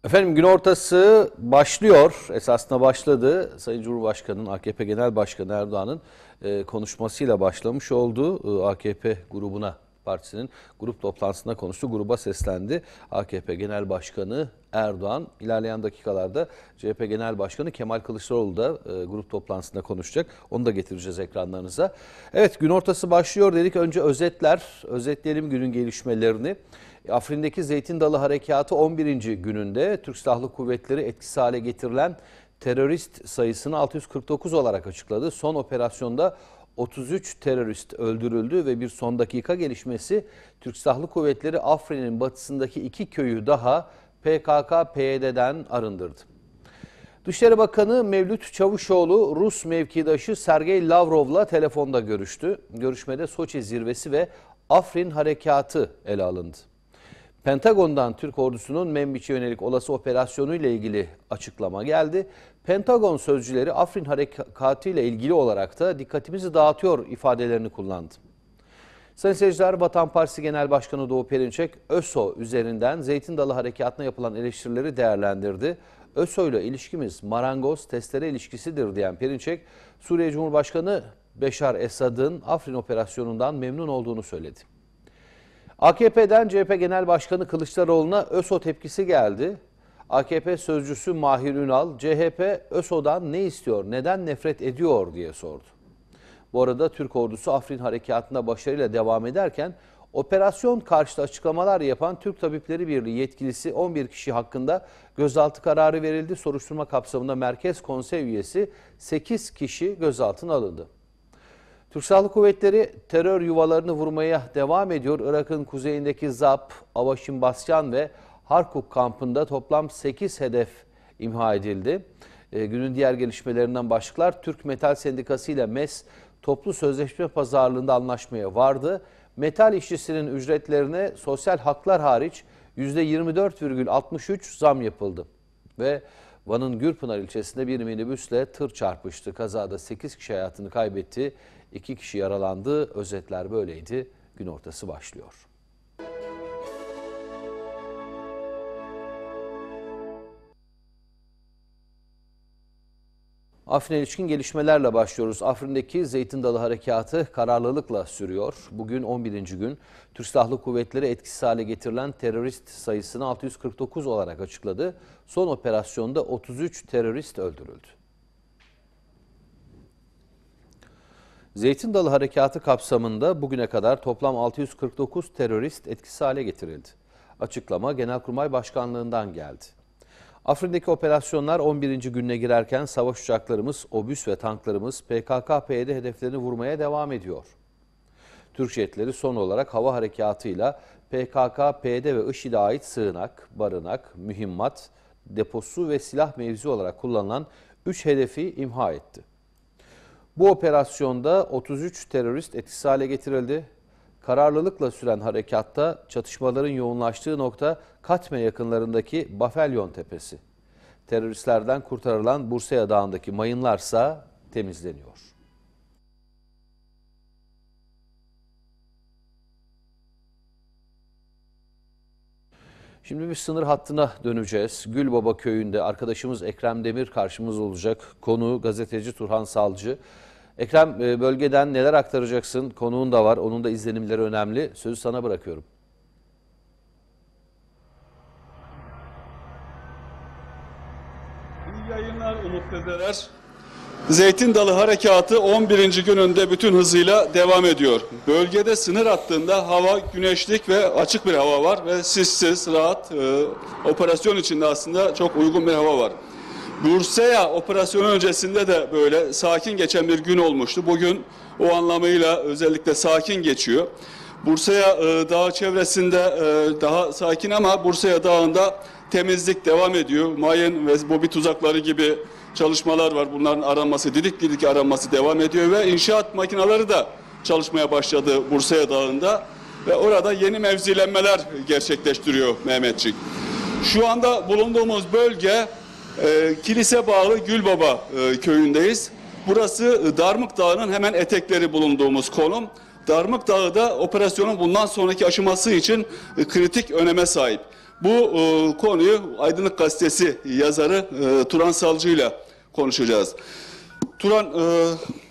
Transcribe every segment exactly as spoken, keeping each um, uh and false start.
Efendim gün ortası başlıyor, esasında başladı. Sayın Cumhurbaşkanı'nın, A K P Genel Başkanı Erdoğan'ın e, konuşmasıyla başlamış olduğu e, A K P grubuna, partisinin grup toplantısında konuştu. Gruba seslendi. A K P Genel Başkanı Erdoğan, ilerleyen dakikalarda C H P Genel Başkanı Kemal Kılıçdaroğlu da e, grup toplantısında konuşacak. Onu da getireceğiz ekranlarınıza. Evet, gün ortası başlıyor dedik. Önce özetler, özetleyelim günün gelişmelerini. Afrin'deki Zeytin Dalı Harekatı on birinci gününde Türk Silahlı Kuvvetleri etkisiz hale getirilen terörist sayısını altı yüz kırk dokuz olarak açıkladı. Son operasyonda otuz üç terörist öldürüldü ve bir son dakika gelişmesi Türk Silahlı Kuvvetleri Afrin'in batısındaki iki köyü daha P K K P Y D'den arındırdı. Dışişleri Bakanı Mevlüt Çavuşoğlu Rus mevkidaşı Sergey Lavrov'la telefonda görüştü. Görüşmede Soçi zirvesi ve Afrin harekatı ele alındı. Pentagon'dan Türk ordusunun Menbiç'e yönelik olası operasyonu ile ilgili açıklama geldi. Pentagon sözcüleri Afrin harekatı ile ilgili olarak da dikkatimizi dağıtıyor ifadelerini kullandı. Sayın seyirciler, Vatan Partisi Genel Başkanı Doğu Perinçek, ÖSO üzerinden Zeytin Dalı Harekatı'na yapılan eleştirileri değerlendirdi. ÖSO ile ilişkimiz marangoz, testere ilişkisidir diyen Perinçek, Suriye Cumhurbaşkanı Beşar Esad'ın Afrin operasyonundan memnun olduğunu söyledi. A K P'den C H P Genel Başkanı Kılıçdaroğlu'na ÖSO tepkisi geldi. A K P sözcüsü Mahir Ünal, C H P ÖSO'dan ne istiyor, neden nefret ediyor diye sordu. Bu arada Türk ordusu Afrin harekatına başarıyla devam ederken operasyon karşıtı açıklamalar yapan Türk Tabipleri Birliği yetkilisi on bir kişi hakkında gözaltı kararı verildi. Soruşturma kapsamında Merkez Konsey üyesi sekiz kişi gözaltına alındı. Türk Silahlı Kuvvetleri terör yuvalarını vurmaya devam ediyor. Irak'ın kuzeyindeki ZAP, Avaşin Basyan ve Harkuk kampında toplam sekiz hedef imha edildi. E, günün diğer gelişmelerinden başlıklar: Türk Metal Sendikası ile MES toplu sözleşme pazarlığında anlaşmaya vardı. Metal işçisinin ücretlerine sosyal haklar hariç yüzde yirmi dört virgül altmış üç zam yapıldı. Ve Van'ın Gürpınar ilçesinde bir minibüsle tır çarpıştı. Kazada sekiz kişi hayatını kaybetti. iki kişi yaralandı. Özetler böyleydi. Gün ortası başlıyor. Afrin'e ilişkin gelişmelerle başlıyoruz. Afrin'deki Zeytin Dalı Harekatı kararlılıkla sürüyor. Bugün on birinci gün. Türk Silahlı Kuvvetleri etkisiz hale getirilen terörist sayısını altı yüz kırk dokuz olarak açıkladı. Son operasyonda otuz üç terörist öldürüldü. Zeytin Dalı Harekatı kapsamında bugüne kadar toplam altı yüz kırk dokuz terörist etkisiz hale getirildi. Açıklama Genelkurmay Başkanlığı'ndan geldi. Afrin'deki operasyonlar on birinci gününe girerken savaş uçaklarımız, obüs ve tanklarımız P K K P Y D hedeflerini vurmaya devam ediyor. Türk jetleri son olarak hava harekatıyla P K K P Y D ve IŞİD'e ait sığınak, barınak, mühimmat, deposu ve silah mevzi olarak kullanılan üç hedefi imha etti. Bu operasyonda otuz üç terörist etkisiz hale getirildi. Kararlılıkla süren harekatta çatışmaların yoğunlaştığı nokta Katme yakınlarındaki Bafelyon Tepesi. Teröristlerden kurtarılan Bursaya Dağı'ndaki mayınlarsa temizleniyor. Şimdi bir sınır hattına döneceğiz. Gülbaba köyünde arkadaşımız Ekrem Demir karşımız olacak. Konuğu gazeteci Turhan Salcı. Ekrem, bölgeden neler aktaracaksın? Konuğun da var, onun da izlenimleri önemli. Sözü sana bırakıyorum. İyi yayınlar Umut Sezerer. Zeytin Dalı Harekatı on birinci gününde bütün hızıyla devam ediyor. Bölgede sınır hattında hava güneşlik ve açık bir hava var ve sissiz, rahat, e, operasyon içinde aslında çok uygun bir hava var. Bursaya operasyonu öncesinde de böyle sakin geçen bir gün olmuştu. Bugün o anlamıyla özellikle sakin geçiyor. Bursaya e, Dağı çevresinde e, daha sakin ama Bursaya Dağı'nda temizlik devam ediyor. Mayın ve bobi tuzakları gibi çalışmalar var. Bunların aranması, didik didik aranması devam ediyor ve inşaat makineleri de çalışmaya başladı Bursaya Dağı'nda ve orada yeni mevzilenmeler gerçekleştiriyor Mehmetçik. Şu anda bulunduğumuz bölge e, kilise bağlı Gülbaba e, köyündeyiz. Burası Darmık Dağı'nın hemen etekleri bulunduğumuz konum. Darmık Dağı da operasyonun bundan sonraki aşaması için e, kritik öneme sahip. Bu e, konuyu Aydınlık Gazetesi yazarı e, Turan Salcı ile konuşacağız. Turan, e,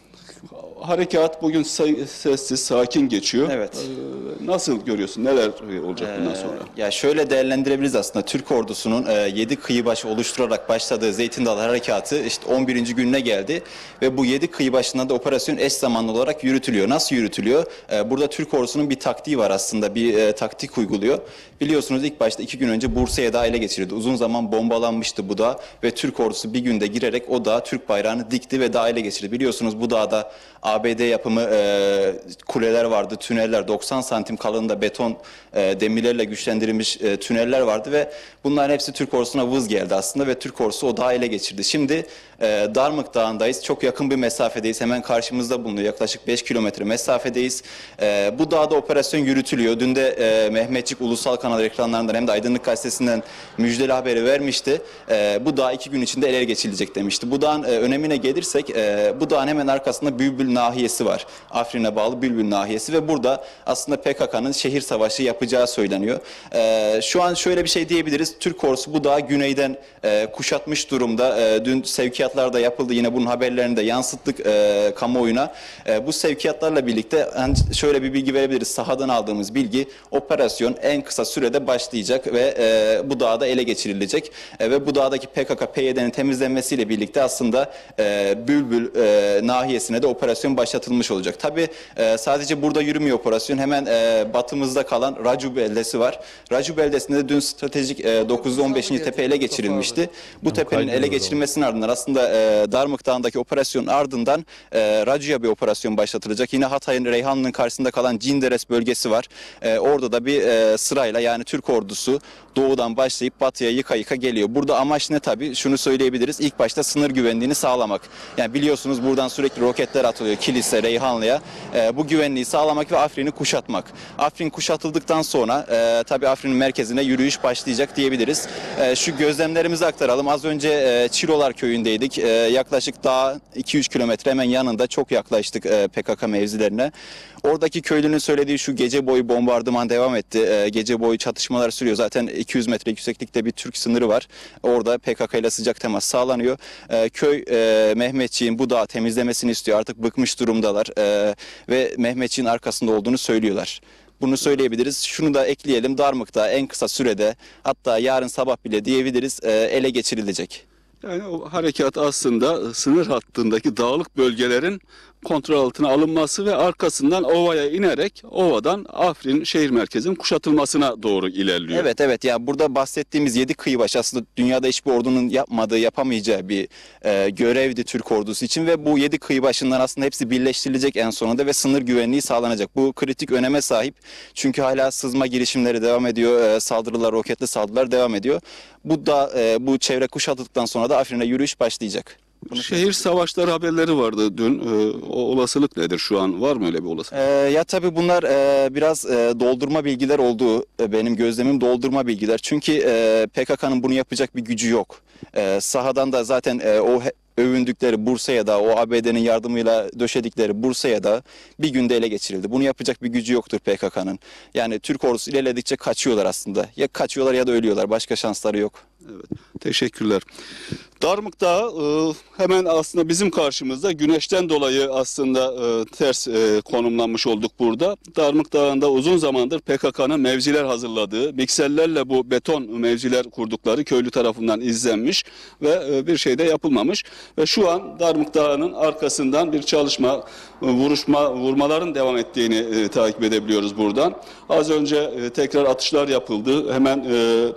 harekat bugün sessiz, sakin geçiyor. Evet. Ee, nasıl görüyorsun? Neler olacak bundan sonra? Ee, ya şöyle değerlendirebiliriz aslında. Türk ordusunun e, yedi kıyıbaşı oluşturarak başladığı Zeytin Dalı Harekatı işte on birinci gününe geldi ve bu yedi kıyıbaşında da operasyon eş zamanlı olarak yürütülüyor. Nasıl yürütülüyor? E, burada Türk ordusunun bir taktiği var aslında. Bir e, taktik uyguluyor. Biliyorsunuz ilk başta iki gün önce Bursa'ya da ele geçirildi. Uzun zaman bombalanmıştı bu dağ ve Türk ordusu bir günde girerek o dağa Türk bayrağını dikti ve dağa ele geçirdi. Biliyorsunuz bu dağda A B D yapımı e, kuleler vardı, tüneller, doksan santim kalınlığında beton e, demirlerle güçlendirilmiş e, tüneller vardı ve bunların hepsi Türk ordusuna vız geldi aslında ve Türk ordusu o dağı ele geçirdi. Şimdi e, Darmık Dağı'ndayız, çok yakın bir mesafedeyiz, hemen karşımızda bulunuyor, yaklaşık beş kilometre mesafedeyiz. E, bu dağda operasyon yürütülüyor. Dün de e, Mehmetçik Ulusal Kanal ekranlarından hem de Aydınlık Gazetesi'nden müjdeli haberi vermişti. E, bu dağ iki gün içinde ele geçirilecek demişti. Bu dağın e, önemine gelirsek, e, bu dağın hemen arkasında Bülbül nahiyesi var. Afrin'e bağlı Bülbül nahiyesi ve burada aslında P K K'nın şehir savaşı yapacağı söyleniyor. Ee, şu an şöyle bir şey diyebiliriz. Türk ordusu bu dağı güneyden e, kuşatmış durumda. E, dün sevkiyatlar da yapıldı. Yine bunun haberlerini de yansıttık e, kamuoyuna. E, bu sevkiyatlarla birlikte şöyle bir bilgi verebiliriz. Sahadan aldığımız bilgi, operasyon en kısa sürede başlayacak ve e, bu dağda ele geçirilecek. E, ve bu dağdaki P K K P Y D'nin temizlenmesiyle birlikte aslında e, Bülbül e, nahiyesine de operasyon başlatılmış olacak. Tabii e, sadece burada yürümüyor operasyon. Hemen e, batımızda kalan Racu beldesi var. Racu beldesinde de dün stratejik e, dokuz yüz on beşinci tepe ele geçirilmişti. Bu tepenin ele geçirilmesinin ardından aslında e, Darmık Dağı'ndaki operasyonun ardından e, Racu'ya bir operasyon başlatılacak. Yine Hatay'ın Reyhanlı'nın karşısında kalan Cinderes bölgesi var. E, orada da bir e, sırayla yani Türk ordusu doğudan başlayıp batıya yıka yıka geliyor. Burada amaç ne tabii? Şunu söyleyebiliriz. İlk başta sınır güvenliğini sağlamak. Yani biliyorsunuz buradan sürekli roketler atılıyor Kilis'e, Reyhanlı'ya. E, bu güvenliği sağlamak ve Afrin'i kuşatmak. Afrin kuşatıldıktan sonra e, tabii Afrin'in merkezine yürüyüş başlayacak diyebiliriz. E, şu gözlemlerimizi aktaralım. Az önce e, Çirolar köyündeydik. E, yaklaşık daha iki üç kilometre hemen yanında çok yaklaştık e, P K K mevzilerine. Oradaki köylünün söylediği şu: gece boyu bombardıman devam etti. E, gece boyu çatışmalar sürüyor. Zaten iki yüz metre yükseklikte bir Türk sınırı var. Orada P K K ile sıcak temas sağlanıyor. E, köy e, Mehmetçiğin bu dağı temizlemesini istiyor. Artık bıkmış durumdalar. E, ve Mehmetçiğin arkasında olduğunu söylüyorlar. Bunu söyleyebiliriz. Şunu da ekleyelim. Darmık'ta en kısa sürede, hatta yarın sabah bile diyebiliriz, e, ele geçirilecek. Yani o harekat aslında sınır hattındaki dağlık bölgelerin kontrol altına alınması ve arkasından ovaya inerek ovadan Afrin şehir merkezinin kuşatılmasına doğru ilerliyor. Evet evet, ya burada bahsettiğimiz yedi kıyıbaşı aslında dünyada hiçbir ordunun yapmadığı, yapamayacağı bir e, görevdi Türk ordusu için ve bu yedi kıyıbaşından aslında hepsi birleştirilecek en sonunda ve sınır güvenliği sağlanacak. Bu kritik öneme sahip çünkü hala sızma girişimleri devam ediyor, e, saldırılar, roketli saldırılar devam ediyor. Bu da e, bu çevre kuşatıldıktan sonra da Afrin'e yürüyüş başlayacak. Bunu Şehir savaşları haberleri vardı dün. Ee, o olasılık nedir şu an? Var mı öyle bir olasılık? Ee, ya tabii bunlar e, biraz e, doldurma bilgiler olduğu e, benim gözlemim, doldurma bilgiler. Çünkü e, P K K'nın bunu yapacak bir gücü yok. E, sahadan da zaten e, o he, övündükleri Bursa'ya da, o A B D'nin yardımıyla döşedikleri Bursa'ya da bir günde ele geçirildi. Bunu yapacak bir gücü yoktur P K K'nın. Yani Türk ordusu ilerledikçe kaçıyorlar aslında. Ya kaçıyorlar ya da ölüyorlar. Başka şansları yok. Evet, teşekkürler. Darmık Dağı e, hemen aslında bizim karşımızda, güneşten dolayı aslında e, ters e, konumlanmış olduk burada. Darmık Dağı'nda uzun zamandır P K K'nın mevziler hazırladığı, mikserlerle bu beton mevziler kurdukları köylü tarafından izlenmiş ve e, bir şey de yapılmamış. Ve şu an Darmık Dağı'nın arkasından bir çalışma, e, vuruşma, vurmaların devam ettiğini e, takip edebiliyoruz buradan. Az önce e, tekrar atışlar yapıldı. Hemen e,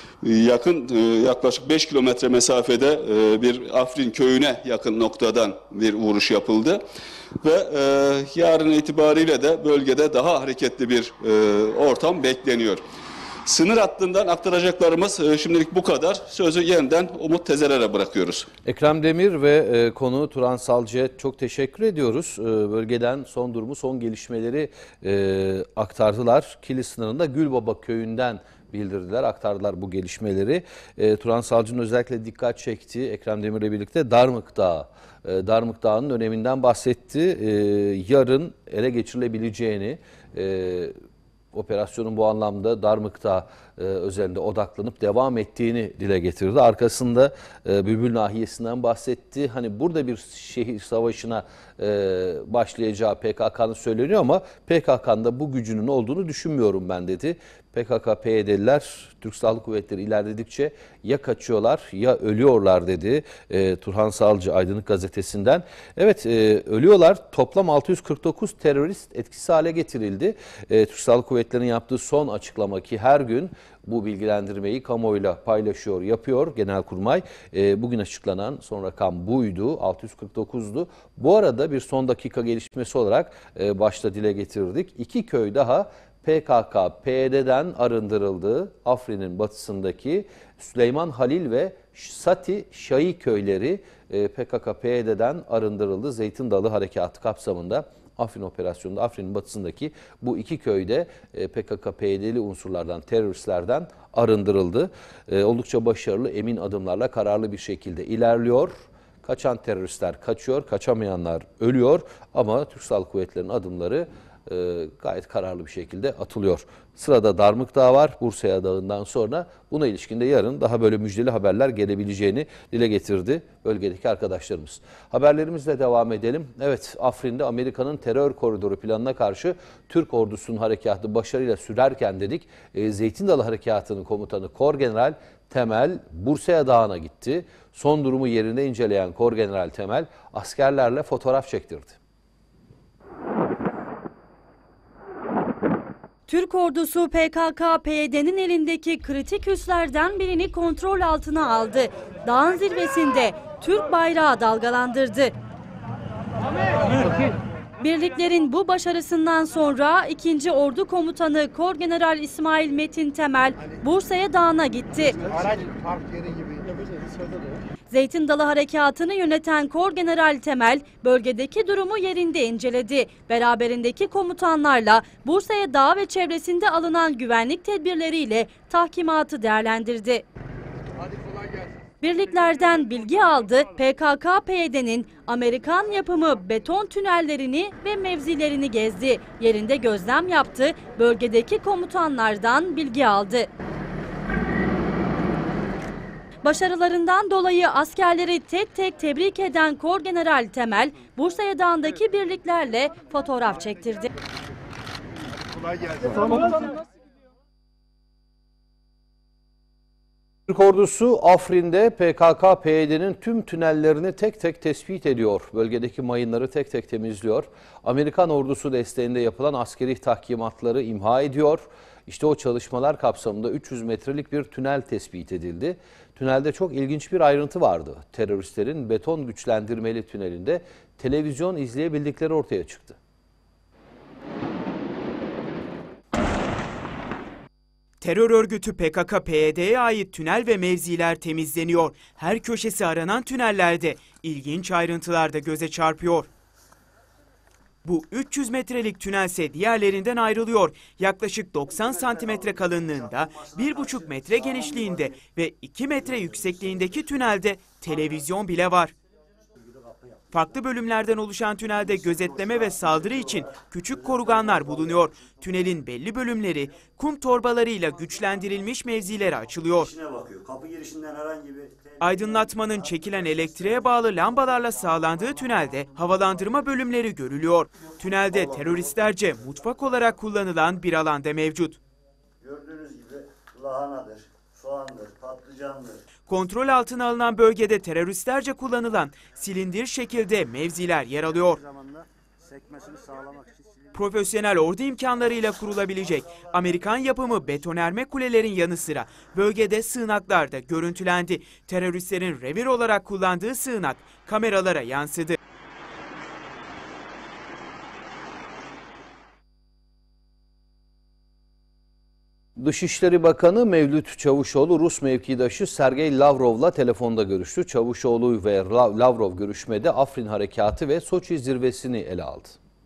yakın yaklaşık beş kilometre mesafede bir Afrin köyüne yakın noktadan bir vuruş yapıldı ve yarın itibariyle de bölgede daha hareketli bir ortam bekleniyor. Sınır hattından aktaracaklarımız şimdilik bu kadar. Sözü yeniden Umut Tezerer'e bırakıyoruz. Ekrem Demir ve konuğu Turan Salcı'ya çok teşekkür ediyoruz. Bölgeden son durumu, son gelişmeleri aktardılar. Kilis sınırında Gülbaba köyünden bildirdiler, aktardılar bu gelişmeleri. E, Turan Salcı'nın özellikle dikkat çektiği, Ekrem Demir'le birlikte Darmık Dağı, e, Darmık Dağı'nın öneminden bahsetti. E, yarın ele geçirilebileceğini, e, operasyonun bu anlamda Darmık'ta e, özelinde odaklanıp devam ettiğini dile getirdi. Arkasında e, Bülbül Nahiyesi'nden bahsetti. Hani burada bir şehir savaşına e, başlayacağı P K K'nın söyleniyor ama P K K'nın da bu gücünün olduğunu düşünmüyorum ben dedi. P K K P Y D'liler Türk Silahlı Kuvvetleri ilerledikçe ya kaçıyorlar ya ölüyorlar dedi e, Turhan Salcı Aydınlık Gazetesi'nden. Evet e, ölüyorlar. Toplam altı yüz kırk dokuz terörist etkisiz hale getirildi. E, Türk Silahlı Kuvvetleri'nin yaptığı son açıklama ki her gün bu bilgilendirmeyi kamuoyuyla paylaşıyor, yapıyor Genelkurmay. E, bugün açıklanan son rakam buydu, altı yüz kırk dokuzdu. Bu arada bir son dakika gelişmesi olarak e, başta dile getirdik. İki köy daha P K K P Y D'den arındırıldı. Afrin'in batısındaki Süleyman Halil ve Sati Şahi köyleri P K K P Y D'den arındırıldı. Zeytin Dalı Harekatı kapsamında Afrin operasyonunda Afrin'in batısındaki bu iki köyde P K K P Y D'li unsurlardan, teröristlerden arındırıldı. Oldukça başarılı, emin adımlarla kararlı bir şekilde ilerliyor. Kaçan teröristler kaçıyor, kaçamayanlar ölüyor ama Türk Silahlı Kuvvetleri'nin adımları E, gayet kararlı bir şekilde atılıyor. Sırada Darmık Dağı var. Bursa'ya Dağı'ndan sonra buna ilişkin de yarın daha böyle müjdeli haberler gelebileceğini dile getirdi bölgedeki arkadaşlarımız. Haberlerimizle devam edelim. Evet, Afrin'de Amerika'nın terör koridoru planına karşı Türk ordusunun harekatı başarıyla sürerken dedik. E, Zeytin Dalı Harekatı'nın komutanı Korgeneral Temel Bursa'ya Dağı'na gitti. Son durumu yerinde inceleyen Korgeneral Temel askerlerle fotoğraf çektirdi. Türk ordusu P K K P Y D'nin elindeki kritik üslerden birini kontrol altına aldı. Dağın zirvesinde Türk bayrağı dalgalandırdı. Birliklerin bu başarısından sonra ikinci Ordu Komutanı Korgeneral İsmail Metin Temel Bursa'ya Dağı'na gitti. Zeytin Dalı Harekatı'nı yöneten Korgeneral Temel bölgedeki durumu yerinde inceledi. Beraberindeki komutanlarla Bursa'ya Dağı ve çevresinde alınan güvenlik tedbirleriyle tahkimatı değerlendirdi. Birliklerden bilgi aldı, P K K P Y D'nin Amerikan yapımı beton tünellerini ve mevzilerini gezdi. Yerinde gözlem yaptı, bölgedeki komutanlardan bilgi aldı. Başarılarından dolayı askerleri tek tek tebrik eden Korgeneral Temel, Bursa'ya Dağı'ndaki birliklerle fotoğraf çektirdi. Kolay gelsin. Türk ordusu Afrin'de P K K P Y D'nin tüm tünellerini tek tek tespit ediyor. Bölgedeki mayınları tek tek temizliyor. Amerikan ordusu desteğinde yapılan askeri tahkimatları imha ediyor. İşte o çalışmalar kapsamında üç yüz metrelik bir tünel tespit edildi. Tünelde çok ilginç bir ayrıntı vardı. Teröristlerin beton güçlendirmeli tünelinde televizyon izleyebildikleri ortaya çıktı. Terör örgütü P K K P Y D'ye ait tünel ve mevziler temizleniyor. Her köşesi aranan tünellerde ilginç ayrıntılar da göze çarpıyor. Bu üç yüz metrelik tünelse diğerlerinden ayrılıyor. Yaklaşık doksan santimetre kalınlığında, bir buçuk metre genişliğinde ve iki metre yüksekliğindeki tünelde televizyon bile var. Farklı bölümlerden oluşan tünelde gözetleme ve saldırı için küçük koruganlar bulunuyor. Tünelin belli bölümleri kum torbalarıyla güçlendirilmiş mevzilere açılıyor. Kapı girişinden herhangi bir... Aydınlatmanın çekilen elektriğe bağlı lambalarla sağlandığı tünelde havalandırma bölümleri görülüyor. Tünelde teröristlerce mutfak olarak kullanılan bir alanda mevcut. Gördüğünüz gibi lahanadır, soğandır, patlıcandır. Kontrol altına alınan bölgede teröristlerce kullanılan silindir şekilde mevziler yer alıyor. Profesyonel ordu imkanlarıyla kurulabilecek Amerikan yapımı betonarme kulelerin yanı sıra bölgede sığınaklar da görüntülendi. Teröristlerin revir olarak kullandığı sığınak kameralara yansıdı. Dışişleri Bakanı Mevlüt Çavuşoğlu Rus mevkidaşı Sergey Lavrov'la telefonda görüştü. Çavuşoğlu ve Lavrov görüşmede Afrin Harekatı ve Soçi zirvesini ele aldı.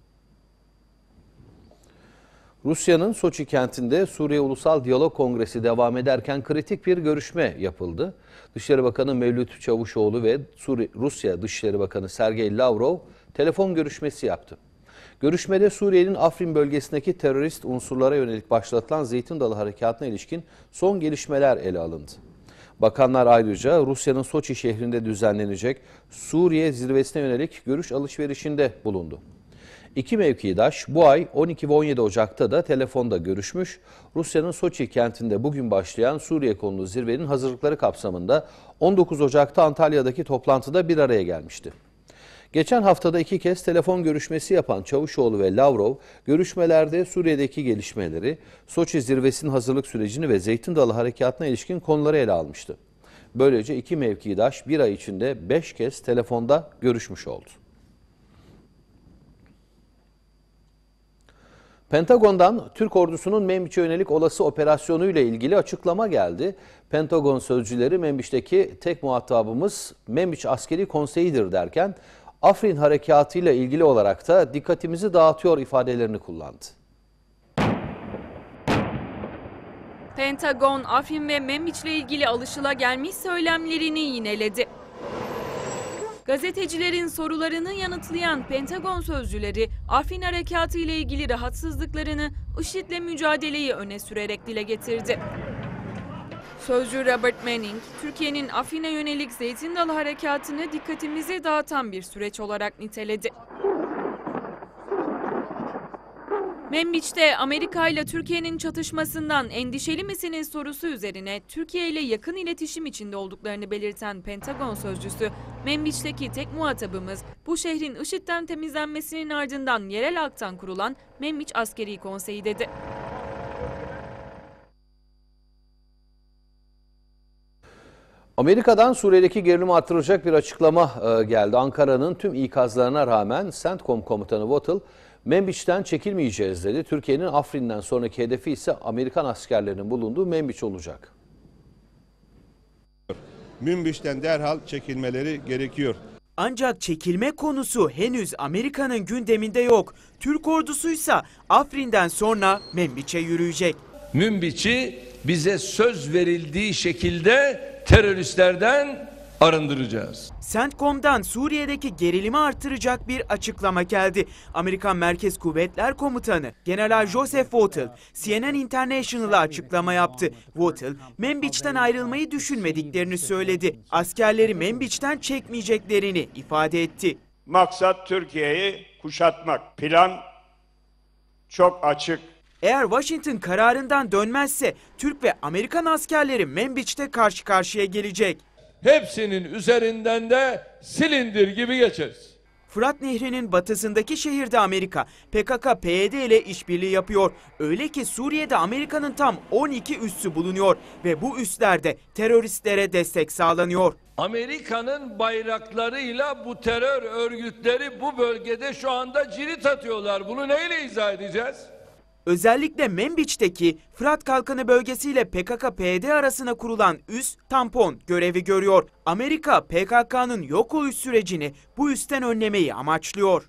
Rusya'nın Soçi kentinde Suriye Ulusal Diyalog Kongresi devam ederken kritik bir görüşme yapıldı. Dışişleri Bakanı Mevlüt Çavuşoğlu ve Rusya Dışişleri Bakanı Sergey Lavrov telefon görüşmesi yaptı. Görüşmede Suriye'nin Afrin bölgesindeki terörist unsurlara yönelik başlatılan Zeytin Dalı Harekatı'na ilişkin son gelişmeler ele alındı. Bakanlar ayrıca Rusya'nın Soçi şehrinde düzenlenecek Suriye zirvesine yönelik görüş alışverişinde bulundu. İki mevkidaş bu ay on iki ve on yedi Ocak'ta da telefonda görüşmüş, Rusya'nın Soçi kentinde bugün başlayan Suriye konulu zirvenin hazırlıkları kapsamında on dokuz Ocak'ta Antalya'daki toplantıda bir araya gelmişti. Geçen haftada iki kez telefon görüşmesi yapan Çavuşoğlu ve Lavrov, görüşmelerde Suriye'deki gelişmeleri, Soçi zirvesinin hazırlık sürecini ve Zeytin Dalı Harekatı'na ilişkin konuları ele almıştı. Böylece iki mevkidaş bir ay içinde beş kez telefonda görüşmüş oldu. Pentagon'dan Türk ordusunun Menbiç'e yönelik olası operasyonuyla ilgili açıklama geldi. Pentagon sözcüleri Menbiç'teki tek muhatabımız Menbiç Askeri Konseyi'dir derken Afrin Harekatı ile ilgili olarak da dikkatimizi dağıtıyor ifadelerini kullandı. Pentagon, Afrin ve Menbiç ile ilgili alışılagelmiş söylemlerini yineledi. Gazetecilerin sorularını yanıtlayan Pentagon sözcüleri, Afrin Harekatı ile ilgili rahatsızlıklarını, IŞİD'le mücadeleyi öne sürerek dile getirdi. Sözcü Robert Manning, Türkiye'nin Afrin'e yönelik Zeytin Dalı Harekatı'nı dikkatimizi dağıtan bir süreç olarak niteledi. Menbiç'te Amerika ile Türkiye'nin çatışmasından endişeli misiniz sorusu üzerine Türkiye ile yakın iletişim içinde olduklarını belirten Pentagon sözcüsü, Menbiç'teki tek muhatabımız bu şehrin IŞİD'den temizlenmesinin ardından yerel halktan kurulan Menbiç Askeri Konseyi dedi. Amerika'dan Suriye'deki gerilimi artıracak bir açıklama geldi. Ankara'nın tüm ikazlarına rağmen CENTCOM komutanı Votel, Menbiç'ten çekilmeyeceğiz dedi. Türkiye'nin Afrin'den sonraki hedefi ise Amerikan askerlerinin bulunduğu Menbiç olacak. Menbiç'ten derhal çekilmeleri gerekiyor. Ancak çekilme konusu henüz Amerika'nın gündeminde yok. Türk ordusuysa Afrin'den sonra Menbiç'e yürüyecek. Menbiç'i bize söz verildiği şekilde teröristlerden arındıracağız. CENTCOM'dan Suriye'deki gerilimi artıracak bir açıklama geldi. Amerikan Merkez Kuvvetler Komutanı General Joseph Votel, C N N International'a açıklama yaptı. Votel, Menbiç'ten ayrılmayı düşünmediklerini söyledi. Askerleri Menbiç'ten çekmeyeceklerini ifade etti. Maksat Türkiye'yi kuşatmak. Plan çok açık. Eğer Washington kararından dönmezse Türk ve Amerikan askerleri Menbiç'te karşı karşıya gelecek. Hepsinin üzerinden de silindir gibi geçeriz. Fırat Nehri'nin batısındaki şehirde Amerika, P K K P Y D ile işbirliği yapıyor. Öyle ki Suriye'de Amerika'nın tam on iki üssü bulunuyor ve bu üslerde teröristlere destek sağlanıyor. Amerika'nın bayraklarıyla bu terör örgütleri bu bölgede şu anda cirit atıyorlar. Bunu neyle izah edeceğiz? Özellikle Menbiç'teki Fırat Kalkanı bölgesiyle P K K P Y D arasına kurulan üs tampon görevi görüyor. Amerika P K K'nın yok oluş sürecini bu üstten önlemeyi amaçlıyor.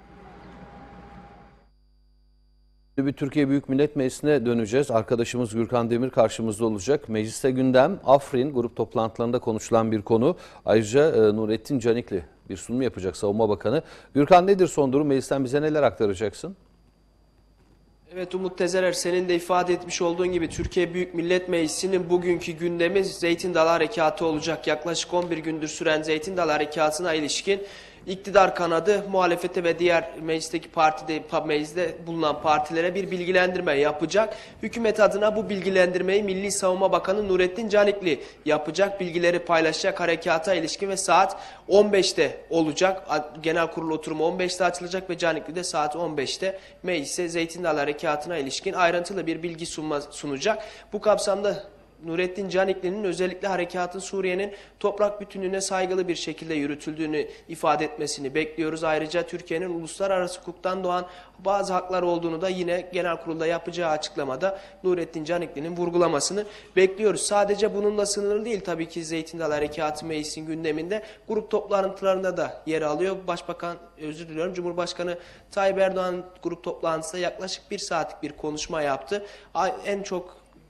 Bir Türkiye Büyük Millet Meclisi'ne döneceğiz. Arkadaşımız Gürkan Demir karşımızda olacak. Mecliste gündem Afrin grup toplantılarında konuşulan bir konu. Ayrıca e, Nurettin Canikli bir sunum yapacak Savunma Bakanı. Gürkan, nedir son durum? Meclisten bize neler aktaracaksın? Evet Umut Tezerer, senin de ifade etmiş olduğun gibi Türkiye Büyük Millet Meclisi'nin bugünkü gündemi Zeytin Dalı Harekatı olacak. Yaklaşık on bir gündür süren Zeytin Dalı Harekatı'na ilişkin iktidar kanadı muhalefete ve diğer meclisteki partide, mecliste bulunan partilere bir bilgilendirme yapacak. Hükümet adına bu bilgilendirmeyi Milli Savunma Bakanı Nurettin Canikli yapacak. Bilgileri paylaşacak harekata ilişkin ve saat on beşte olacak. Genel kurul oturumu on beşte açılacak ve Canikli de saat on beşte meclise Zeytin Dalı Harekatı'na ilişkin ayrıntılı bir bilgi sunma, sunacak. Bu kapsamda Nurettin Canikli'nin özellikle harekatın Suriye'nin toprak bütünlüğüne saygılı bir şekilde yürütüldüğünü ifade etmesini bekliyoruz. Ayrıca Türkiye'nin uluslararası hukuktan doğan bazı haklar olduğunu da yine genel kurulda yapacağı açıklamada Nurettin Canikli'nin vurgulamasını bekliyoruz. Sadece bununla sınırlı değil tabii ki Zeytin Dalı Harekatı Meclisi'nin gündeminde grup toplantılarında da yer alıyor. Başbakan, özür diliyorum, Cumhurbaşkanı Tayyip Erdoğan grup toplantısında yaklaşık bir saatlik bir konuşma yaptı. En çok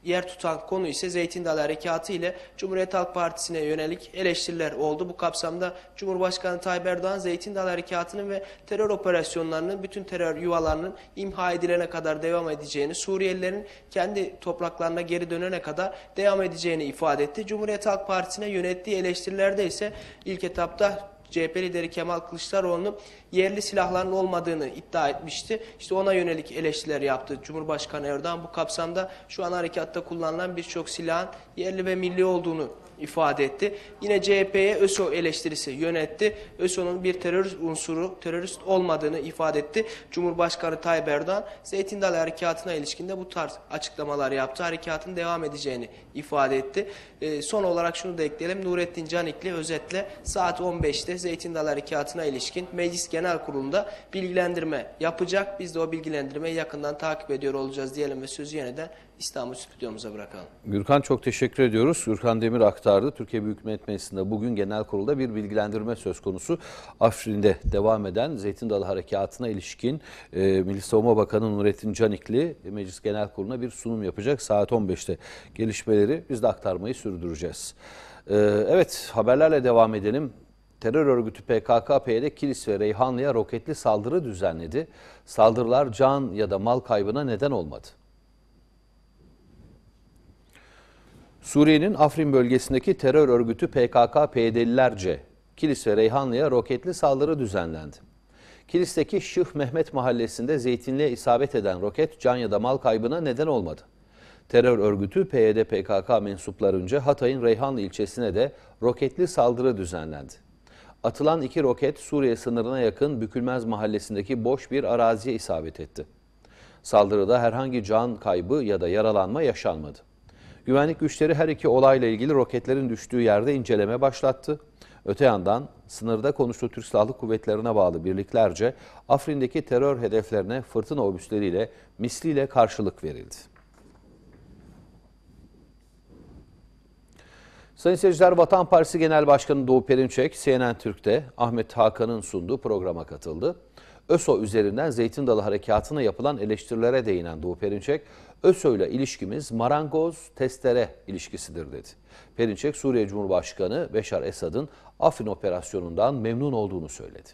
yer tutan konu ise Zeytin Dalı Harekatı ile Cumhuriyet Halk Partisi'ne yönelik eleştiriler oldu. Bu kapsamda Cumhurbaşkanı Tayyip Erdoğan Zeytin Dalı Harekatı'nın ve terör operasyonlarının, bütün terör yuvalarının imha edilene kadar devam edeceğini, Suriyelilerin kendi topraklarına geri dönene kadar devam edeceğini ifade etti. Cumhuriyet Halk Partisi'ne yönettiği eleştirilerde ise ilk etapta C H P lideri Kemal Kılıçdaroğlu'nun yerli silahların olmadığını iddia etmişti. İşte ona yönelik eleştiriler yaptı Cumhurbaşkanı Erdoğan. Bu kapsamda şu an harekatta kullanılan birçok silahın yerli ve milli olduğunu ifade etti. Yine C H P'ye ÖSO eleştirisi yönetti. ÖSO'nun bir terör unsuru, terörist olmadığını ifade etti. Cumhurbaşkanı Tayyip Erdoğan Zeytin Dalı Harekatı'na ilişkinde bu tarz açıklamalar yaptı. Harekatın devam edeceğini ifade etti. E, son olarak şunu da ekleyelim. Nurettin Canikli özetle saat on beşte Zeytin Dalı Harekatı'na ilişkin Meclis Genel Kurulu'nda bilgilendirme yapacak. Biz de o bilgilendirmeyi yakından takip ediyor olacağız diyelim ve sözü yeniden İstanbul stüdyomuza bırakalım. Gürkan, çok teşekkür ediyoruz. Gürkan Demir aktardı. Türkiye Büyük Millet Meclisi'nde bugün genel kurulda bir bilgilendirme söz konusu. Afrin'de devam eden Zeytin Dalı Harekatı'na ilişkin e, Milli Savunma Bakanı Nurettin Canikli e, Meclis Genel Kurulu'na bir sunum yapacak. Saat on beşte gelişmeleri biz de aktarmayı sürdüreceğiz. E, evet, haberlerle devam edelim. Terör örgütü P K K P Y D Kilis ve Reyhanlı'ya roketli saldırı düzenledi. Saldırılar can ya da mal kaybına neden olmadı. Suriye'nin Afrin bölgesindeki terör örgütü P K K P Y D'lilerce Kilis ve Reyhanlı'ya roketli saldırı düzenlendi. Kilis'teki Şıh Mehmet mahallesinde zeytinliğe isabet eden roket can ya da mal kaybına neden olmadı. Terör örgütü P Y D P K K mensuplarınca Hatay'ın Reyhanlı ilçesine de roketli saldırı düzenlendi. Atılan iki roket Suriye sınırına yakın Bükülmez mahallesindeki boş bir araziye isabet etti. Saldırıda herhangi can kaybı ya da yaralanma yaşanmadı. Güvenlik güçleri her iki olayla ilgili roketlerin düştüğü yerde inceleme başlattı. Öte yandan sınırda konuştuğu Türk Silahlı Kuvvetlerine bağlı birliklerce Afrin'deki terör hedeflerine fırtına obüsleriyle misliyle karşılık verildi. Sayın seyirciler, Vatan Partisi Genel Başkanı Doğu Perinçek, C N N Türk'te Ahmet Hakan'ın sunduğu programa katıldı. ÖSO üzerinden Zeytin Dalı Harekatı'na yapılan eleştirilere değinen Doğu Perinçek, ÖSO ile ilişkimiz marangoz testere ilişkisidir dedi. Perinçek, Suriye Cumhurbaşkanı Beşar Esad'ın Afrin operasyonundan memnun olduğunu söyledi.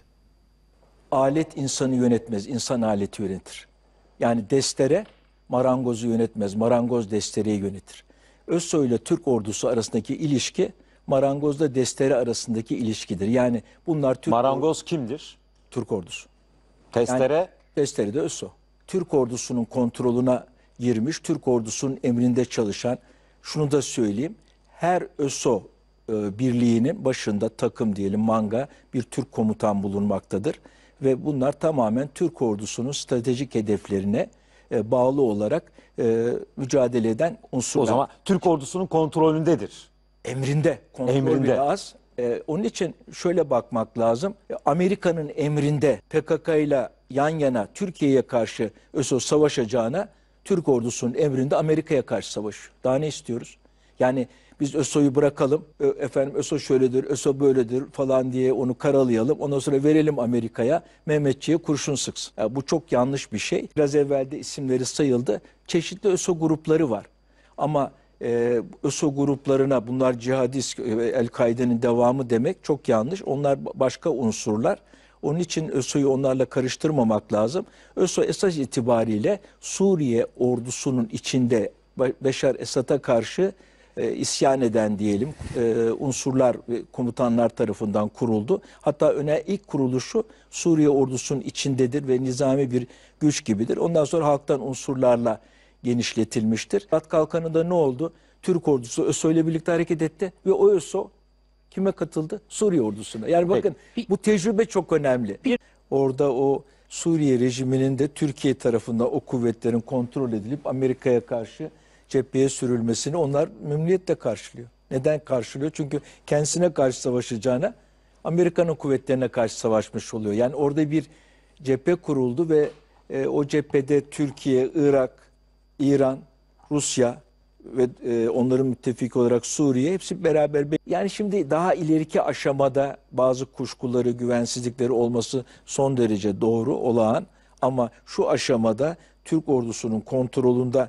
Alet insanı yönetmez, insan aleti yönetir. Yani destere marangozu yönetmez, marangoz destereyi yönetir. ÖSO ile Türk ordusu arasındaki ilişki marangozla destere arasındaki ilişkidir. Yani bunlar Türk Marangoz kimdir? Türk ordusu. Testere? Yani testere de ÖSO. Türk ordusunun kontrolüne girmiş, Türk ordusunun emrinde çalışan, şunu da söyleyeyim, her ÖSO e, birliğinin başında takım diyelim manga bir Türk komutan bulunmaktadır. Ve bunlar tamamen Türk ordusunun stratejik hedeflerine e, bağlı olarak e, mücadele eden unsurlar. O zaman Türk ordusunun kontrolündedir. Emrinde. Kontrol Emrinde. bile az. Ee, onun için şöyle bakmak lazım. Amerika'nın emrinde P K K ile yan yana Türkiye'ye karşı ÖSO savaşacağına Türk ordusunun emrinde Amerika'ya karşı savaşıyor. Daha ne istiyoruz? Yani biz ÖSO'yu bırakalım, efendim ÖSO şöyledir, ÖSO böyledir falan diye onu karalayalım. Ondan sonra verelim Amerika'ya, Mehmetçiğe kurşun sıksın. Yani bu çok yanlış bir şey. Biraz evvelde isimleri sayıldı. Çeşitli ÖSO grupları var. Ama e, ÖSO gruplarına bunlar cihadist, El-Kaide'nin devamı demek çok yanlış. Onlar başka unsurlar. Onun için ÖSO'yu onlarla karıştırmamak lazım. ÖSO esas itibariyle Suriye ordusunun içinde Beşar Esad'a karşı e, isyan eden diyelim e, unsurlar ve komutanlar tarafından kuruldu. Hatta öne ilk kuruluşu Suriye ordusunun içindedir ve nizami bir güç gibidir. Ondan sonra halktan unsurlarla genişletilmiştir. Fırat Kalkanı'nda ne oldu? Türk ordusu ÖSO ile birlikte hareket etti ve o ÖSO kime katıldı? Suriye ordusuna. Yani bakın bu tecrübe çok önemli. Orada o Suriye rejiminin de Türkiye tarafından o kuvvetlerin kontrol edilip Amerika'ya karşı cepheye sürülmesini onlar memnuniyetle karşılıyor. Neden karşılıyor? Çünkü kendisine karşı savaşacağına Amerika'nın kuvvetlerine karşı savaşmış oluyor. Yani orada bir cephe kuruldu ve e, o cephede Türkiye, Irak, İran, Rusya ve e, onların müttefiki olarak Suriye hepsi beraber. Yani şimdi daha ileriki aşamada bazı kuşkuları, güvensizlikleri olması son derece doğru, olağan. Ama şu aşamada Türk ordusunun kontrolünde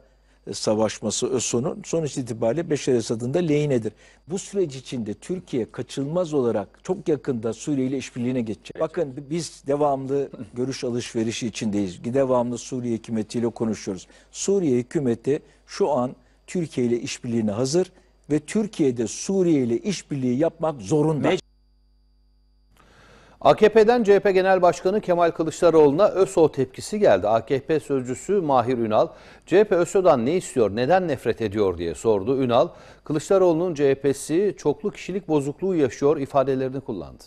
savaşması ÖSO'nun sonuç itibariyle Beşar Esad'ın da lehinedir. Bu süreç içinde Türkiye kaçınılmaz olarak çok yakında Suriye ile işbirliğine geçecek. Bakın biz devamlı görüş alışverişi içindeyiz. Devamlı Suriye hükümetiyle konuşuyoruz. Suriye hükümeti şu an Türkiye ile işbirliğine hazır ve Türkiye'de Suriye ile işbirliği yapmak zorunda. A K P'den C H P Genel Başkanı Kemal Kılıçdaroğlu'na ÖSO tepkisi geldi. A K P sözcüsü Mahir Ünal, C H P ÖSO'dan ne istiyor, neden nefret ediyor diye sordu. Ünal, Kılıçdaroğlu'nun C H P'si çoklu kişilik bozukluğu yaşıyor ifadelerini kullandı.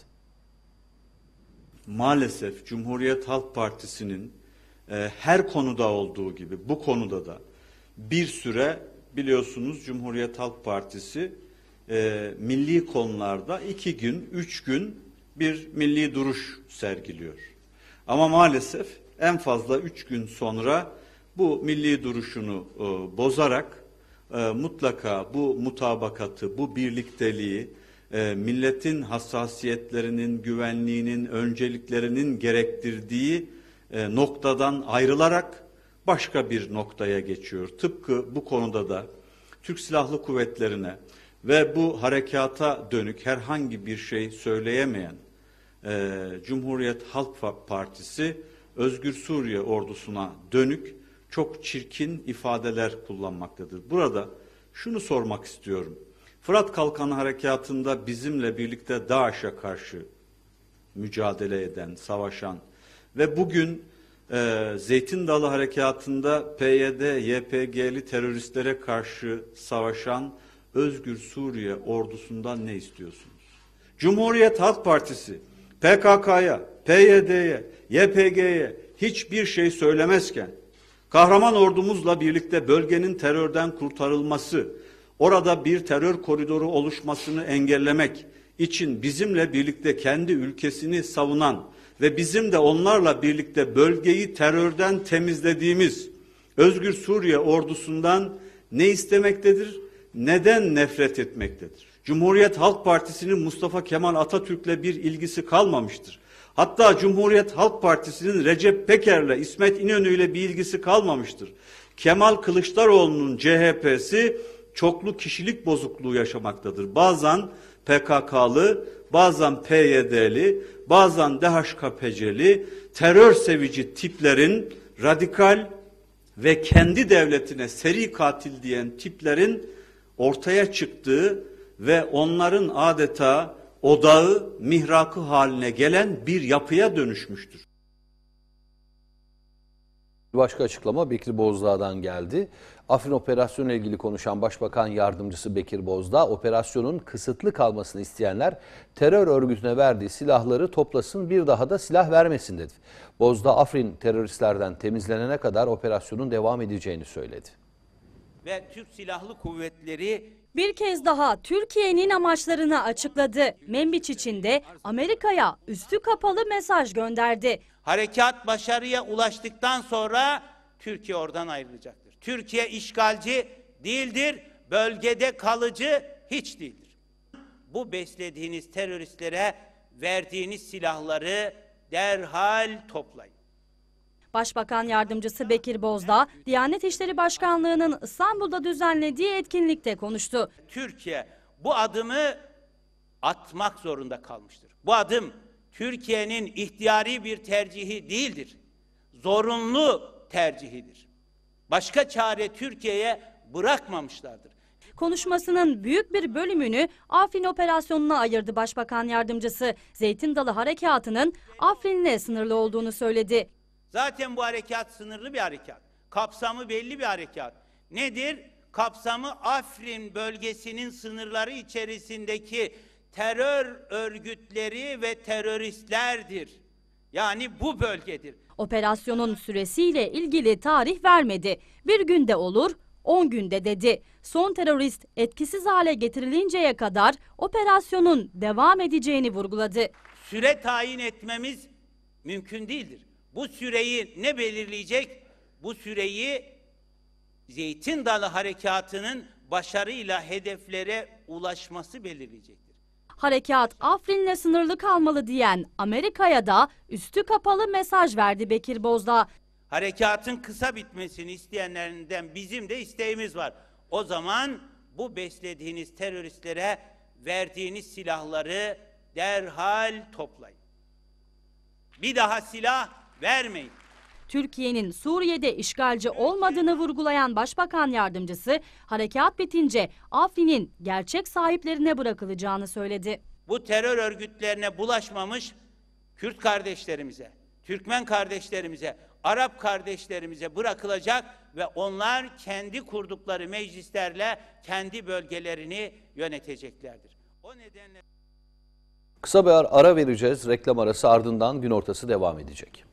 Maalesef Cumhuriyet Halk Partisi'nin e, her konuda olduğu gibi bu konuda da bir süre biliyorsunuz Cumhuriyet Halk Partisi e, milli konularda iki gün, üç gün bir milli duruş sergiliyor. Ama maalesef en fazla üç gün sonra bu milli duruşunu e, bozarak e, mutlaka bu mutabakatı, bu birlikteliği, e, milletin hassasiyetlerinin, güvenliğinin, önceliklerinin gerektirdiği e, noktadan ayrılarak başka bir noktaya geçiyor. Tıpkı bu konuda da Türk Silahlı Kuvvetleri'ne ve bu harekata dönük herhangi bir şey söyleyemeyen e, Cumhuriyet Halk Partisi Özgür Suriye ordusuna dönük çok çirkin ifadeler kullanmaktadır. Burada şunu sormak istiyorum. Fırat Kalkanı Harekatı'nda bizimle birlikte DAEŞ'e karşı mücadele eden, savaşan ve bugün e, Zeytin Dalı Harekatı'nda P Y D, Y P G'li teröristlere karşı savaşan Özgür Suriye ordusundan ne istiyorsunuz? Cumhuriyet Halk Partisi P K K'ya, P Y D'ye, Y P G'ye hiçbir şey söylemezken kahraman ordumuzla birlikte bölgenin terörden kurtarılması, orada bir terör koridoru oluşmasını engellemek için bizimle birlikte kendi ülkesini savunan ve bizim de onlarla birlikte bölgeyi terörden temizlediğimiz Özgür Suriye ordusundan ne istemektedir? Neden nefret etmektedir? Cumhuriyet Halk Partisi'nin Mustafa Kemal Atatürk'le bir ilgisi kalmamıştır. Hatta Cumhuriyet Halk Partisi'nin Recep Peker'le, İsmet İnönü'yle bir ilgisi kalmamıştır. Kemal Kılıçdaroğlu'nun C H P'si çoklu kişilik bozukluğu yaşamaktadır. Bazen P K K'lı, bazen P Y D'li, bazen D H K P C'li terör sevici tiplerin, radikal ve kendi devletine seri katil diyen tiplerin ortaya çıktığı ve onların adeta odağı, mihrakı haline gelen bir yapıya dönüşmüştür. Başka açıklama Bekir Bozdağ'dan geldi. Afrin operasyonu ile ilgili konuşan Başbakan Yardımcısı Bekir Bozdağ, operasyonun kısıtlı kalmasını isteyenler terör örgütüne verdiği silahları toplasın, bir daha da silah vermesin dedi. Bozdağ, Afrin teröristlerden temizlenene kadar operasyonun devam edeceğini söyledi. Ve Türk Silahlı Kuvvetleri bir kez daha Türkiye'nin amaçlarını açıkladı. Menbiç için de Amerika'ya üstü kapalı mesaj gönderdi. Harekat başarıya ulaştıktan sonra Türkiye oradan ayrılacaktır. Türkiye işgalci değildir, bölgede kalıcı hiç değildir. Bu beslediğiniz teröristlere verdiğiniz silahları derhal toplayın. Başbakan Yardımcısı Bekir Bozdağ, Diyanet İşleri Başkanlığı'nın İstanbul'da düzenlediği etkinlikte konuştu. Türkiye bu adımı atmak zorunda kalmıştır. Bu adım Türkiye'nin ihtiyari bir tercihi değildir. Zorunlu tercihidir. Başka çare Türkiye'ye bırakmamışlardır. Konuşmasının büyük bir bölümünü Afrin operasyonuna ayırdı Başbakan Yardımcısı. Zeytin Dalı Harekatı'nın Afrin'le sınırlı olduğunu söyledi. Zaten bu harekat sınırlı bir harekat. Kapsamı belli bir harekat. Nedir? Kapsamı Afrin bölgesinin sınırları içerisindeki terör örgütleri ve teröristlerdir. Yani bu bölgedir. Operasyonun süresiyle ilgili tarih vermedi. Bir günde olur, on günde dedi. Son terörist etkisiz hale getirilinceye kadar operasyonun devam edeceğini vurguladı. Süre tayin etmemiz mümkün değildir. Bu süreyi ne belirleyecek? Bu süreyi Zeytin Dalı Harekatı'nın başarıyla hedeflere ulaşması belirleyecektir. Harekat Afrin'le sınırlı kalmalı diyen Amerika'ya da üstü kapalı mesaj verdi Bekir Bozdağ. Harekatın kısa bitmesini isteyenlerinden bizim de isteğimiz var. O zaman bu beslediğiniz teröristlere verdiğiniz silahları derhal toplayın. Bir daha silah vermeyin. Türkiye'nin Suriye'de işgalci olmadığını vurgulayan Başbakan Yardımcısı, harekat bitince Afrin'in gerçek sahiplerine bırakılacağını söyledi. Bu terör örgütlerine bulaşmamış Kürt kardeşlerimize, Türkmen kardeşlerimize, Arap kardeşlerimize bırakılacak ve onlar kendi kurdukları meclislerle kendi bölgelerini yöneteceklerdir. O nedenle Kısa bir ara vereceğiz. Reklam arası, ardından gün ortası devam edecek.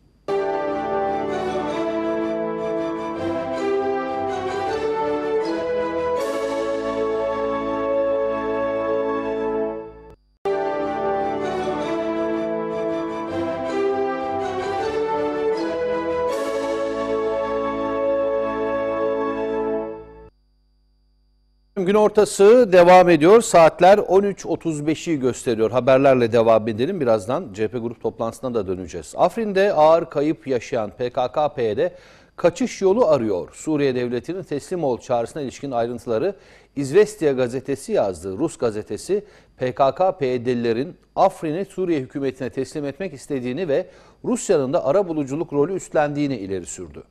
Gün ortası devam ediyor. Saatler on üç otuz beşi gösteriyor. Haberlerle devam edelim. Birazdan C H P grup toplantısına da döneceğiz. Afrin'de ağır kayıp yaşayan P K K P Y D kaçış yolu arıyor. Suriye devletinin teslim ol çağrısına ilişkin ayrıntıları İzvestiya gazetesi yazdı. Rus gazetesi P K K P Y D'lilerin Afrin'i Suriye hükümetine teslim etmek istediğini ve Rusya'nın da arabuluculuk rolü üstlendiğini ileri sürdü.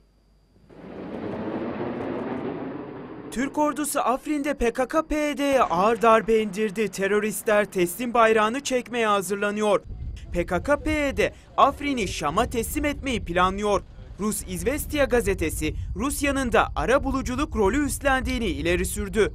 Türk ordusu Afrin'de P K K P Y D'ye ağır darbe indirdi. Teröristler teslim bayrağını çekmeye hazırlanıyor. P K K P Y D Afrin'i Şam'a teslim etmeyi planlıyor. Rus İzvestiya gazetesi Rusya'nın da arabuluculuk rolü üstlendiğini ileri sürdü.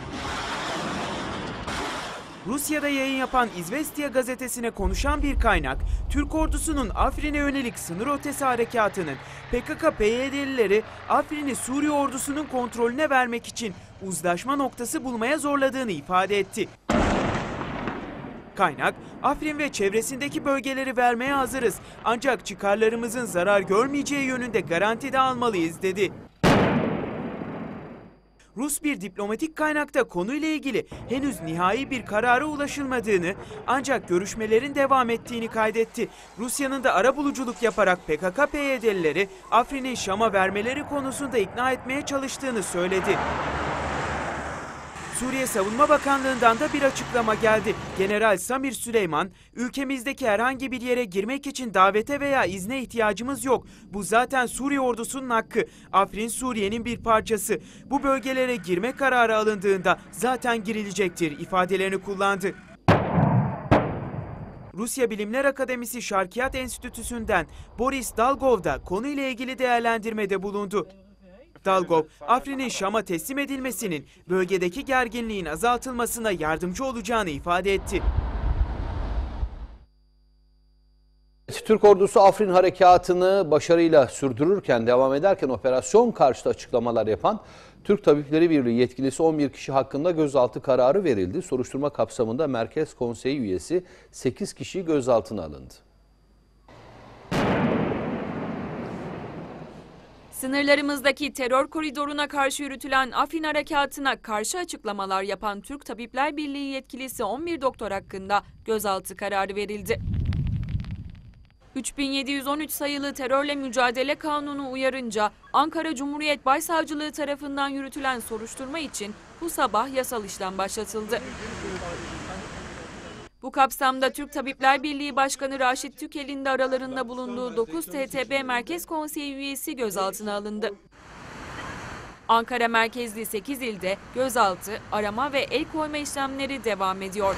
Rusya'da yayın yapan İzvestiya gazetesine konuşan bir kaynak, Türk ordusunun Afrin'e yönelik sınır ötesi harekatının P K K P Y D'lileri Afrin'i Suriye ordusunun kontrolüne vermek için uzlaşma noktası bulmaya zorladığını ifade etti. Kaynak, Afrin ve çevresindeki bölgeleri vermeye hazırız ancak çıkarlarımızın zarar görmeyeceği yönünde garanti de almalıyız dedi. Rus bir diplomatik kaynakta konuyla ilgili henüz nihai bir karara ulaşılmadığını ancak görüşmelerin devam ettiğini kaydetti. Rusya'nın da arabuluculuk yaparak P K K P Y D'lileri Afrin'i Şam'a vermeleri konusunda ikna etmeye çalıştığını söyledi. Suriye Savunma Bakanlığı'ndan da bir açıklama geldi. General Samir Süleyman, ülkemizdeki herhangi bir yere girmek için davete veya izne ihtiyacımız yok. Bu zaten Suriye ordusunun hakkı. Afrin Suriye'nin bir parçası. Bu bölgelere girme kararı alındığında zaten girilecektir ifadelerini kullandı. Rusya Bilimler Akademisi Şarkiyat Enstitüsü'nden Boris Dalgov da konuyla ilgili değerlendirmede bulundu. Dalgov, Afrin'in Şam'a teslim edilmesinin bölgedeki gerginliğin azaltılmasına yardımcı olacağını ifade etti. Türk ordusu Afrin harekatını başarıyla sürdürürken, devam ederken operasyon karşıtı açıklamalar yapan Türk Tabipleri Birliği yetkilisi on bir kişi hakkında gözaltı kararı verildi. Soruşturma kapsamında Merkez Konseyi üyesi sekiz kişi gözaltına alındı. Sınırlarımızdaki terör koridoruna karşı yürütülen Afrin harekatına karşı açıklamalar yapan Türk Tabipler Birliği yetkilisi on bir doktor hakkında gözaltı kararı verildi. üç bin yedi yüz on üç sayılı terörle mücadele kanunu uyarınca Ankara Cumhuriyet Başsavcılığı tarafından yürütülen soruşturma için bu sabah yasal işlem başlatıldı. Bu kapsamda Türk Tabipler Birliği Başkanı Raşit Tükel'in de aralarında bulunduğu dokuz T T B Merkez Konseyi üyesi gözaltına alındı. Ankara merkezli sekiz ilde gözaltı, arama ve el koyma işlemleri devam ediyor.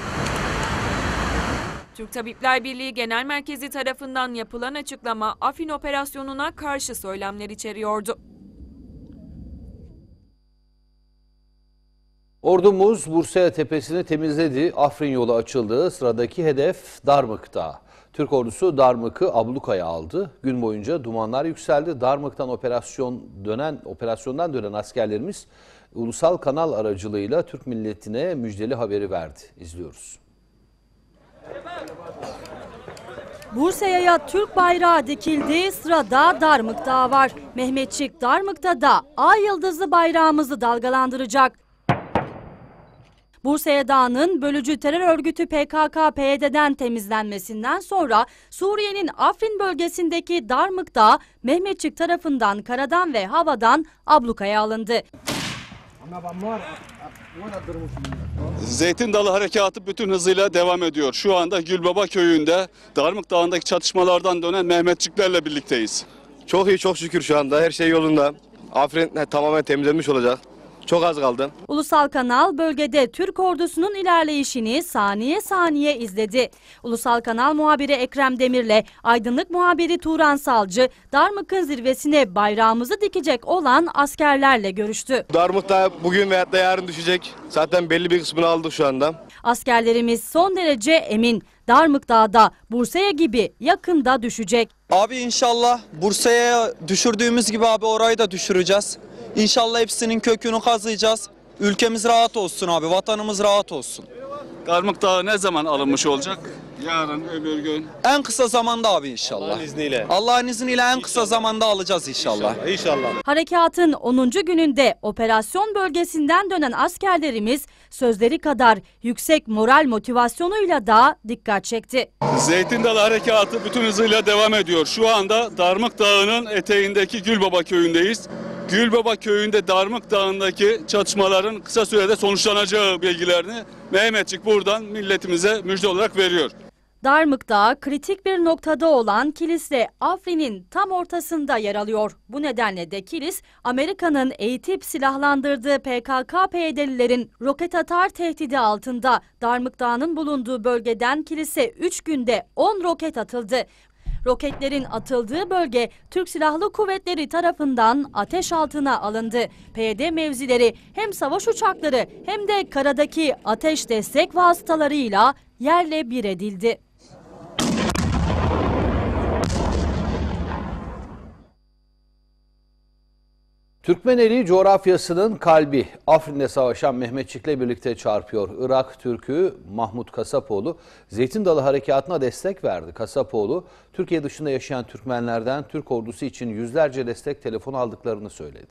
Türk Tabipler Birliği Genel Merkezi tarafından yapılan açıklama Afrin operasyonuna karşı söylemler içeriyordu. Ordumuz Bursa tepesini temizledi. Afrin yolu açıldı. Sıradaki hedef Darmık Dağı. Türk ordusu Darmık'ı ablukaya aldı. Gün boyunca dumanlar yükseldi. Darmık'tan operasyon dönen operasyondan dönen askerlerimiz ulusal kanal aracılığıyla Türk milletine müjdeli haberi verdi. İzliyoruz. Bursa'ya Türk bayrağı dikildi. Sırada Darmık Dağı var. Mehmetçik Darmık'ta da ay yıldızlı bayrağımızı dalgalandıracak. Bursa Dağı'nın bölücü terör örgütü P K K P Y D'den temizlenmesinden sonra Suriye'nin Afrin bölgesindeki Darmık Dağı, Mehmetçik tarafından karadan ve havadan ablukaya alındı. Zeytin Dalı Harekatı bütün hızıyla devam ediyor. Şu anda Gülbaba köyünde Darmık Dağı'ndaki çatışmalardan dönen Mehmetçiklerle birlikteyiz. Çok iyi, çok şükür şu anda her şey yolunda. Afrin tamamen temizlenmiş olacak. Çok az kaldı. Ulusal Kanal bölgede Türk ordusunun ilerleyişini saniye saniye izledi. Ulusal Kanal muhabiri Ekrem Demir'le Aydınlık muhabiri Turan Salcı, Darmık'ın zirvesine bayrağımızı dikecek olan askerlerle görüştü. Darmık da bugün veyahut da yarın düşecek. Zaten belli bir kısmını aldık şu anda. Askerlerimiz son derece emin. Darmık Dağı'da Bursa'ya gibi yakında düşecek. Abi inşallah Bursa'ya düşürdüğümüz gibi abi orayı da düşüreceğiz. İnşallah hepsinin kökünü kazıyacağız. Ülkemiz rahat olsun abi, vatanımız rahat olsun. Darmık Dağı ne zaman alınmış olacak? Yarın, öbür gün? En kısa zamanda abi inşallah. Allah'ın izniyle. Allah'ın izniyle en kısa zamanda alacağız inşallah. İnşallah. İnşallah. Harekatın onuncu gününde operasyon bölgesinden dönen askerlerimiz sözleri kadar yüksek moral motivasyonuyla da dikkat çekti. Zeytin Dalı Harekatı bütün hızıyla devam ediyor. Şu anda Darmık Dağı'nın eteğindeki Gülbaba köyündeyiz. Gülbaba köyünde Darmık Dağı'ndaki çatışmaların kısa sürede sonuçlanacağı bilgilerini Mehmetçik buradan milletimize müjde olarak veriyor. Darmık Dağı kritik bir noktada olan Kilis'le Afrin'in tam ortasında yer alıyor. Bu nedenle de Kilis, Amerika'nın eğitip silahlandırdığı P K K P Y D'lilerin roket atar tehdidi altında. Darmık Dağı'nın bulunduğu bölgeden Kilis'e üç günde on roket atıldı. Roketlerin atıldığı bölge Türk Silahlı Kuvvetleri tarafından ateş altına alındı. P Y D mevzileri hem savaş uçakları hem de karadaki ateş destek vasıtalarıyla yerle bir edildi. Türkmeneli coğrafyasının kalbi Afrin'de savaşan Mehmetçik'le birlikte çarpıyor. Irak Türk'ü Mahmut Kasapoğlu Zeytin Dalı Harekatı'na destek verdi. Kasapoğlu, Türkiye dışında yaşayan Türkmenlerden Türk ordusu için yüzlerce destek telefonu aldıklarını söyledi.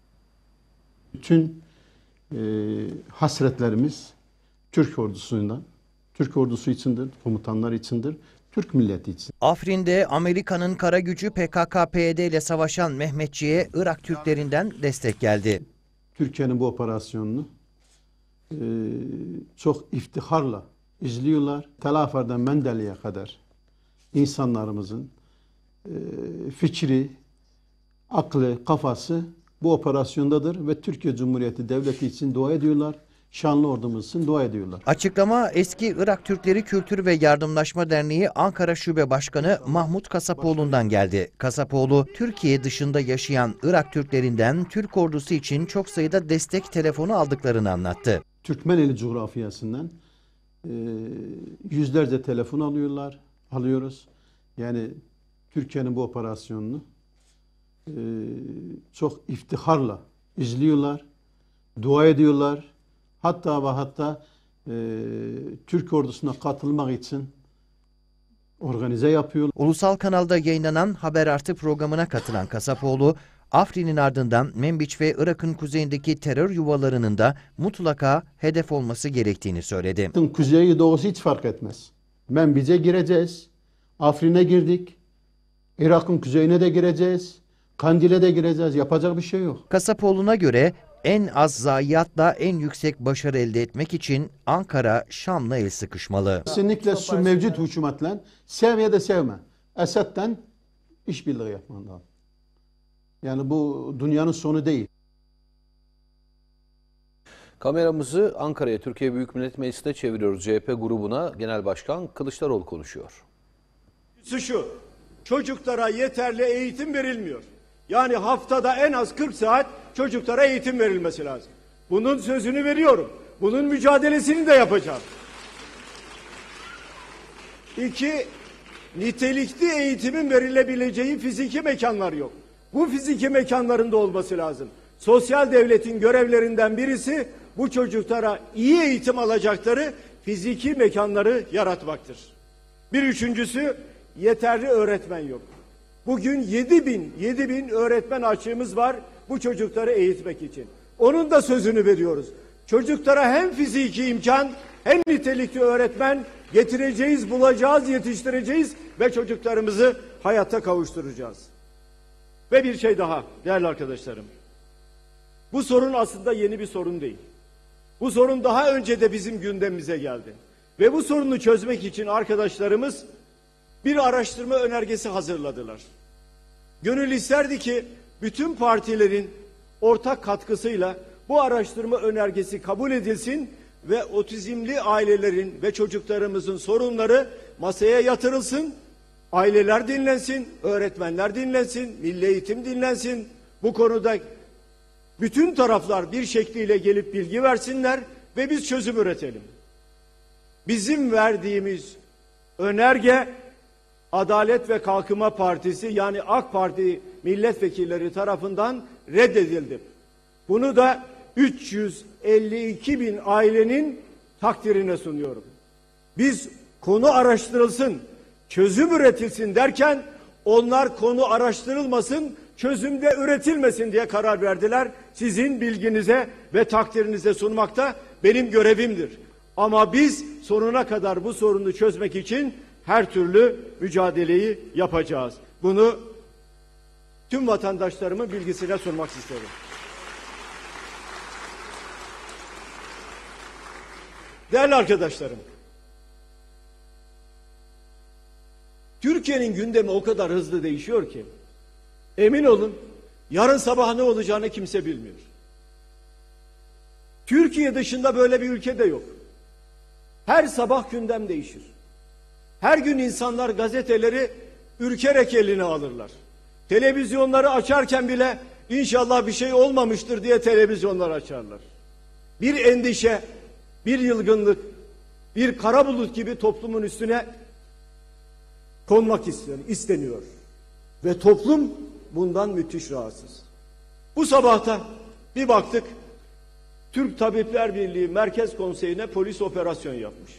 Bütün e, hasretlerimiz Türk ordusundan, Türk ordusu içindir, komutanlar içindir, Türk milleti için. Afrin'de Amerika'nın kara gücü P K K P Y D ile savaşan Mehmetçik'e Irak Türklerinden destek geldi. Türkiye'nin bu operasyonunu e, çok iftiharla izliyorlar. Tel Afar'dan Mendele'ye kadar insanlarımızın e, fikri, aklı, kafası bu operasyondadır ve Türkiye Cumhuriyeti Devleti için dua ediyorlar. Şanlı ordumuz için dua ediyorlar. Açıklama eski Irak Türkleri Kültür ve Yardımlaşma Derneği Ankara Şube Başkanı Mahmut Kasapoğlu'ndan geldi. Kasapoğlu, Türkiye dışında yaşayan Irak Türklerinden Türk ordusu için çok sayıda destek telefonu aldıklarını anlattı. Türkmeneli coğrafyasından e, yüzlerce telefon alıyorlar, alıyoruz. Yani Türkiye'nin bu operasyonunu e, çok iftiharla izliyorlar, dua ediyorlar. Hatta ve hatta e, Türk ordusuna katılmak için organize yapıyor. Ulusal Kanal'da yayınlanan Haber Artı programına katılan Kasapoğlu, Afrin'in ardından Menbiç ve Irak'ın kuzeyindeki terör yuvalarının da mutlaka hedef olması gerektiğini söyledi. Kuzeyi doğusu hiç fark etmez. Menbiç'e gireceğiz, Afrin'e girdik, Irak'ın kuzeyine de gireceğiz, Kandil'e de gireceğiz, yapacak bir şey yok. Kasapoğlu'na göre en az zayiatla en yüksek başarı elde etmek için Ankara Şam'la el sıkışmalı. Kesinlikle şu mevcut hükümetle sev ya da sevme. Esad'dan işbirliği yapman lazım. Yani bu dünyanın sonu değil. Kameramızı Ankara'ya, Türkiye Büyük Millet Meclisi'ne çeviriyoruz. C H P grubuna Genel Başkan Kılıçdaroğlu konuşuyor. Şu, çocuklara yeterli eğitim verilmiyor. Yani haftada en az kırk saat çocuklara eğitim verilmesi lazım. Bunun sözünü veriyorum. Bunun mücadelesini de yapacağım. İki, nitelikli eğitimin verilebileceği fiziki mekanlar yok. Bu fiziki mekanların da olması lazım. Sosyal devletin görevlerinden birisi bu çocuklara iyi eğitim alacakları fiziki mekanları yaratmaktır. Bir üçüncüsü, yeterli öğretmen yok. Bugün yedi bin, yedi bin öğretmen açığımız var bu çocukları eğitmek için. Onun da sözünü veriyoruz. çocuklara hem fiziki imkan hem nitelikli öğretmen getireceğiz, bulacağız, yetiştireceğiz ve çocuklarımızı hayata kavuşturacağız. Ve bir şey daha değerli arkadaşlarım. Bu sorun aslında yeni bir sorun değil. Bu sorun daha önce de bizim gündemimize geldi. Ve bu sorunu çözmek için arkadaşlarımız bir araştırma önergesi hazırladılar. Gönül isterdi ki bütün partilerin ortak katkısıyla bu araştırma önergesi kabul edilsin ve otizmli ailelerin ve çocuklarımızın sorunları masaya yatırılsın, aileler dinlensin, öğretmenler dinlensin, milli eğitim dinlensin. Bu konuda bütün taraflar bir şekliyle gelip bilgi versinler ve biz çözüm üretelim. Bizim verdiğimiz önerge Adalet ve Kalkınma Partisi yani AK Parti milletvekilleri tarafından reddedildi. Bunu da üç yüz elli iki bin ailenin takdirine sunuyorum. Biz konu araştırılsın, çözüm üretilsin derken onlar konu araştırılmasın, çözümde üretilmesin diye karar verdiler. Sizin bilginize ve takdirinize sunmakta benim görevimdir. Ama biz sonuna kadar bu sorunu çözmek için her türlü mücadeleyi yapacağız. Bunu tüm vatandaşlarımın bilgisine sunmak isterim. Değerli arkadaşlarım, Türkiye'nin gündemi o kadar hızlı değişiyor ki, emin olun yarın sabah ne olacağını kimse bilmiyor. Türkiye dışında böyle bir ülke de yok. Her sabah gündem değişir. Her gün insanlar gazeteleri ürkerek eline alırlar. Televizyonları açarken bile inşallah bir şey olmamıştır diye televizyonları açarlar. Bir endişe, bir yılgınlık, bir kara bulut gibi toplumun üstüne konmak isteniyor. Ve toplum bundan müthiş rahatsız. Bu sabahta bir baktık, Türk Tabipler Birliği Merkez Konseyi'ne polis operasyon yapmış.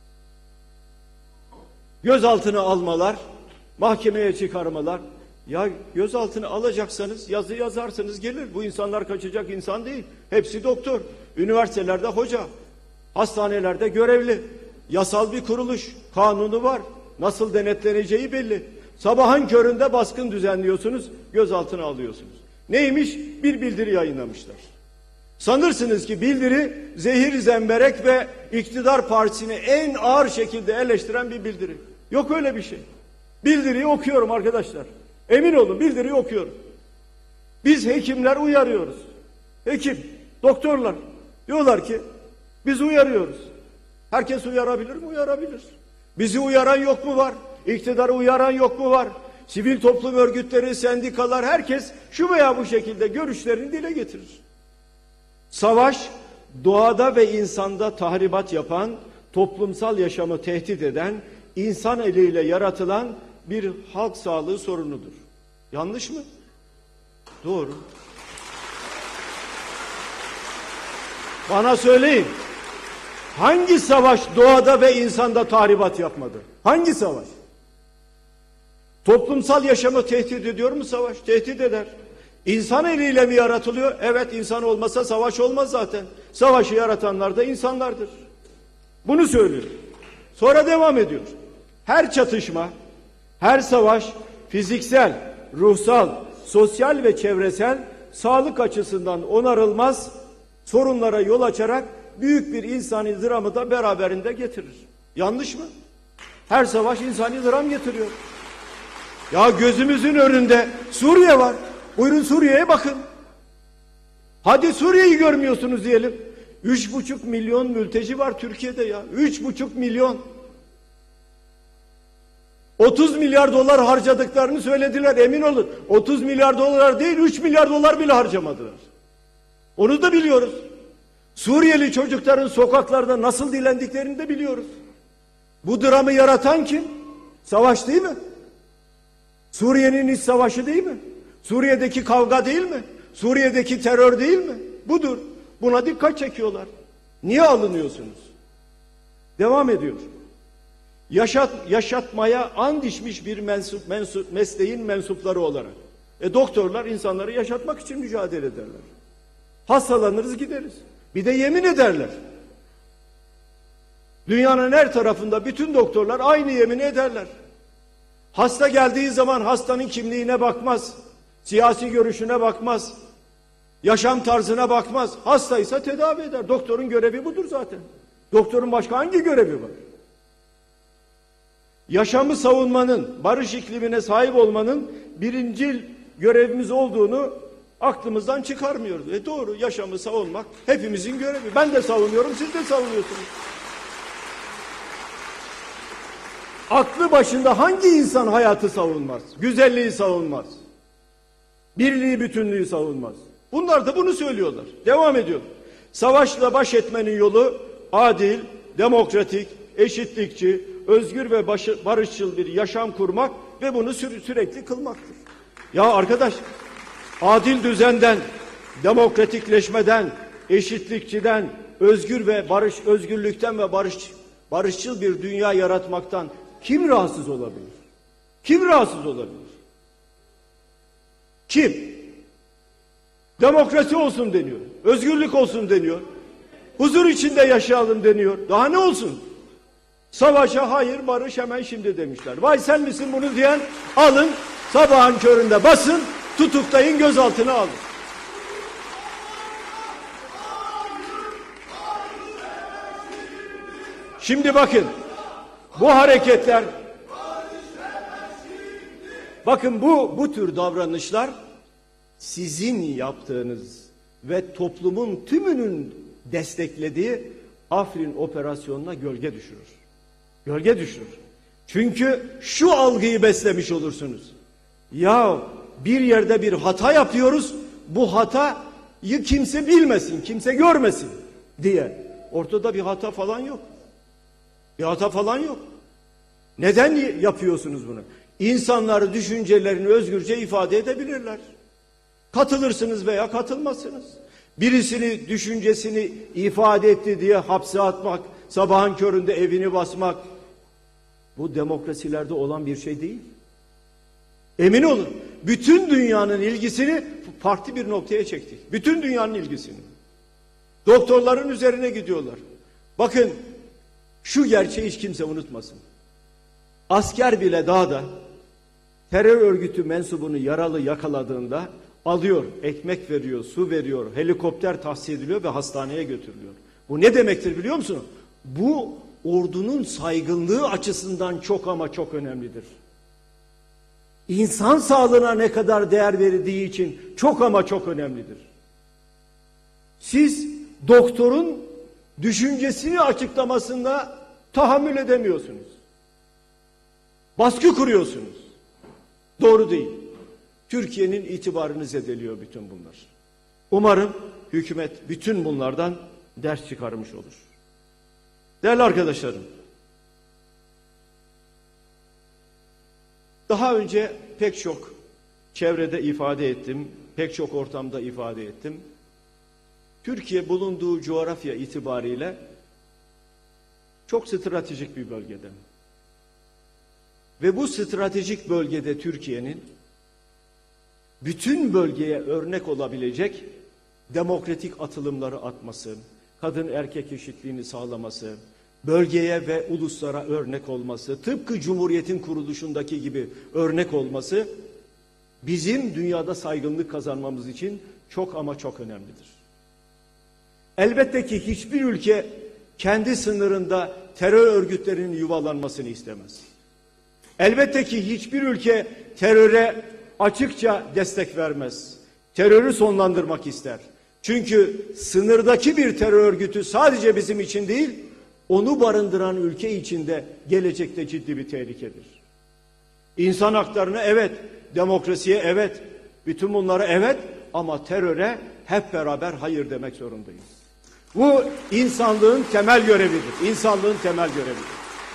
Gözaltına almalar, mahkemeye çıkarmalar. Ya gözaltına alacaksanız yazı yazarsınız gelir. Bu insanlar kaçacak insan değil. Hepsi doktor. Üniversitelerde hoca. Hastanelerde görevli. Yasal bir kuruluş. Kanunu var. Nasıl denetleneceği belli. Sabahın köründe baskın düzenliyorsunuz. Gözaltına alıyorsunuz. Neymiş? Bir bildiri yayınlamışlar. Sanırsınız ki bildiri zehir zemberek ve iktidar partisini en ağır şekilde eleştiren bir bildiri. Yok öyle bir şey. Bildiriyi okuyorum arkadaşlar. Emin olun bildiriyi okuyorum. Biz hekimler uyarıyoruz. Hekim, doktorlar diyorlar ki biz uyarıyoruz. Herkes uyarabilir mi? Uyarabilir. Bizi uyaran yok mu var? İktidarı uyaran yok mu var? Sivil toplum örgütleri, sendikalar herkes şu veya bu şekilde görüşlerini dile getirir. Savaş, doğada ve insanda tahribat yapan, toplumsal yaşamı tehdit eden, insan eliyle yaratılan bir halk sağlığı sorunudur. Yanlış mı? Doğru. Bana söyleyin, hangi savaş doğada ve insanda tahribat yapmadı? Hangi savaş? Toplumsal yaşamı tehdit ediyor mu savaş? Tehdit eder. İnsan eliyle mi yaratılıyor? Evet, insan olmasa savaş olmaz zaten. Savaşı yaratanlar da insanlardır. Bunu söylüyor. Sonra devam ediyor. Her çatışma, her savaş fiziksel, ruhsal, sosyal ve çevresel sağlık açısından onarılmaz sorunlara yol açarak büyük bir insani dramı da beraberinde getirir. Yanlış mı? Her savaş insani dram getiriyor. Ya gözümüzün önünde Suriye var. Buyurun Suriye'ye bakın. Hadi Suriye'yi görmüyorsunuz diyelim. Üç buçuk milyon mülteci var Türkiye'de ya. Üç buçuk milyon. otuz milyar dolar harcadıklarını söylediler, emin olun. otuz milyar dolar değil, üç milyar dolar bile harcamadılar. Onu da biliyoruz. Suriyeli çocukların sokaklarda nasıl dilendiklerini de biliyoruz. Bu dramı yaratan kim? Savaş değil mi? Suriye'nin iç savaşı değil mi? Suriye'deki kavga değil mi? Suriye'deki terör değil mi? Budur. Buna dikkat çekiyorlar. Niye alınıyorsunuz? Devam ediyor. Yaşat, yaşatmaya and içmiş bir mensup, mensup, mesleğin mensupları olarak. E doktorlar insanları yaşatmak için mücadele ederler. Hastalanırız gideriz. Bir de yemin ederler. Dünyanın her tarafında bütün doktorlar aynı yemin ederler. Hasta geldiği zaman hastanın kimliğine bakmaz, siyasi görüşüne bakmaz, yaşam tarzına bakmaz. Hastaysa tedavi eder. Doktorun görevi budur zaten. Doktorun başka hangi görevi var? Yaşamı savunmanın, barış iklimine sahip olmanın birincil görevimiz olduğunu aklımızdan çıkarmıyoruz. E doğru, yaşamı savunmak hepimizin görevi. Ben de savunuyorum, siz de savunuyorsunuz. Aklı başında hangi insan hayatı savunmaz? Güzelliği savunmaz. Birliği, bütünlüğü savunmaz. Bunlar da bunu söylüyorlar. Devam ediyor. Savaşla baş etmenin yolu adil, demokratik, eşitlikçi, özgür ve barışçıl bir yaşam kurmak ve bunu sü sürekli kılmaktır. Ya arkadaş, adil düzenden, demokratikleşmeden, eşitlikçiden, özgür ve barış, özgürlükten ve barış, barışçıl bir dünya yaratmaktan kim rahatsız olabilir? Kim rahatsız olabilir? Kim? Demokrasi olsun deniyor, özgürlük olsun deniyor, huzur içinde yaşayalım deniyor. Daha ne olsun? Savaşa hayır, barış hemen şimdi demişler. Vay sen misin bunu diyen? Alın, sabahın köründe basın, tutuklayın, gözaltına alın. Şimdi bakın, bu hareketler, bakın bu bu tür davranışlar sizin yaptığınız ve toplumun tümünün desteklediği Afrin operasyonuna gölge düşürür. Gölge düşürür. Çünkü şu algıyı beslemiş olursunuz. Ya bir yerde bir hata yapıyoruz, bu hatayı kimse bilmesin, kimse görmesin diye. Ortada bir hata falan yok. Bir hata falan yok. Neden yapıyorsunuz bunu? İnsanlar düşüncelerini özgürce ifade edebilirler. Katılırsınız veya katılmazsınız. Birisini düşüncesini ifade etti diye hapse atmak, sabahın köründe evini basmak, bu demokrasilerde olan bir şey değil. Emin olun, bütün dünyanın ilgisini farklı bir noktaya çektik. Bütün dünyanın ilgisini. Doktorların üzerine gidiyorlar. Bakın, şu gerçeği hiç kimse unutmasın. Asker bile dağda terör örgütü mensubunu yaralı yakaladığında alıyor, ekmek veriyor, su veriyor, helikopter tahsis ediliyor ve hastaneye götürülüyor. Bu ne demektir biliyor musun? Bu ordunun saygınlığı açısından çok ama çok önemlidir. İnsan sağlığına ne kadar değer verildiği için çok ama çok önemlidir. Siz doktorun düşüncesini açıklamasında tahammül edemiyorsunuz. Baskı kuruyorsunuz. Doğru değil. Türkiye'nin itibarını zedeliyor bütün bunlar. Umarım hükümet bütün bunlardan ders çıkarmış olur. Değerli arkadaşlarım, daha önce pek çok çevrede ifade ettim, pek çok ortamda ifade ettim. Türkiye bulunduğu coğrafya itibariyle çok stratejik bir bölgede. Ve bu stratejik bölgede Türkiye'nin bütün bölgeye örnek olabilecek demokratik atılımları atması, kadın erkek eşitliğini sağlaması, bölgeye ve uluslara örnek olması, tıpkı Cumhuriyet'in kuruluşundaki gibi örnek olması bizim dünyada saygınlık kazanmamız için çok ama çok önemlidir. Elbette ki hiçbir ülke kendi sınırında terör örgütlerinin yuvalanmasını istemez. Elbette ki hiçbir ülke teröre açıkça destek vermez. Terörü sonlandırmak ister. Çünkü sınırdaki bir terör örgütü sadece bizim için değil, onu barındıran ülke içinde gelecekte ciddi bir tehlikedir. İnsan haklarına evet, demokrasiye evet, bütün bunlara evet ama teröre hep beraber hayır demek zorundayız. Bu insanlığın temel görevidir. İnsanlığın temel görevidir.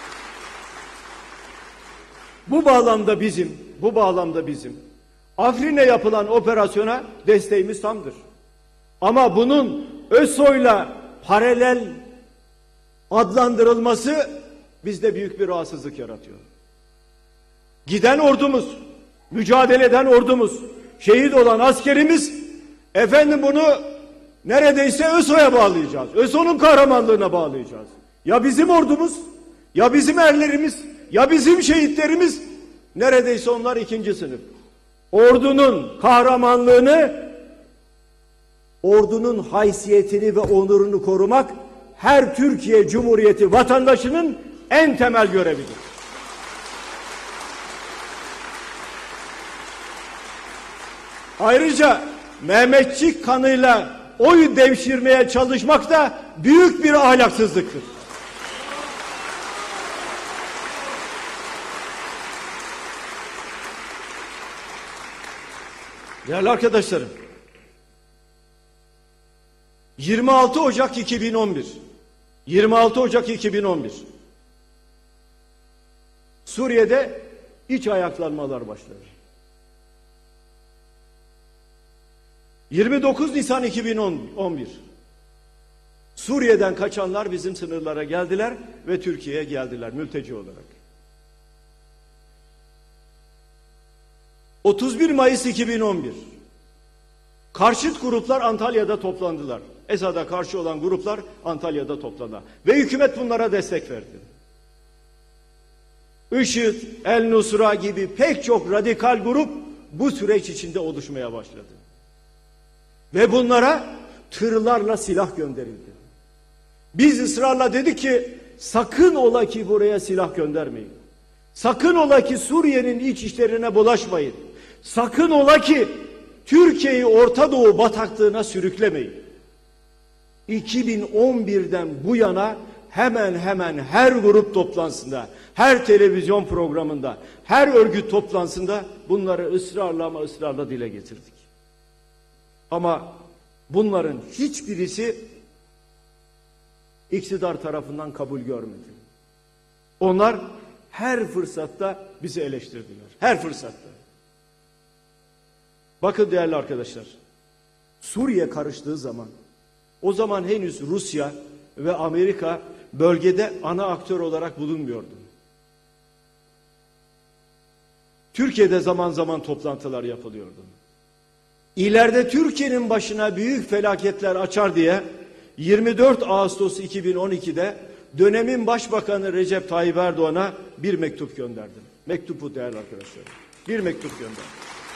Bu bağlamda bizim, bu bağlamda bizim Afrin'e yapılan operasyona desteğimiz tamdır. Ama bunun ÖSO'yla paralel adlandırılması bizde büyük bir rahatsızlık yaratıyor. Giden ordumuz, mücadele eden ordumuz, şehit olan askerimiz efendim bunu neredeyse ÖSO'ya bağlayacağız. ÖSO'nun kahramanlığına bağlayacağız. Ya bizim ordumuz, ya bizim erlerimiz, ya bizim şehitlerimiz, neredeyse onlar ikinci sınıf. Ordunun kahramanlığını, ordunun haysiyetini ve onurunu korumak her Türkiye Cumhuriyeti vatandaşının en temel görevidir. Ayrıca Mehmetçik kanıyla oy devşirmeye çalışmak da büyük bir ahlaksızlıktır. Değerli arkadaşlarım, yirmi altı Ocak iki bin on bir yirmi altı Ocak iki bin on bir Suriye'de iç ayaklanmalar başladı. yirmi dokuz Nisan iki bin on bir Suriye'den kaçanlar bizim sınırlara geldiler ve Türkiye'ye geldiler mülteci olarak. otuz bir Mayıs iki bin on bir karşıt gruplar Antalya'da toplandılar. Esad'a karşı olan gruplar Antalya'da toplandı. Ve hükümet bunlara destek verdi. IŞİD, El Nusra gibi pek çok radikal grup bu süreç içinde oluşmaya başladı. Ve bunlara tırlarla silah gönderildi. Biz ısrarla dedik ki sakın ola ki buraya silah göndermeyin. Sakın ola ki Suriye'nin iç işlerine bulaşmayın. Sakın ola ki Türkiye'yi Orta Doğu bataklığına sürüklemeyin. iki bin on birden bu yana hemen hemen her grup toplantısında, her televizyon programında, her örgüt toplantısında bunları ısrarla ama ısrarla dile getirdik. Ama bunların hiçbirisi iktidar tarafından kabul görmedi. Onlar her fırsatta bizi eleştirdiler. Her fırsatta. Bakın değerli arkadaşlar, Suriye karıştığı zaman, o zaman henüz Rusya ve Amerika bölgede ana aktör olarak bulunmuyordu. Türkiye'de zaman zaman toplantılar yapılıyordu. İleride Türkiye'nin başına büyük felaketler açar diye yirmi dört Ağustos iki bin on iki'de dönemin Başbakanı Recep Tayyip Erdoğan'a bir mektup gönderdim. Mektubu değerli arkadaşlar. Bir mektup gönderdim.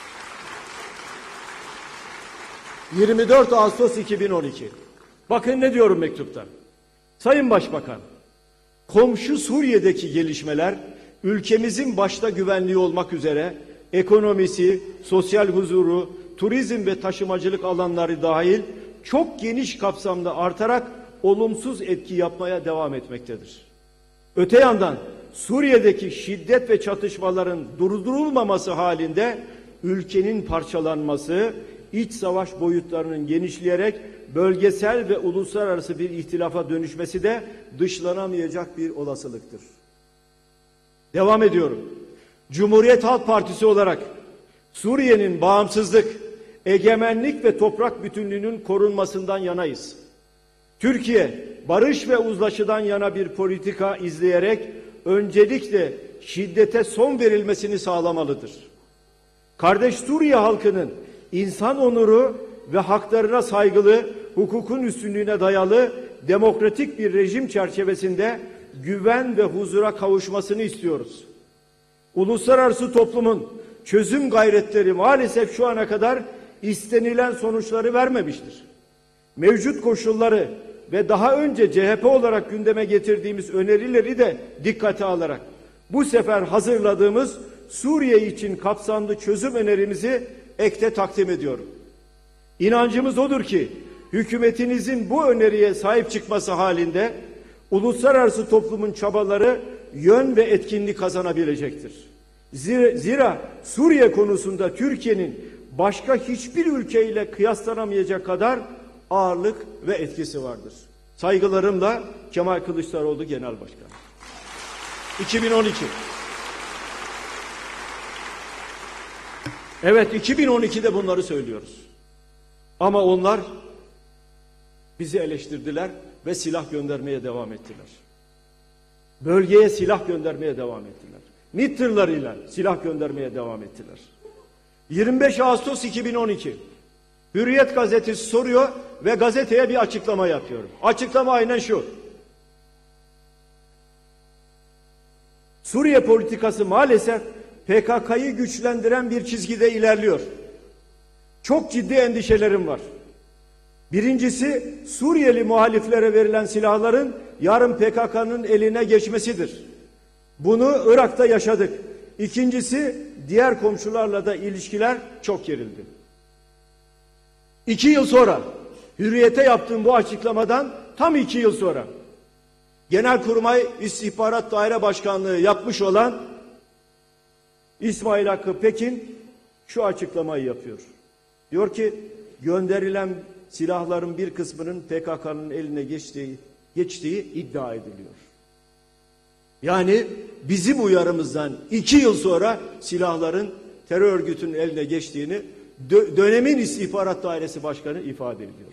yirmi dört Ağustos iki bin on iki. Bakın ne diyorum mektupta. Sayın Başbakan, komşu Suriye'deki gelişmeler ülkemizin başta güvenliği olmak üzere ekonomisi, sosyal huzuru, turizm ve taşımacılık alanları dahil çok geniş kapsamda artarak olumsuz etki yapmaya devam etmektedir. Öte yandan Suriye'deki şiddet ve çatışmaların durdurulmaması halinde ülkenin parçalanması, iç savaş boyutlarının genişleyerek bölgesel ve uluslararası bir ihtilafa dönüşmesi de dışlanamayacak bir olasılıktır. Devam ediyorum. Cumhuriyet Halk Partisi olarak Suriye'nin bağımsızlık, egemenlik ve toprak bütünlüğünün korunmasından yanayız. Türkiye, barış ve uzlaşıdan yana bir politika izleyerek öncelikle şiddete son verilmesini sağlamalıdır. Kardeş Suriye halkının insan onuru ve haklarına saygılı, hukukun üstünlüğüne dayalı demokratik bir rejim çerçevesinde güven ve huzura kavuşmasını istiyoruz. Uluslararası toplumun çözüm gayretleri maalesef şu ana kadar istenilen sonuçları vermemiştir. Mevcut koşulları ve daha önce C H P olarak gündeme getirdiğimiz önerileri de dikkate alarak bu sefer hazırladığımız Suriye için kapsamlı çözüm önerimizi ekte takdim ediyorum. İnancımız odur ki hükümetinizin bu öneriye sahip çıkması halinde uluslararası toplumun çabaları yön ve etkinlik kazanabilecektir. Zira, zira Suriye konusunda Türkiye'nin başka hiçbir ülkeyle kıyaslanamayacak kadar ağırlık ve etkisi vardır. Saygılarımla Kemal Kılıçdaroğlu Genel Başkan. iki bin on iki. Evet, iki bin on iki'de bunları söylüyoruz. Ama onlar bizi eleştirdiler ve silah göndermeye devam ettiler. Bölgeye silah göndermeye devam ettiler. MİT tırlarıyla silah göndermeye devam ettiler. yirmi beş Ağustos iki bin on iki Hürriyet gazetesi soruyor ve gazeteye bir açıklama yapıyorum. Açıklama aynen şu. Suriye politikası maalesef P K K'yı güçlendiren bir çizgide ilerliyor. Çok ciddi endişelerim var. Birincisi, Suriyeli muhaliflere verilen silahların yarın P K K'nın eline geçmesidir. Bunu Irak'ta yaşadık. İkincisi, diğer komşularla da ilişkiler çok gerildi. İki yıl sonra, Hürriyet'e yaptığım bu açıklamadan tam iki yıl sonra, Genelkurmay İstihbarat Daire Başkanlığı yapmış olan İsmail Hakkı Pekin şu açıklamayı yapıyor. Diyor ki, gönderilen silahların bir kısmının P K K'nın eline geçtiği, geçtiği iddia ediliyor. Yani bizim uyarımızdan iki yıl sonra silahların terör örgütünün eline geçtiğini dö dönemin İstihbarat Dairesi Başkanı ifade ediyor.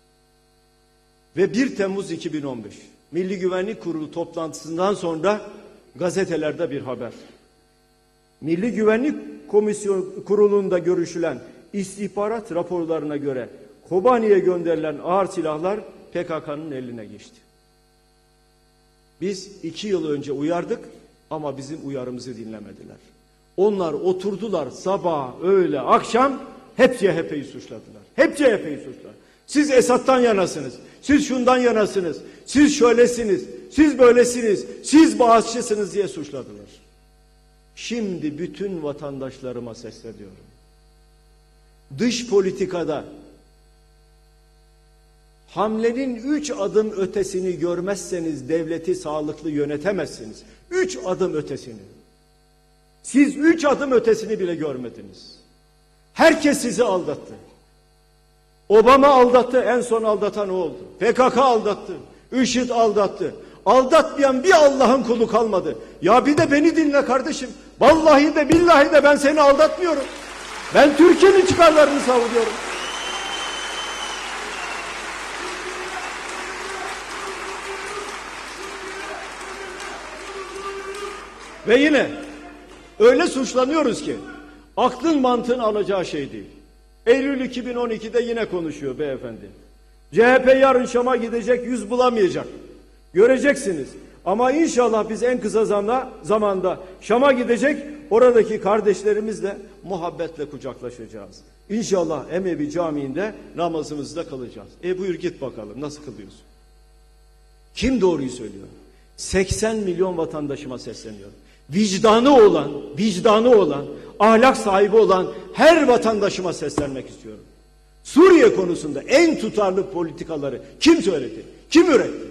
Ve bir Temmuz iki bin on beş Milli Güvenlik Kurulu toplantısından sonra gazetelerde bir haber. Milli Güvenlik Komisyon Kurulu'nda görüşülen istihbarat raporlarına göre Kobani'ye gönderilen ağır silahlar P K K'nın eline geçti. Biz iki yıl önce uyardık ama bizim uyarımızı dinlemediler. Onlar oturdular sabah, öğle, akşam hep C H P'yi suçladılar. Hep C H P'yi suçladılar. Siz Esad'dan yanasınız, siz şundan yanasınız, siz şöylesiniz, siz böylesiniz, siz bağışçısınız diye suçladılar. Şimdi bütün vatandaşlarıma sesleniyorum. Dış politikada hamlenin üç adım ötesini görmezseniz devleti sağlıklı yönetemezsiniz. Üç adım ötesini. Siz üç adım ötesini bile görmediniz. Herkes sizi aldattı. Obama aldattı, en son aldatan o oldu. P K K aldattı, IŞİD aldattı. Aldatmayan bir Allah'ın kulu kalmadı. Ya bir de beni dinle kardeşim. Vallahi de billahi de ben seni aldatmıyorum. Ben Türkiye'nin çıkarlarını savunuyorum. Ve yine öyle suçlanıyoruz ki aklın mantığın alacağı şey değil. Eylül iki bin on iki'de yine konuşuyor beyefendi. C H P yarın Şam'a gidecek, yüz bulamayacak. Göreceksiniz. Ama inşallah biz en kısa zamanda, zamanda Şam'a gidecek, oradaki kardeşlerimizle muhabbetle kucaklaşacağız. İnşallah Emevi Camii'nde namazımızda kalacağız. E buyur git bakalım nasıl kılıyorsun? Kim doğruyu söylüyor? seksen milyon vatandaşıma sesleniyorum. Vicdanı olan, vicdanı olan, ahlak sahibi olan her vatandaşıma seslenmek istiyorum. Suriye konusunda en tutarlı politikaları kim söyledi? Kim üretti?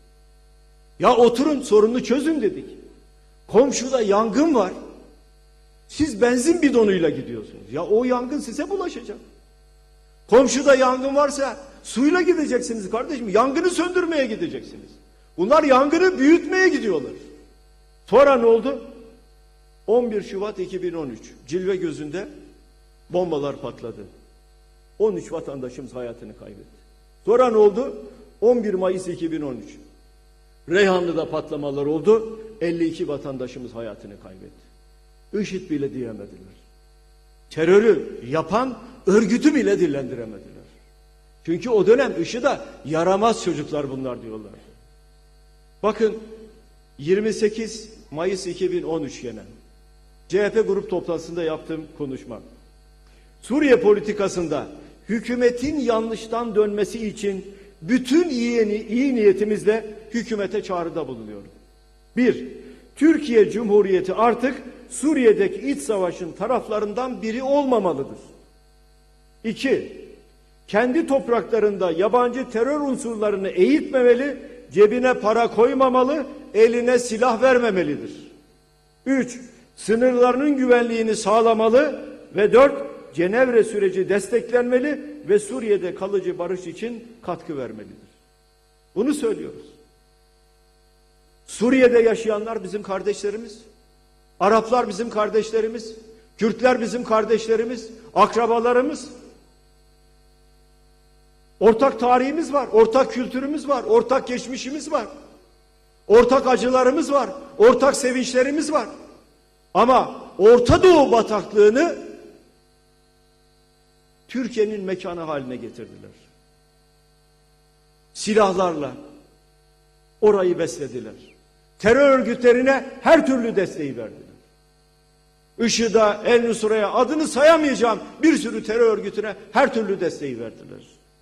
Ya oturun sorunu çözün dedik. Komşuda yangın var. Siz benzin bidonuyla gidiyorsunuz. Ya o yangın size bulaşacak. Komşuda yangın varsa suyla gideceksiniz kardeşim. Yangını söndürmeye gideceksiniz. Bunlar yangını büyütmeye gidiyorlar. Sonra ne oldu? on bir Şubat iki bin on üç Cilve Gözü'nde bombalar patladı. on üç vatandaşımız hayatını kaybetti. Sonra ne oldu? on bir Mayıs iki bin on üç Reyhanlı'da patlamalar oldu. elli iki vatandaşımız hayatını kaybetti. IŞİD bile diyemediler. Terörü yapan örgütü bile dillendiremediler. Çünkü o dönem IŞİD'e yaramaz çocuklar bunlar diyorlar. Bakın yirmi sekiz Mayıs iki bin on üç gene C H P grup toplantısında yaptığım konuşma. Suriye politikasında hükümetin yanlıştan dönmesi için bütün iyi, iyi niyetimizle hükümete çağrıda bulunuyorum. Bir, Türkiye Cumhuriyeti artık Suriye'deki iç savaşın taraflarından biri olmamalıdır. İki, kendi topraklarında yabancı terör unsurlarını eğitmemeli, cebine para koymamalı, eline silah vermemelidir. Üç, sınırlarının güvenliğini sağlamalı ve dört, Cenevre süreci desteklenmeli ve Suriye'de kalıcı barış için katkı vermelidir. Bunu söylüyoruz. Suriye'de yaşayanlar bizim kardeşlerimiz, Araplar bizim kardeşlerimiz, Kürtler bizim kardeşlerimiz, akrabalarımız. Ortak tarihimiz var, ortak kültürümüz var, ortak geçmişimiz var. Ortak acılarımız var, ortak sevinçlerimiz var. Ama Orta Doğu bataklığını Türkiye'nin mekanı haline getirdiler. Silahlarla orayı beslediler. Terör örgütlerine her türlü desteği verdiler. IŞİD'e, El Nusra'ya, adını sayamayacağım bir sürü terör örgütüne her türlü desteği verdiler.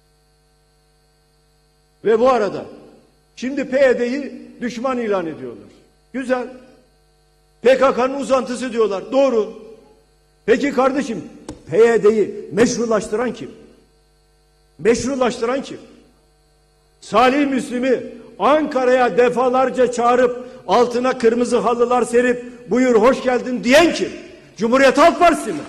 Ve bu arada şimdi P Y D'yi düşman ilan ediyorlar. Güzel. P K K'nın uzantısı diyorlar. Doğru. Peki kardeşim, P Y D'yi meşrulaştıran kim? Meşrulaştıran kim? Salih Müslim'i Ankara'ya defalarca çağırıp altına kırmızı halılar serip buyur hoş geldin diyen kim? Cumhuriyet Halk Partisi mi?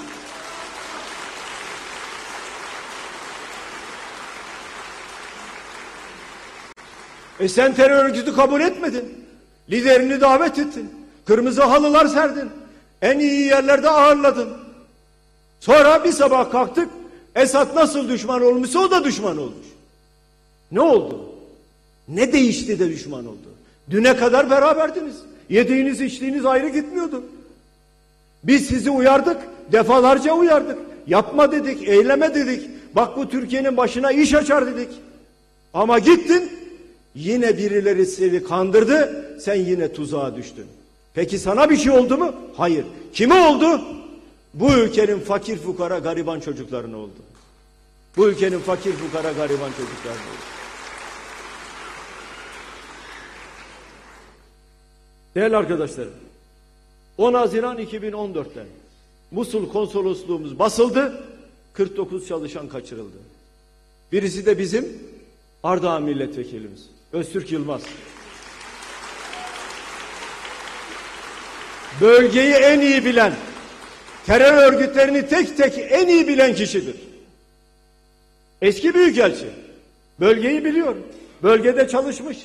E sen terör örgütü kabul etmedin. Liderini davet ettin. Kırmızı halılar serdin. En iyi yerlerde ağırladın. Sonra bir sabah kalktık. Esad nasıl düşman olmuşsa o da düşman olmuş. Ne oldu? Ne değişti de düşman oldu? Düne kadar beraberdiniz. Yediğiniz içtiğiniz ayrı gitmiyordu. Biz sizi uyardık. Defalarca uyardık. Yapma dedik, eyleme dedik. Bak bu Türkiye'nin başına iş açar dedik. Ama gittin. Yine birileri seni kandırdı. Sen yine tuzağa düştün. Peki sana bir şey oldu mu? Hayır. Kime oldu? Bu ülkenin fakir fukara gariban çocuklarına oldu. Bu ülkenin fakir fukara gariban çocuklarına oldu. Değerli arkadaşlarım, on Haziran iki bin on dört'te Musul konsolosluğumuz basıldı, kırk dokuz çalışan kaçırıldı. Birisi de bizim Ardahan milletvekilimiz, Öztürk Yılmaz. Bölgeyi en iyi bilen, terör örgütlerini tek tek en iyi bilen kişidir. Eski büyükelçi, bölgeyi biliyor, bölgede çalışmış.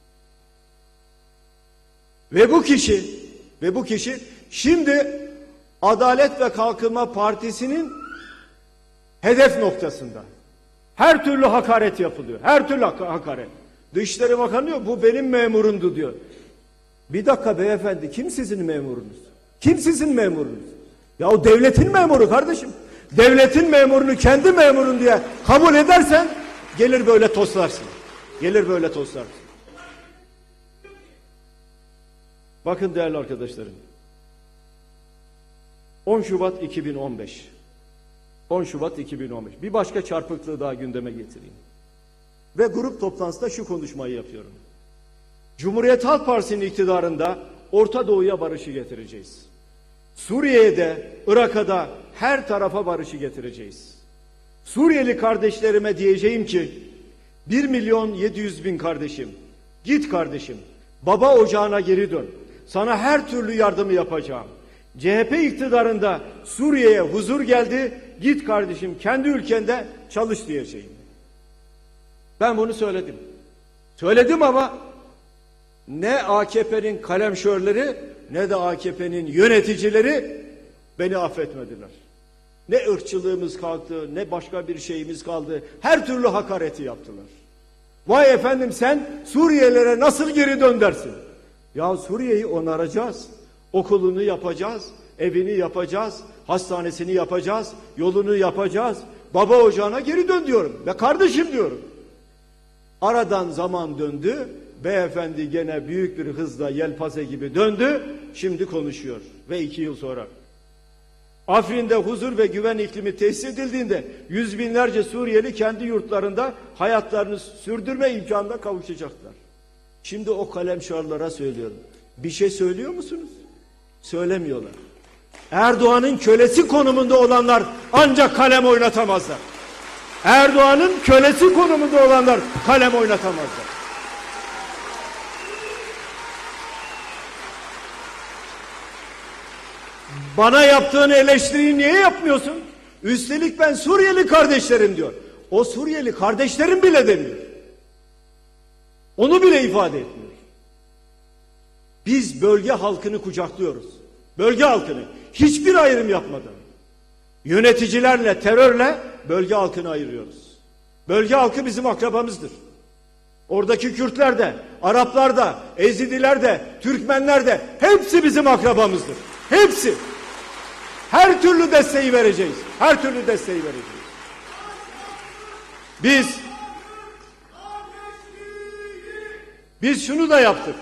Ve bu kişi, ve bu kişi şimdi Adalet ve Kalkınma Partisi'nin hedef noktasında. Her türlü hakaret yapılıyor. Her türlü hakaret. Dışişleri Bakanı diyor bu benim memurumdu diyor. Bir dakika beyefendi, kim sizin memurunuz? Kim sizin memurunuz? Ya o devletin memuru kardeşim. Devletin memurunu kendi memurun diye kabul edersen gelir böyle toslarsın. Gelir böyle toslarsın. Bakın değerli arkadaşlarım. on Şubat iki bin on beş. on Şubat iki bin on beş. Bir başka çarpıklığı daha gündeme getireyim. Ve grup toplantısında şu konuşmayı yapıyorum. Cumhuriyet Halk Partisi'nin iktidarında Orta Doğu'ya barışı getireceğiz. Suriye'ye de, Irak'a da her tarafa barışı getireceğiz. Suriyeli kardeşlerime diyeceğim ki bir milyon yedi yüz bin kardeşim, git kardeşim, baba ocağına geri dön. Sana her türlü yardımı yapacağım. C H P iktidarında Suriye'ye huzur geldi. Git kardeşim kendi ülkende çalış diyeceğim. Ben bunu söyledim. Söyledim ama ne A K P'nin kalemşörleri ne de A K P'nin yöneticileri beni affetmediler. Ne ırkçılığımız kalktı, ne başka bir şeyimiz kaldı. Her türlü hakareti yaptılar. Vay efendim sen Suriyelilere nasıl geri dön dersin? Ya Suriye'yi onaracağız. Okulunu yapacağız, evini yapacağız, hastanesini yapacağız, yolunu yapacağız. Baba ocağına geri dön diyorum ve kardeşim diyorum. Aradan zaman döndü, beyefendi gene büyük bir hızla yelpaze gibi döndü, şimdi konuşuyor ve iki yıl sonra. Afrin'de huzur ve güven iklimi tesis edildiğinde yüz binlerce Suriyeli kendi yurtlarında hayatlarını sürdürme imkanına kavuşacaklar. Şimdi o kalemşarlara söylüyorum. Bir şey söylüyor musunuz? Söylemiyorlar. Erdoğan'ın kölesi konumunda olanlar ancak kalem oynatamazlar. Erdoğan'ın kölesi konumunda olanlar kalem oynatamazlar. Bana yaptığın eleştiriyi niye yapmıyorsun? Üstelik ben Suriyeli kardeşlerim diyor. O Suriyeli kardeşlerim bile demiyor. Onu bile ifade etmiyor. Biz bölge halkını kucaklıyoruz. Bölge halkını hiçbir ayrım yapmadan yöneticilerle, terörle bölge halkını ayırıyoruz. Bölge halkı bizim akrabamızdır. Oradaki Kürtler de, Araplar da, Ezidiler de, Türkmenler de hepsi bizim akrabamızdır. Hepsi. Her türlü desteği vereceğiz. Her türlü desteği vereceğiz. Biz Biz şunu da yaptık.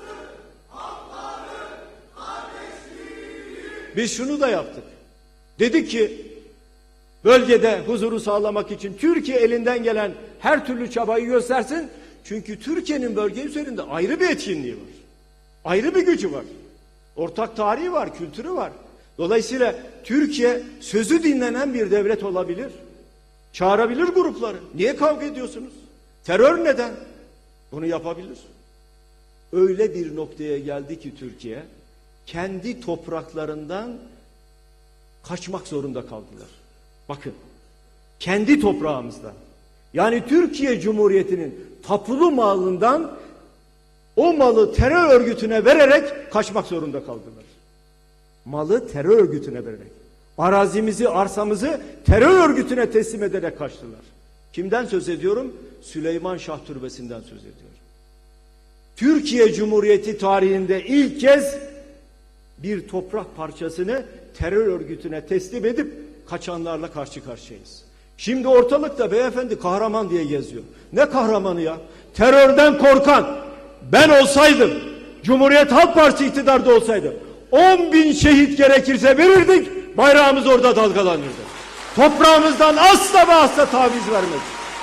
Biz şunu da yaptık. Dedik ki bölgede huzuru sağlamak için Türkiye elinden gelen her türlü çabayı göstersin. Çünkü Türkiye'nin bölge üzerinde ayrı bir etkinliği var. Ayrı bir gücü var. Ortak tarihi var, kültürü var. Dolayısıyla Türkiye sözü dinlenen bir devlet olabilir. Çağırabilir grupları. Niye kavga ediyorsunuz? Terör neden? Bunu yapabilir. Öyle bir noktaya geldi ki Türkiye kendi topraklarından kaçmak zorunda kaldılar. Bakın, kendi toprağımızdan. Yani Türkiye Cumhuriyeti'nin tapulu malından o malı terör örgütüne vererek kaçmak zorunda kaldılar. Malı terör örgütüne vererek. Arazimizi, arsamızı terör örgütüne teslim ederek kaçtılar. Kimden söz ediyorum? Süleyman Şah Türbesi'nden söz ediyorum. Türkiye Cumhuriyeti tarihinde ilk kez bir toprak parçasını terör örgütüne teslim edip kaçanlarla karşı karşıyayız. Şimdi ortalıkta beyefendi kahraman diye geziyor. Ne kahramanı ya? Terörden korkan ben olsaydım, Cumhuriyet Halk Partisi iktidarda olsaydı on bin şehit gerekirse verirdik, bayrağımız orada dalgalanırdı. Toprağımızdan asla ve asla taviz vermedik.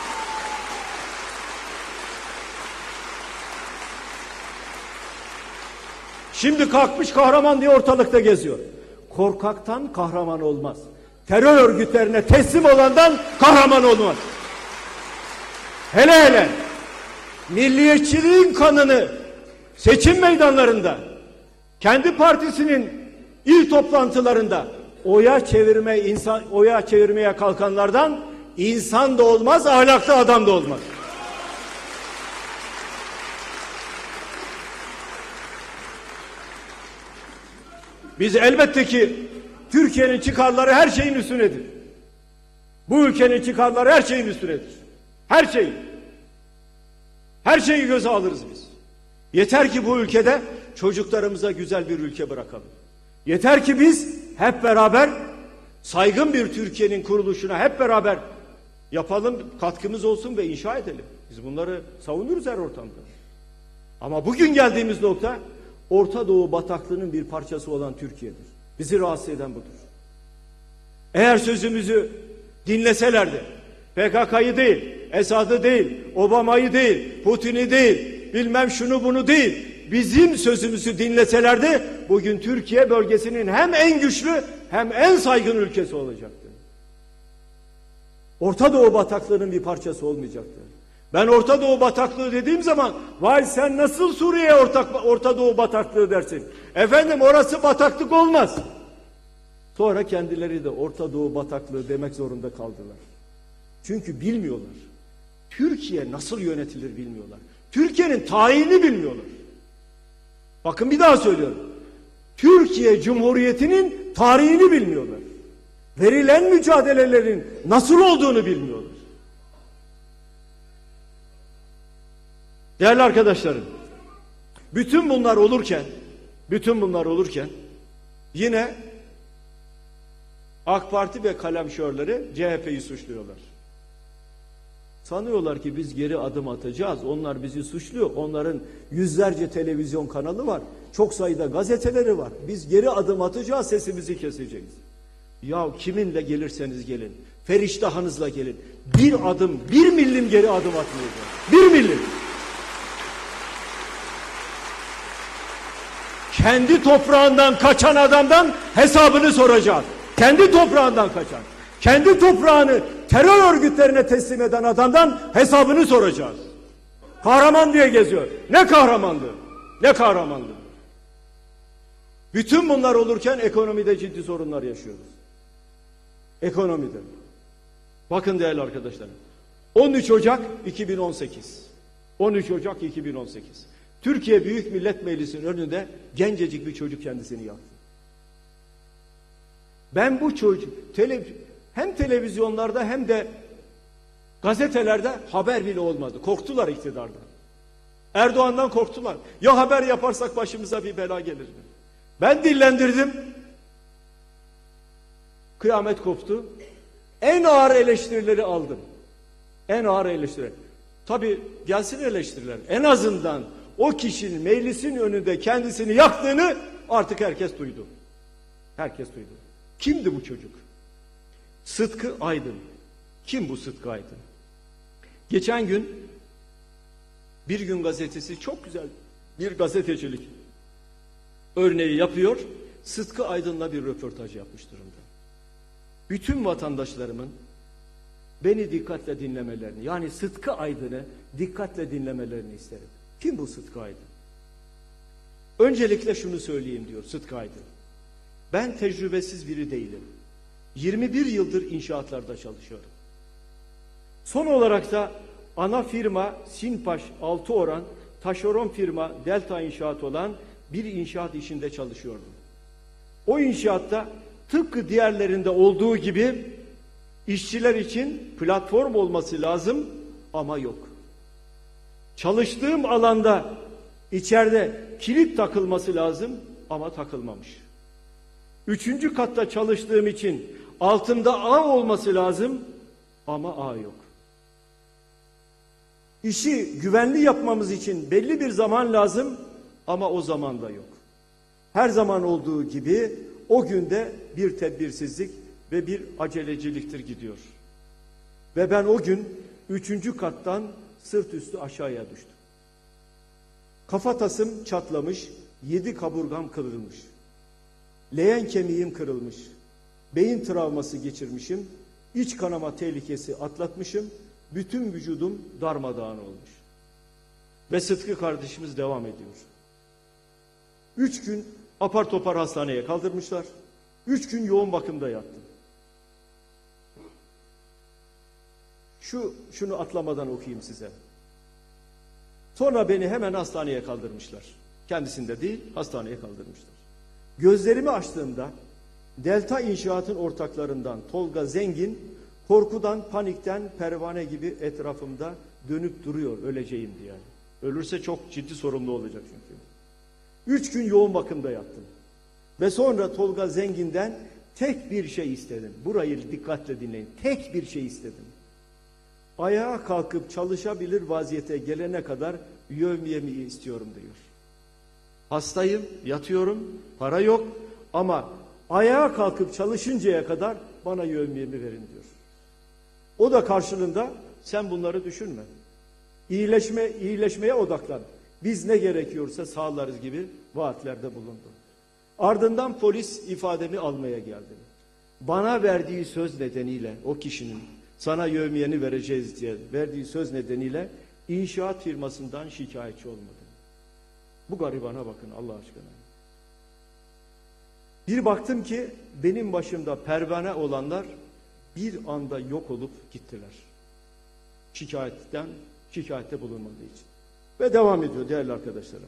Şimdi kalkmış kahraman diye ortalıkta geziyor. Korkaktan kahraman olmaz. Terör örgütlerine teslim olandan kahraman olmaz. Hele hele milliyetçiliğin kanını seçim meydanlarında, kendi partisinin il toplantılarında oya çevirme insan oya çevirmeye kalkanlardan insan da olmaz, ahlaklı adam da olmaz. Biz elbette ki Türkiye'nin çıkarları her şeyin üstünedir. Bu ülkenin çıkarları her şeyin üstünedir. Her şeyi. Her şeyi göze alırız biz. Yeter ki bu ülkede çocuklarımıza güzel bir ülke bırakalım. Yeter ki biz hep beraber saygın bir Türkiye'nin kuruluşuna hep beraber yapalım, katkımız olsun ve inşa edelim. Biz bunları savunuruz her ortamda. Ama bugün geldiğimiz nokta Orta Doğu bataklığının bir parçası olan Türkiye'dir. Bizi rahatsız eden budur. Eğer sözümüzü dinleselerdi, P K K'yı değil, Esad'ı değil, Obama'yı değil, Putin'i değil, bilmem şunu bunu değil, bizim sözümüzü dinleselerdi, bugün Türkiye bölgesinin hem en güçlü hem en saygın ülkesi olacaktı. Orta Doğu bataklığının bir parçası olmayacaktı. Ben Orta Doğu bataklığı dediğim zaman, vay sen nasıl Suriye'ye Orta Doğu bataklığı dersin? Efendim orası bataklık olmaz. Sonra kendileri de Orta Doğu bataklığı demek zorunda kaldılar. Çünkü bilmiyorlar. Türkiye nasıl yönetilir bilmiyorlar. Türkiye'nin tarihini bilmiyorlar. Bakın bir daha söylüyorum. Türkiye Cumhuriyeti'nin tarihini bilmiyorlar. Verilen mücadelelerin nasıl olduğunu bilmiyorlar. Değerli arkadaşlarım, bütün bunlar olurken, bütün bunlar olurken yine AK Parti ve kalemşörleri C H P'yi suçluyorlar. Sanıyorlar ki biz geri adım atacağız. Onlar bizi suçluyor. Onların yüzlerce televizyon kanalı var. Çok sayıda gazeteleri var. Biz geri adım atacağız, sesimizi keseceğiz. Ya kiminle gelirseniz gelin, feriştahınızla gelin. Bir adım, bir millim geri adım atmayacağız. Bir millim. Kendi toprağından kaçan adamdan hesabını soracağız. Kendi toprağından kaçan, kendi toprağını terör örgütlerine teslim eden adamdan hesabını soracağız. Kahraman diye geziyor. Ne kahramandı? Ne kahramandı? Bütün bunlar olurken ekonomide ciddi sorunlar yaşıyoruz. Ekonomide. Bakın değerli arkadaşlarım. on üç Ocak iki bin on sekiz. on üç Ocak iki bin on sekiz. Türkiye Büyük Millet Meclisi'nin önünde gencecik bir çocuk kendisini yaktı. Ben bu çocuk tele, hem televizyonlarda hem de gazetelerde haber bile olmadı. Korktular iktidardan. Erdoğan'dan korktular. Ya haber yaparsak başımıza bir bela gelir mi? Ben dillendirdim. Kıyamet koptu. En ağır eleştirileri aldım. En ağır eleştiri. Tabii gelsin eleştiriler. En azından o kişinin meclisin önünde kendisini yaktığını artık herkes duydu. Herkes duydu. Kimdi bu çocuk? Sıtkı Aydın. Kim bu Sıtkı Aydın? Geçen gün Bir Gün Gazetesi çok güzel bir gazetecilik örneği yapıyor. Sıtkı Aydın'la bir röportaj yapmış durumda. Bütün vatandaşlarımın beni dikkatle dinlemelerini, yani Sıtkı Aydın'ı dikkatle dinlemelerini isterim. Kim bu Sıtkı Aydın? Öncelikle şunu söyleyeyim diyor Sıtkı Aydın. Ben tecrübesiz biri değilim. yirmi bir yıldır inşaatlarda çalışıyorum. Son olarak da ana firma Sinpaş Altıoran, taşeron firma Delta İnşaat olan bir inşaat işinde çalışıyordum. O inşaatta tıpkı diğerlerinde olduğu gibi işçiler için platform olması lazım ama yok. Çalıştığım alanda içeride kilit takılması lazım ama takılmamış. Üçüncü katta çalıştığım için altında ağ olması lazım ama ağ yok. İşi güvenli yapmamız için belli bir zaman lazım ama o zaman da yok. Her zaman olduğu gibi o günde bir tedbirsizlik ve bir aceleciliktir gidiyor. Ve ben o gün üçüncü kattan sırt üstü aşağıya düştüm. Kafatasım çatlamış, yedi kaburgam kırılmış. Leğen kemiğim kırılmış. Beyin travması geçirmişim. İç kanama tehlikesi atlatmışım. Bütün vücudum darmadağın olmuş. Ve Sıtkı kardeşimiz devam ediyor. Üç gün apar topar hastaneye kaldırmışlar. Üç gün yoğun bakımda yattım. Şu, şunu atlamadan okuyayım size. Sonra beni hemen hastaneye kaldırmışlar. Kendisinde değil, hastaneye kaldırmışlar. Gözlerimi açtığımda Delta İnşaat'ın ortaklarından Tolga Zengin korkudan, panikten pervane gibi etrafımda dönüp duruyor öleceğim diye. Ölürse çok ciddi sorumlu olacak çünkü. Üç gün yoğun bakımda yattım. Ve sonra Tolga Zengin'den tek bir şey istedim. Burayı dikkatle dinleyin. Tek bir şey istedim. Ayağa kalkıp çalışabilir vaziyete gelene kadar yevmiyemi istiyorum diyor. Hastayım, yatıyorum, para yok ama ayağa kalkıp çalışıncaya kadar bana yevmiyemi verin diyor. O da karşılığında sen bunları düşünme. İyileşme, iyileşmeye odaklan. Biz ne gerekiyorsa sağlarız gibi vaatlerde bulundu. Ardından polis ifademi almaya geldi. Bana verdiği söz nedeniyle o kişinin sana yevmiyeni vereceğiz diye verdiği söz nedeniyle inşaat firmasından şikayetçi olmadım. Bu garibana bakın Allah aşkına. Bir baktım ki benim başımda pervane olanlar bir anda yok olup gittiler. Şikayetten, şikayette bulunmadığı için. Ve devam ediyor değerli arkadaşlarım.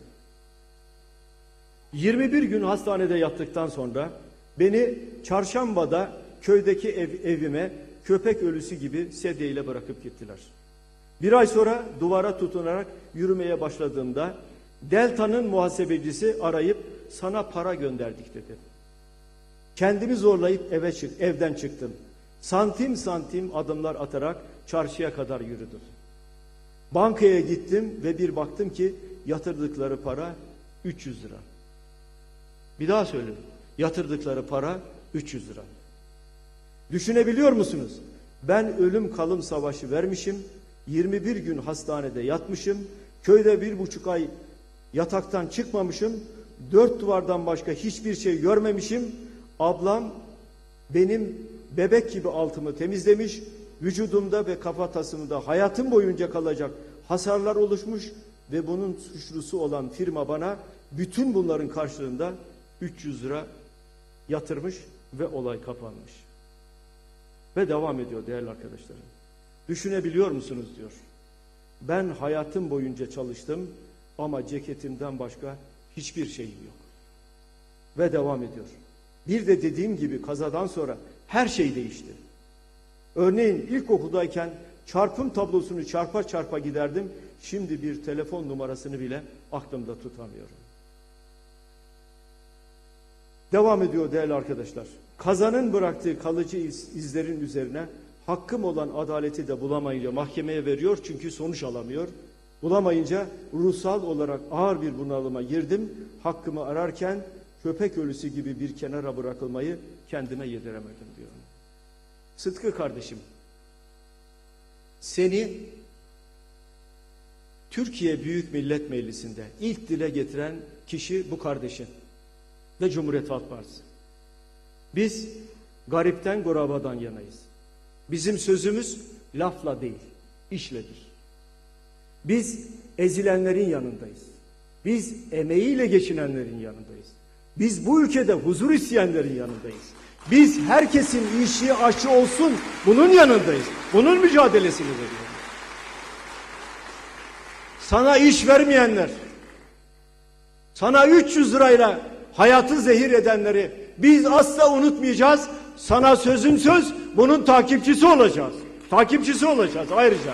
yirmi bir gün hastanede yattıktan sonra beni Çarşamba'da köydeki ev, evime köpek ölüsü gibi sedyeyle bırakıp gittiler. Bir ay sonra duvara tutunarak yürümeye başladığımda Delta'nın muhasebecisi arayıp sana para gönderdik dedi. Kendimi zorlayıp eve çık, evden çıktım. Santim santim adımlar atarak çarşıya kadar yürüdüm. Bankaya gittim ve bir baktım ki yatırdıkları para üç yüz lira. Bir daha söyleyeyim. Yatırdıkları para üç yüz lira. Düşünebiliyor musunuz? Ben ölüm kalım savaşı vermişim. yirmi bir gün hastanede yatmışım. Köyde bir buçuk ay yataktan çıkmamışım. Dört duvardan başka hiçbir şey görmemişim. Ablam benim bebek gibi altımı temizlemiş. Vücudumda ve kafatasımda hayatım boyunca kalacak hasarlar oluşmuş ve bunun suçlusu olan firma bana bütün bunların karşılığında üç yüz lira yatırmış ve olay kapanmış. Ve devam ediyor değerli arkadaşlarım. Düşünebiliyor musunuz diyor. Ben hayatım boyunca çalıştım ama ceketimden başka hiçbir şeyim yok. Ve devam ediyor. Bir de dediğim gibi kazadan sonra her şey değişti. Örneğin ilkokuldayken çarpım tablosunu çarpa çarpa giderdim. Şimdi bir telefon numarasını bile aklımda tutamıyorum. Devam ediyor değerli arkadaşlar. Kazanın bıraktığı kalıcı iz, izlerin üzerine hakkım olan adaleti de bulamayınca mahkemeye veriyor çünkü sonuç alamıyor. Bulamayınca ruhsal olarak ağır bir bunalıma girdim. Hakkımı ararken köpek ölüsü gibi bir kenara bırakılmayı kendime yediremedim diyor. Sıtkı kardeşim, seni Türkiye Büyük Millet Meclisi'nde ilk dile getiren kişi bu kardeşin ve Cumhuriyet Halk Partisi. Biz garipten gorabadan yanayız. Bizim sözümüz lafla değil, işledir. Biz ezilenlerin yanındayız. Biz emeğiyle geçinenlerin yanındayız. Biz bu ülkede huzur isteyenlerin yanındayız. Biz herkesin işi aşı olsun bunun yanındayız. Bunun mücadelesini veriyoruz. Sana iş vermeyenler, sana üç yüz lirayla hayatı zehir edenleri biz asla unutmayacağız. Sana sözüm söz, bunun takipçisi olacağız. Takipçisi olacağız ayrıca.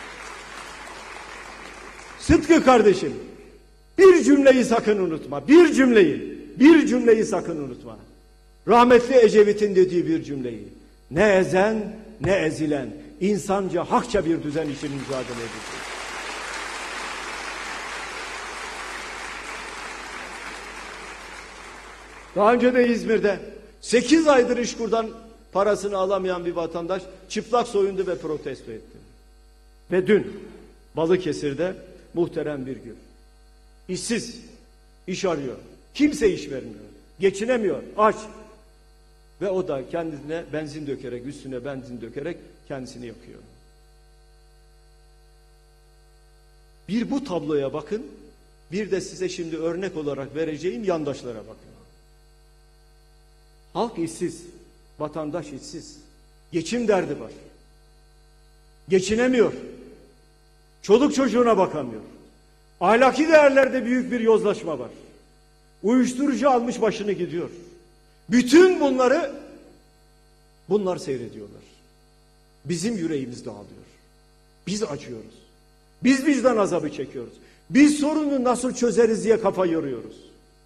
Sıtkı kardeşim, bir cümleyi sakın unutma. Bir cümleyi, bir cümleyi sakın unutma. Rahmetli Ecevit'in dediği bir cümleyi. Ne ezen ne ezilen, insanca hakça bir düzen için mücadele edecek. Daha önce de İzmir'de sekiz aydır İşkur'dan parasını alamayan bir vatandaş çıplak soyundu ve protesto etti. Ve dün Balıkesir'de muhterem bir gün. İşsiz, iş arıyor. Kimse iş vermiyor. Geçinemiyor, aç. Ve o da kendisine benzin dökerek, üstüne benzin dökerek kendisini yakıyor. Bir bu tabloya bakın, bir de size şimdi örnek olarak vereceğim yandaşlara bakın. Halk işsiz, vatandaş işsiz. Geçim derdi var. Geçinemiyor. Çoluk çocuğuna bakamıyor. Ahlaki değerlerde büyük bir yozlaşma var. Uyuşturucu almış başını gidiyor. Bütün bunları bunlar seyrediyorlar. Bizim yüreğimiz dağılıyor. Biz acıyoruz. Biz vicdan azabı çekiyoruz. Biz sorunu nasıl çözeriz diye kafa yoruyoruz.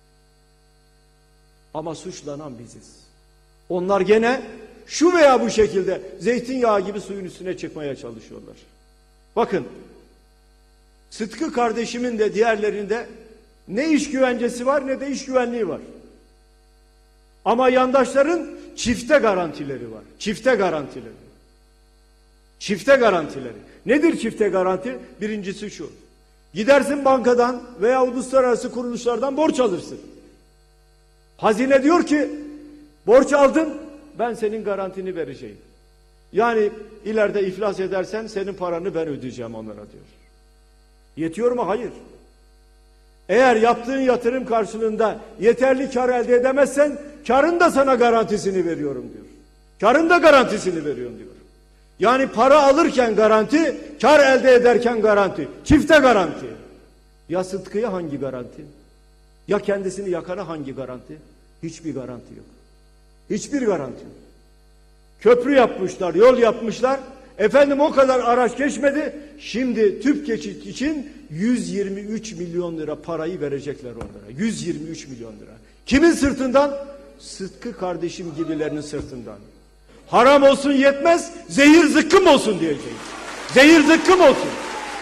Ama suçlanan biziz. Onlar gene şu veya bu şekilde zeytinyağı gibi suyun üstüne çıkmaya çalışıyorlar. Bakın, Sıtkı kardeşimin de diğerlerinde ne iş güvencesi var ne de iş güvenliği var. Ama yandaşların çifte garantileri var. Çifte garantileri. Çifte garantileri. Nedir çifte garanti? Birincisi şu. Gidersin bankadan veya uluslararası kuruluşlardan borç alırsın. Hazine diyor ki borç aldın, ben senin garantini vereceğim. Yani ileride iflas edersen senin paranı ben ödeyeceğim onlara diyor. Yetiyor mu? Hayır. Eğer yaptığın yatırım karşılığında yeterli kar elde edemezsen karın da sana garantisini veriyorum diyor. Karın da garantisini veriyorum diyor. Yani para alırken garanti, kar elde ederken garanti. Çifte garanti. Ya Sıtkı'ya hangi garanti? Ya kendisini yakana hangi garanti? Hiçbir garanti yok. Hiçbir garanti yok. Köprü yapmışlar, yol yapmışlar. Efendim o kadar araç geçmedi. Şimdi tüp geçit için yüz yirmi üç milyon lira parayı verecekler onlara. yüz yirmi üç milyon lira. Kimin sırtından? Sıtkı kardeşim gibilerinin sırtından. Haram olsun yetmez, zehir zıkkım olsun diyeceğiz. Zehir zıkkım olsun.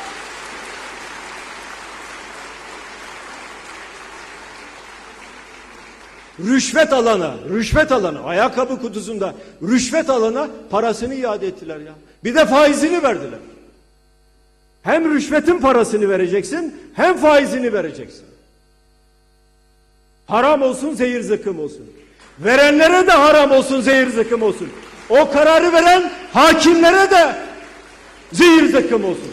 Rüşvet alana, rüşvet alana, ayakkabı kutusunda rüşvet alana parasını iade ettiler ya. Bir de faizini verdiler. Hem rüşvetin parasını vereceksin, hem faizini vereceksin. Haram olsun, zehir zıkkım olsun. Verenlere de haram olsun, zehir zıkkım olsun. O kararı veren hakimlere de zehir zıkkım olsun.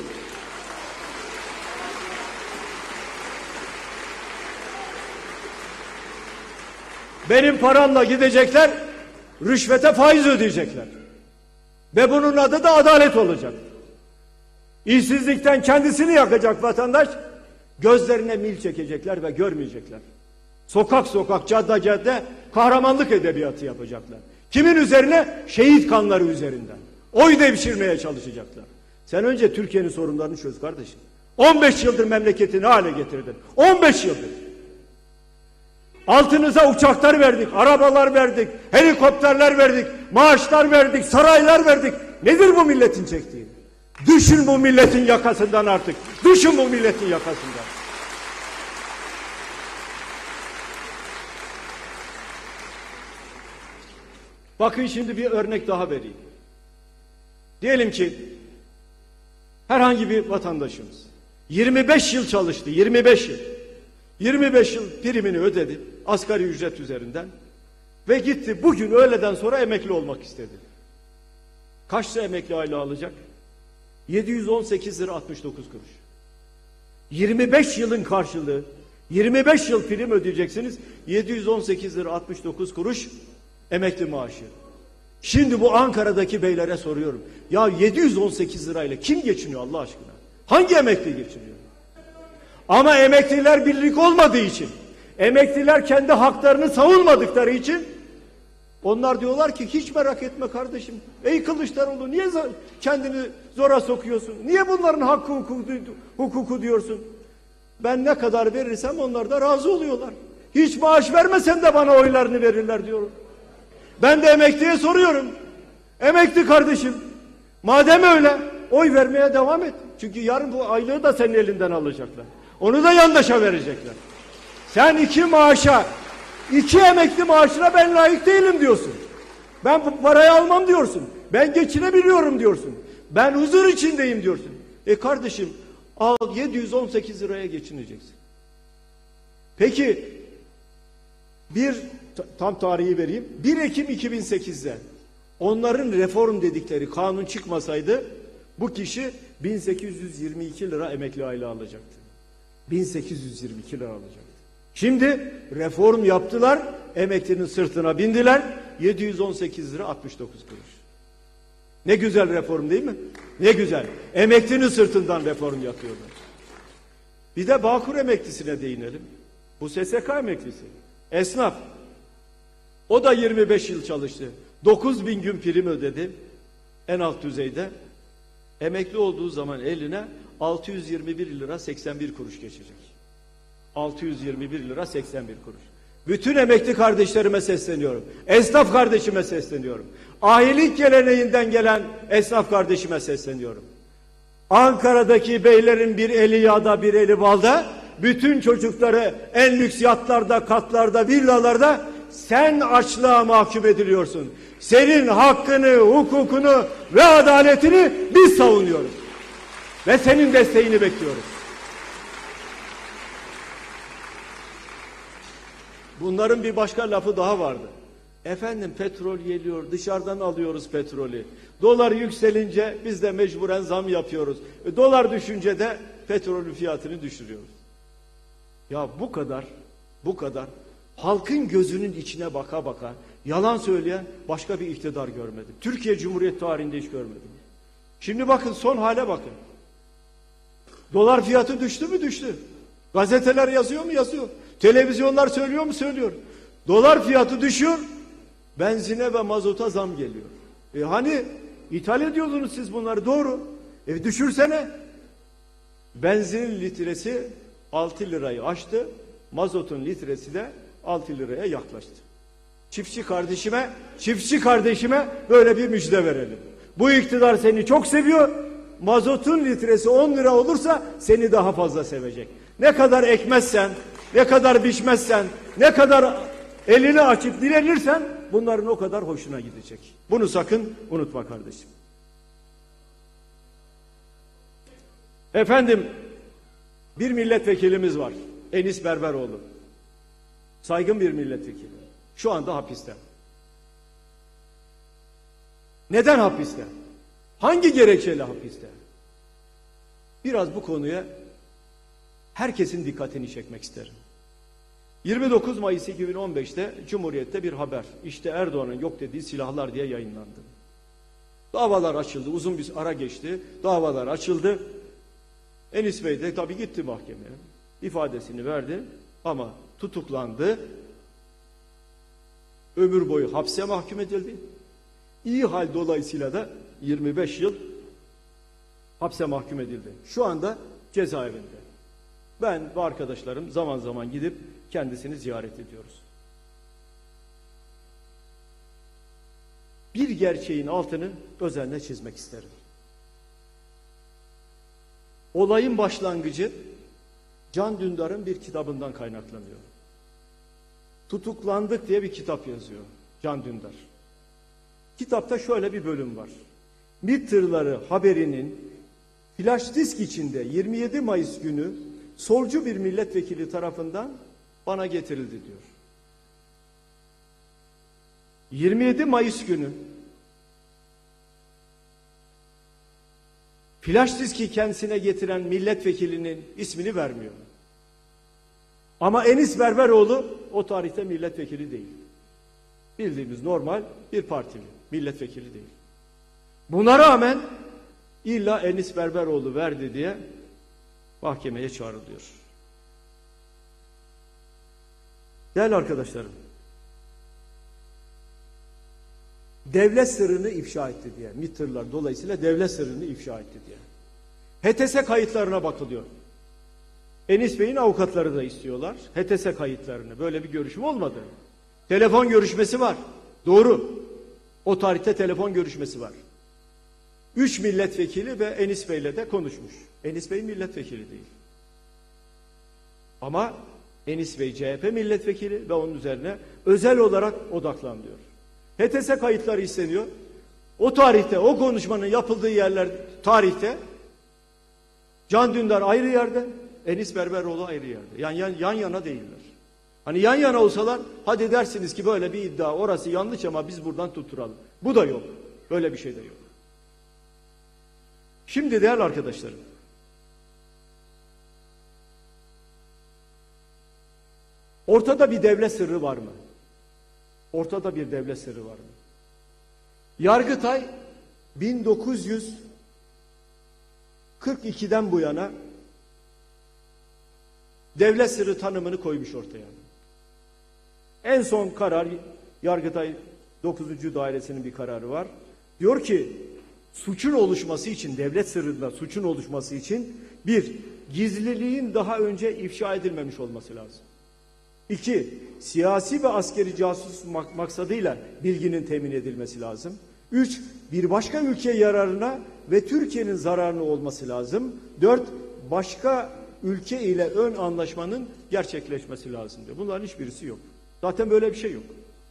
Benim paramla gidecekler, rüşvete faiz ödeyecekler. Ve bunun adı da adalet olacak. İşsizlikten kendisini yakacak vatandaş, gözlerine mil çekecekler ve görmeyecekler. Sokak sokak, cadde cadde kahramanlık edebiyatı yapacaklar. Kimin üzerine? Şehit kanları üzerinden. Oy devşirmeye çalışacaklar. Sen önce Türkiye'nin sorunlarını çöz kardeşim. on beş yıldır memleketini hale getirdin. on beş yıldır. Altınıza uçaklar verdik, arabalar verdik, helikopterler verdik, maaşlar verdik, saraylar verdik. Nedir bu milletin çektiği? Düşün bu milletin yakasından artık. Düşün bu milletin yakasından. Bakın şimdi bir örnek daha vereyim. Diyelim ki herhangi bir vatandaşımız yirmi beş yıl çalıştı, yirmi beş yıl. yirmi beş yıl primini ödedi asgari ücret üzerinden ve gitti bugün öğleden sonra emekli olmak istedi. Kaçta emekli aylığı alacak? yedi yüz on sekiz lira altmış dokuz kuruş. yirmi beş yılın karşılığı, yirmi beş yıl prim ödeyeceksiniz, yedi yüz on sekiz lira altmış dokuz kuruş emekli maaşı. Şimdi bu Ankara'daki beylere soruyorum. Ya yedi yüz on sekiz lirayla kim geçiniyor Allah aşkına? Hangi emekli geçiniyor? Ama emekliler birlik olmadığı için, emekliler kendi haklarını savunmadıkları için onlar diyorlar ki hiç merak etme kardeşim. Ey Kılıçdaroğlu niye kendini zora sokuyorsun? Niye bunların hakkı hukuku, hukuku diyorsun? Ben ne kadar verirsem onlar da razı oluyorlar. Hiç maaş vermesen de bana oylarını verirler diyorum. Ben de emekliye soruyorum. Emekli kardeşim, madem öyle oy vermeye devam et. Çünkü yarın bu aylığı da senin elinden alacaklar. Onu da yandaşa verecekler. Sen iki maaşa, iki emekli maaşına ben layık değilim diyorsun. Ben bu parayı almam diyorsun. Ben geçinebiliyorum diyorsun. Ben huzur içindeyim diyorsun. E kardeşim al yedi yüz on sekiz liraya geçineceksin. Peki bir tam tarihi vereyim. bir Ekim iki bin sekiz'de onların reform dedikleri kanun çıkmasaydı bu kişi bin sekiz yüz yirmi iki lira emekli aylığı alacaktı. bin sekiz yüz yirmi iki lira alacaktı. Şimdi reform yaptılar, emeklinin sırtına bindiler, yedi yüz on sekiz lira altmış dokuz kuruş. Ne güzel reform değil mi? Ne güzel. Emeklinin sırtından reform yapıyorlar. Bir de Bağkur emeklisine değinelim. Bu S S K emeklisi. Esnaf. O da yirmi beş yıl çalıştı. dokuz bin gün prim ödedi. En alt düzeyde. Emekli olduğu zaman eline altı yüz yirmi bir lira seksen bir kuruş geçecek. altı yüz yirmi bir lira seksen bir kuruş. Bütün emekli kardeşlerime sesleniyorum. Esnaf kardeşime sesleniyorum. Ahilik geleneğinden gelen esnaf kardeşime sesleniyorum. Ankara'daki beylerin bir eli yağda bir eli balda, bütün çocukları en lüks yatlarda, katlarda, villalarda sen açlığa mahkum ediliyorsun. Senin hakkını, hukukunu ve adaletini biz savunuyoruz. Ve senin desteğini bekliyoruz. Bunların bir başka lafı daha vardı. Efendim petrol geliyor, dışarıdan alıyoruz petrolü. Dolar yükselince biz de mecburen zam yapıyoruz. E, dolar düşünce de petrolün fiyatını düşürüyoruz. Ya bu kadar, bu kadar halkın gözünün içine baka baka yalan söyleyen başka bir iktidar görmedim. Türkiye Cumhuriyeti tarihinde hiç görmedim. Şimdi bakın son hale bakın. Dolar fiyatı düştü mü? Düştü. Gazeteler yazıyor mu? Yazıyor. Televizyonlar söylüyor mu? Söylüyor. Dolar fiyatı düşüyor. Benzine ve mazota zam geliyor. E hani ithal ediyordunuz siz bunları, doğru. E düşürsene. Benzinin litresi altı lirayı aştı. Mazotun litresi de altı liraya yaklaştı. Çiftçi kardeşime, çiftçi kardeşime böyle bir müjde verelim. Bu iktidar seni çok seviyor. Mazotun litresi on lira olursa seni daha fazla sevecek. Ne kadar ekmezsen, ne kadar biçmezsen, ne kadar elini açıp dilenirsen bunların o kadar hoşuna gidecek. Bunu sakın unutma kardeşim. Efendim, bir milletvekilimiz var. Enis Berberoğlu. Saygın bir milletvekili. Şu anda hapiste. Neden hapiste? Hangi gerekçeyle hapiste? Biraz bu konuya herkesin dikkatini çekmek isterim. yirmi dokuz Mayıs iki bin on beş'te Cumhuriyet'te bir haber. İşte Erdoğan'ın yok dediği silahlar diye yayınlandı. Davalar açıldı. Uzun bir ara geçti. Davalar açıldı. Enis Bey de tabii gitti mahkemeye. İfadesini verdi ama tutuklandı. Ömür boyu hapse mahkum edildi. İyi hal dolayısıyla da yirmi beş yıl hapse mahkum edildi. Şu anda cezaevinde. Ben ve arkadaşlarım zaman zaman gidip kendisini ziyaret ediyoruz. bir gerçeğin altını özenle çizmek isterim. Olayın başlangıcı Can Dündar'ın bir kitabından kaynaklanıyor. Tutuklandık diye bir kitap yazıyor Can Dündar. Kitapta şöyle bir bölüm var. MİT tırları haberinin flash disk içinde yirmi yedi Mayıs günü solcu bir milletvekili tarafından bana getirildi diyor. yirmi yedi Mayıs günü flash diski kendisine getiren milletvekilinin ismini vermiyor. Ama Enis Berberoğlu o tarihte milletvekili değil. Bildiğimiz normal bir partili, milletvekili değil. Buna rağmen illa Enis Berberoğlu verdi diye mahkemeye çağrılıyor. Değerli arkadaşlarım, devlet sırrını ifşa etti diye, MİT tırlar dolayısıyla devlet sırrını ifşa etti diye. H T S kayıtlarına bakılıyor. Enis Bey'in avukatları da istiyorlar. H T S kayıtlarını. Böyle bir görüşme olmadı. Telefon görüşmesi var. Doğru. O tarihte telefon görüşmesi var. Üç milletvekili ve Enis Bey'le de konuşmuş. Enis Bey milletvekili değil. Ama Enis Bey C H P milletvekili ve onun üzerine özel olarak odaklanıyor. H T S kayıtları isteniyor. O tarihte, o konuşmanın yapıldığı yerler tarihte Can Dündar ayrı yerde, Enis Berberoğlu ayrı yerde. Yani yan, yan yana değiller. Hani yan yana olsalar hadi dersiniz ki böyle bir iddia orası yanlış ama biz buradan tutturalım. Bu da yok. Böyle bir şey de yok. Şimdi değerli arkadaşlarım, ortada bir devlet sırrı var mı? Ortada bir devlet sırrı var mı? Yargıtay bin dokuz yüz kırk ikiden bu yana devlet sırrı tanımını koymuş ortaya. En son karar Yargıtay dokuzuncu dairesinin bir kararı var. Diyor ki suçun oluşması için, devlet sırrında suçun oluşması için bir, gizliliğin daha önce ifşa edilmemiş olması lazım. İki, siyasi ve askeri casus maksadıyla bilginin temin edilmesi lazım. Üç, bir başka ülke yararına ve Türkiye'nin zararına olması lazım. Dört, başka ülke ile ön anlaşmanın gerçekleşmesi lazım diyor. Bunların hiçbirisi yok. Zaten böyle bir şey yok.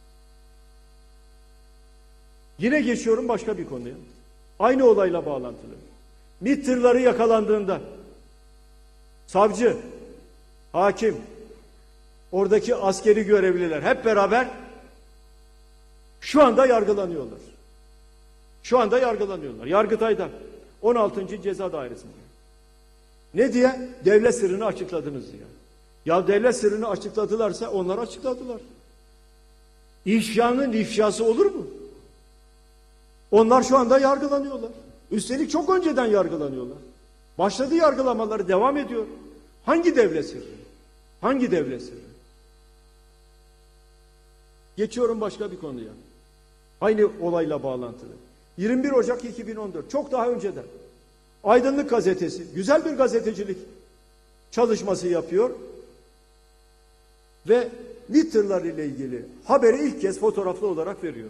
Yine geçiyorum başka bir konuya. Aynı olayla bağlantılı. MİT tırları yakalandığında savcı, hakim, oradaki askeri görevliler hep beraber şu anda yargılanıyorlar. Şu anda yargılanıyorlar. Yargıtay'da on altıncı Ceza Dairesi'nde. Ne diye? Devlet sırrını açıkladınız diye. Ya devlet sırrını açıkladılarsa onlar açıkladılar. İfşanın ifşası olur mu? Onlar şu anda yargılanıyorlar. Üstelik çok önceden yargılanıyorlar. Başladı yargılamaları devam ediyor. Hangi devlet sırrı? Hangi devlet sırrı? Geçiyorum başka bir konuya. Aynı olayla bağlantılı. yirmi bir Ocak iki bin on dört, çok daha önceden Aydınlık Gazetesi güzel bir gazetecilik çalışması yapıyor ve MİT tırları ile ilgili haberi ilk kez fotoğraflı olarak veriyor.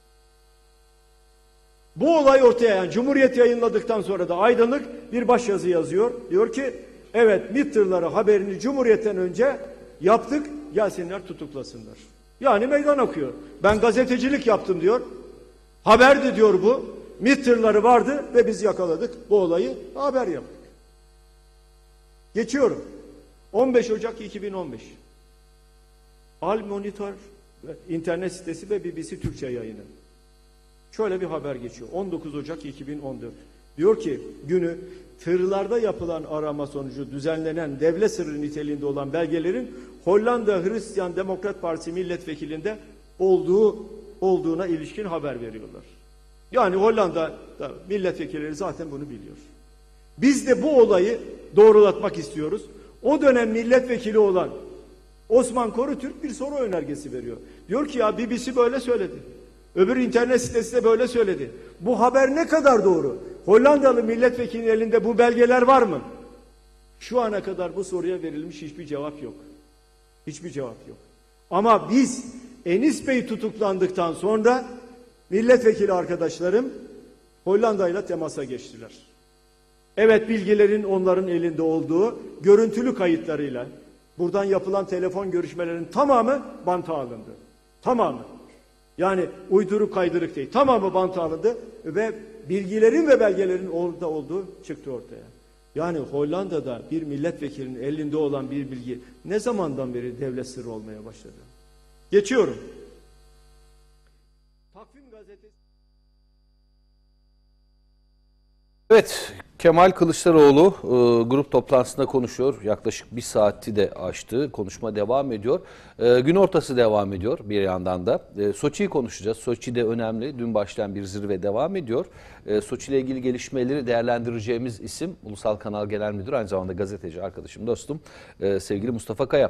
Bu olay ortaya, yani Cumhuriyet yayınladıktan sonra da Aydınlık bir başyazı yazıyor. Diyor ki evet, MİT tırları haberini Cumhuriyet'ten önce yaptık, gelsinler tutuklasınlar. Yani meydan okuyor. Ben gazetecilik yaptım diyor. Haberdi diyor bu. MİT tırları vardı ve biz yakaladık bu olayı, haber yaptık. Geçiyorum. on beş Ocak iki bin on beş. Al Monitor internet sitesi ve B B C Türkçe yayını. Şöyle bir haber geçiyor. on dokuz Ocak iki bin on dört. Diyor ki günü tırlarda yapılan arama sonucu düzenlenen devlet sırrı niteliğinde olan belgelerin Hollanda Hristiyan Demokrat Partisi milletvekilinde olduğu olduğuna ilişkin haber veriyorlar. Yani Hollanda'da milletvekilleri zaten bunu biliyor. Biz de bu olayı doğrulatmak istiyoruz. O dönem milletvekili olan Osman Korutürk bir soru önergesi veriyor. Diyor ki ya B B C böyle söyledi. Öbür internet sitesi de böyle söyledi. Bu haber ne kadar doğru? Hollandalı milletvekilinin elinde bu belgeler var mı? Şu ana kadar bu soruya verilmiş hiçbir cevap yok. Hiçbir cevap yok. Ama biz Enis Bey tutuklandıktan sonra milletvekili arkadaşlarım Hollanda ile temasa geçtiler. Evet, bilgilerin onların elinde olduğu görüntülü kayıtlarıyla buradan yapılan telefon görüşmelerinin tamamı banta alındı. Tamamı. Yani uyduruk kaydırık değil. Tamamı banta alındı ve bilgilerin ve belgelerin orada olduğu çıktı ortaya. Yani Hollanda'da bir milletvekilinin elinde olan bir bilgi ne zamandan beri devlet sırrı olmaya başladı? Geçiyorum. Takvim gazetesi. Evet, Kemal Kılıçdaroğlu e, grup toplantısında konuşuyor. Yaklaşık bir saati de aştı. Konuşma devam ediyor. E, gün ortası devam ediyor bir yandan da. E, Soçi'yi konuşacağız. Soçi de önemli. Dün başlayan bir zirve devam ediyor. E, Soçi ile ilgili gelişmeleri değerlendireceğimiz isim Ulusal Kanal Genel Müdürü, aynı zamanda gazeteci arkadaşım, dostum, e, sevgili Mustafa Kaya.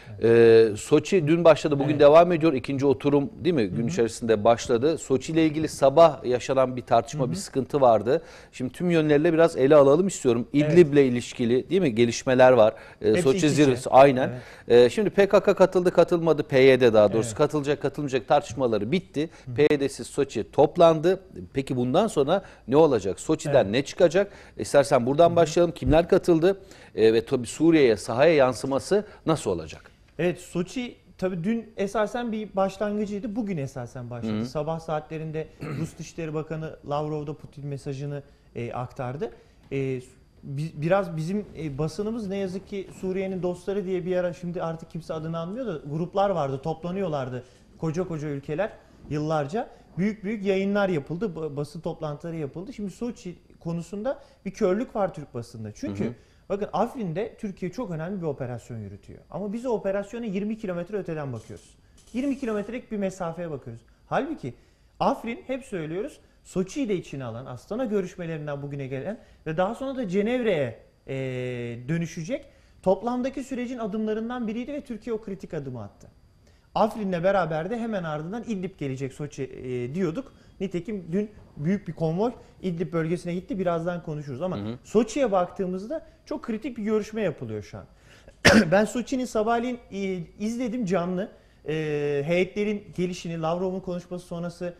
Ee, Soçi dün başladı, bugün evet. devam ediyor. İkinci oturum değil mi? Gün Hı-hı. içerisinde başladı. Soçi ile ilgili sabah yaşanan bir tartışma, Hı-hı. bir sıkıntı vardı. Şimdi tüm yönleriyle biraz ele alalım istiyorum. İdlib'le evet. ilişkili değil mi? Gelişmeler var. Ee, Soçi zirvesi aynen. Evet. Ee, şimdi P K K katıldı, katılmadı. P Y D daha doğrusu evet. katılacak, katılmayacak tartışmaları bitti. Hı-hı. P Y D'siz Soçi toplandı. Peki bundan sonra ne olacak? Soçi'den evet. ne çıkacak? İstersen buradan Hı-hı. başlayalım. Kimler katıldı? Ee, ve tabii Suriye'ye, sahaya yansıması nasıl olacak? Evet, Soçi tabii dün esasen bir başlangıcıydı. Bugün esasen başladı. Hı hı. Sabah saatlerinde Rus Dışişleri Bakanı Lavrov da Putin mesajını e, aktardı. E, biz, biraz bizim e, basınımız ne yazık ki Suriye'nin dostları diye bir ara, şimdi artık kimse adını anmıyor da, gruplar vardı, toplanıyorlardı. Koca koca ülkeler yıllarca. Büyük büyük yayınlar yapıldı, basın toplantıları yapıldı. Şimdi Soçi konusunda bir körlük var Türk basında. Çünkü hı hı. bakın, Afrin'de Türkiye çok önemli bir operasyon yürütüyor. Ama biz o operasyona yirmi kilometre öteden bakıyoruz. yirmi kilometrelik bir mesafeye bakıyoruz. Halbuki Afrin, hep söylüyoruz, Soçi'yi de içine alan, Astana görüşmelerinden bugüne gelen ve daha sonra da Cenevre'ye e, dönüşecek toplamdaki sürecin adımlarından biriydi ve Türkiye o kritik adımı attı. Afrin'le beraber de hemen ardından İdlib gelecek Soçi e, diyorduk. Nitekim dün büyük bir konvoy İdlib bölgesine gitti. Birazdan konuşuruz ama Soçi'ye baktığımızda çok kritik bir görüşme yapılıyor şu an. Ben Soçi'nin sabahleyin e, izledim canlı. E, heyetlerin gelişini, Lavrov'un konuşması sonrası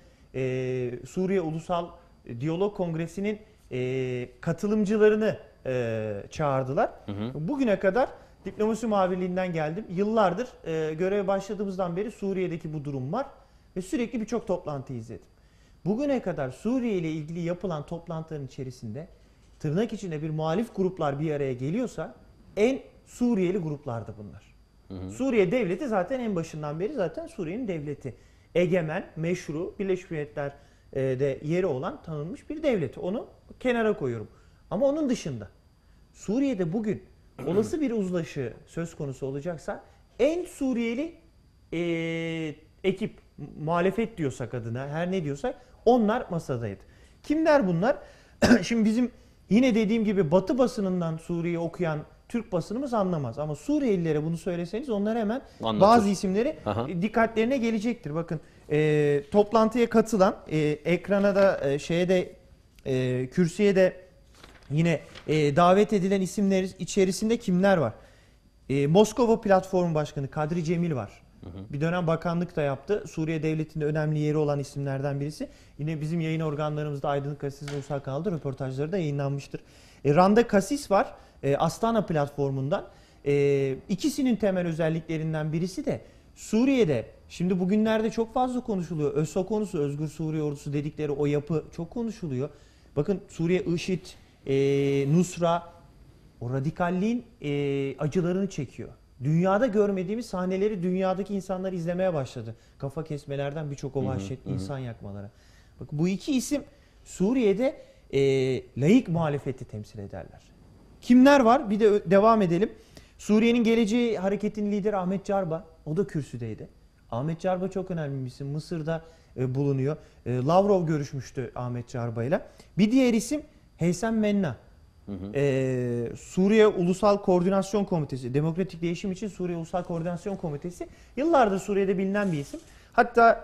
e, Suriye Ulusal Diyalog Kongresi'nin e, katılımcılarını e, çağırdılar. Hı hı. Bugüne kadar diplomasi muhabirliğinden geldim. Yıllardır e, göreve başladığımızdan beri Suriye'deki bu durum var ve sürekli birçok toplantı izledim. Bugüne kadar Suriye ile ilgili yapılan toplantıların içerisinde tırnak içinde bir muhalif gruplar bir araya geliyorsa en Suriyeli gruplardı bunlar. Hı hı. Suriye devleti zaten en başından beri zaten Suriye'nin devleti. Egemen, meşru, Birleşmiş Milletler'de yeri olan tanınmış bir devleti. Onu kenara koyuyorum. Ama onun dışında Suriye'de bugün olası bir uzlaşı söz konusu olacaksa en Suriyeli e, ekip, muhalefet diyorsak adına, her ne diyorsak, onlar masadaydı. Kimler bunlar? Şimdi bizim yine dediğim gibi Batı basınından Suriye okuyan Türk basınımız anlamaz. Ama Suriyelilere bunu söyleseniz onlar hemen Anlatır. bazı isimleri Aha. dikkatlerine gelecektir. Bakın e, toplantıya katılan, e, ekrana da e, şeye de e, kürsüye de yine e, davet edilen isimler içerisinde kimler var? E, Moskova Platformu Başkanı Kadri Cemil var. Hı hı. Bir dönem bakanlık da yaptı. Suriye Devleti'nde önemli yeri olan isimlerden birisi. Yine bizim yayın organlarımızda Aydınlık Gazetesi'nde Ulusal Kanal'da röportajları da yayınlanmıştır. E, Randa Kasis var. E, Astana platformundan. E, ikisinin temel özelliklerinden birisi de Suriye'de, şimdi bugünlerde çok fazla konuşuluyor. ÖSO konusu, Özgür Suriye Ordusu dedikleri o yapı çok konuşuluyor. Bakın Suriye IŞİD, e, Nusra o radikalliğin e, acılarını çekiyor. Dünyada görmediğimiz sahneleri dünyadaki insanlar izlemeye başladı. Kafa kesmelerden birçok o vahşetli insan yakmalara. Bak, bu iki isim Suriye'de e, laik muhalefeti temsil ederler. Kimler var? Bir de devam edelim. Suriye'nin Geleceği Hareketi'nin lideri Ahmet Carba. O da kürsüdeydi. Ahmet Carba çok önemli bir isim. Mısır'da e, bulunuyor. E, Lavrov görüşmüştü Ahmet Carba'yla. Bir diğer isim Heysem Menna. Hı hı. Ee, Suriye Ulusal Koordinasyon Komitesi, Demokratik Değişim için Suriye Ulusal Koordinasyon Komitesi, yıllardır Suriye'de bilinen bir isim. Hatta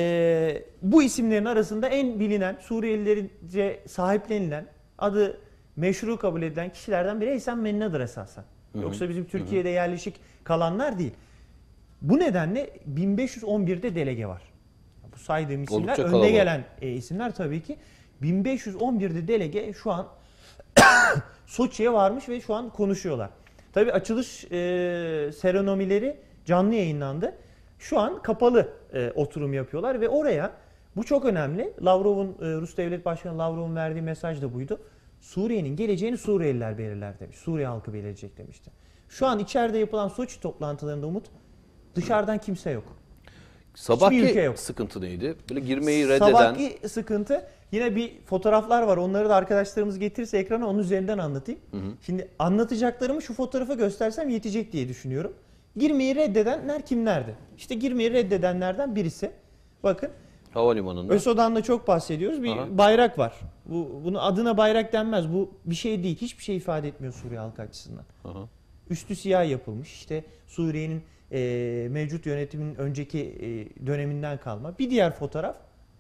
e, bu isimlerin arasında en bilinen, Suriyelilerince sahiplenilen, adı meşru kabul edilen kişilerden biri Heysem Menna'dır esasen. Hı hı. Yoksa bizim Türkiye'de hı hı. yerleşik kalanlar değil. Bu nedenle bin beş yüz on bir'de delege var. Bu saydığım isimler Oldukça önde kalabalık. gelen e, isimler tabii ki. bin beş yüz on bir'de delege şu an Soçi'ye varmış ve şu an konuşuyorlar. Tabii açılış e, serenomileri canlı yayınlandı. Şu an kapalı e, oturum yapıyorlar ve oraya, bu çok önemli. Lavrov'un, e, Rus Devlet Başkanı Lavrov'un verdiği mesaj da buydu. Suriye'nin geleceğini Suriyeliler belirler demiş. Suriye halkı belirleyecek demişti. Şu an içeride yapılan Soçi toplantılarında Umut, dışarıdan kimse yok. Sabahki sıkıntı neydi? Böyle girmeyi reddeden... Sabahki sıkıntı, yine bir fotoğraflar var. Onları da arkadaşlarımız getirirse ekrana, onun üzerinden anlatayım. Hı hı. Şimdi anlatacaklarımı şu fotoğrafa göstersem yetecek diye düşünüyorum. Girmeyi reddedenler kimlerdi? İşte girmeyi reddedenlerden birisi. Bakın. Havalimanında. ÖSO'dan da çok bahsediyoruz. Bir Aha. bayrak var. Bu, bunun adına bayrak denmez. Bu bir şey değil. Hiçbir şey ifade etmiyor Suriye halkı açısından. Aha. Üstü siyah yapılmış. İşte Suriye'nin e, mevcut yönetimin önceki e, döneminden kalma. Bir diğer fotoğraf.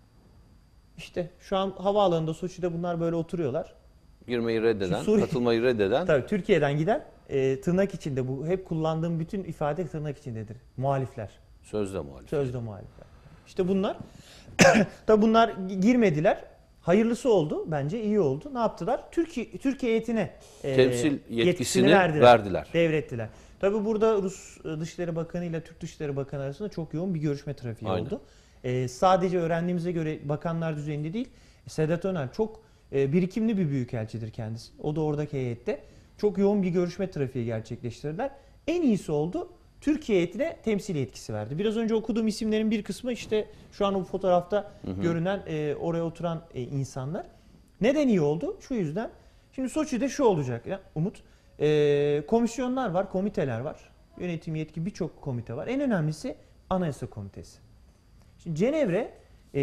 İşte şu an havaalanında Soçi'de bunlar böyle oturuyorlar. Girmeyi reddeden, Suriye, katılmayı reddeden. Tabii Türkiye'den giden e, tırnak içinde, bu hep kullandığım bütün ifade tırnak içindedir. Muhalifler. Sözde muhalif. Sözde muhalifler. İşte bunlar. Tabii bunlar girmediler. Hayırlısı oldu. Bence iyi oldu. Ne yaptılar? Türkiye Türkiye heyetine e, temsil yetkisini, yetkisini verdiler, verdiler. Devrettiler. Tabii burada Rus Dışişleri Bakanı ile Türk Dışişleri Bakanı arasında çok yoğun bir görüşme trafiği Aynen. oldu. E, sadece öğrendiğimize göre bakanlar düzeyinde değil, Sedat Öner çok e, birikimli bir büyükelçidir kendisi. O da oradaki heyette. Çok yoğun bir görüşme trafiği gerçekleştirdiler. En iyisi oldu. Türkiye heyetine temsil yetkisi verdi. Biraz önce okuduğum isimlerin bir kısmı işte şu an o fotoğrafta hı hı. görünen e, oraya oturan e, insanlar. Neden iyi oldu? Şu yüzden. Şimdi Soçi'de şu olacak ya Umut. E, komisyonlar var, komiteler var. Yönetim yetki birçok komite var. En önemlisi Anayasa Komitesi. Şimdi Cenevre e,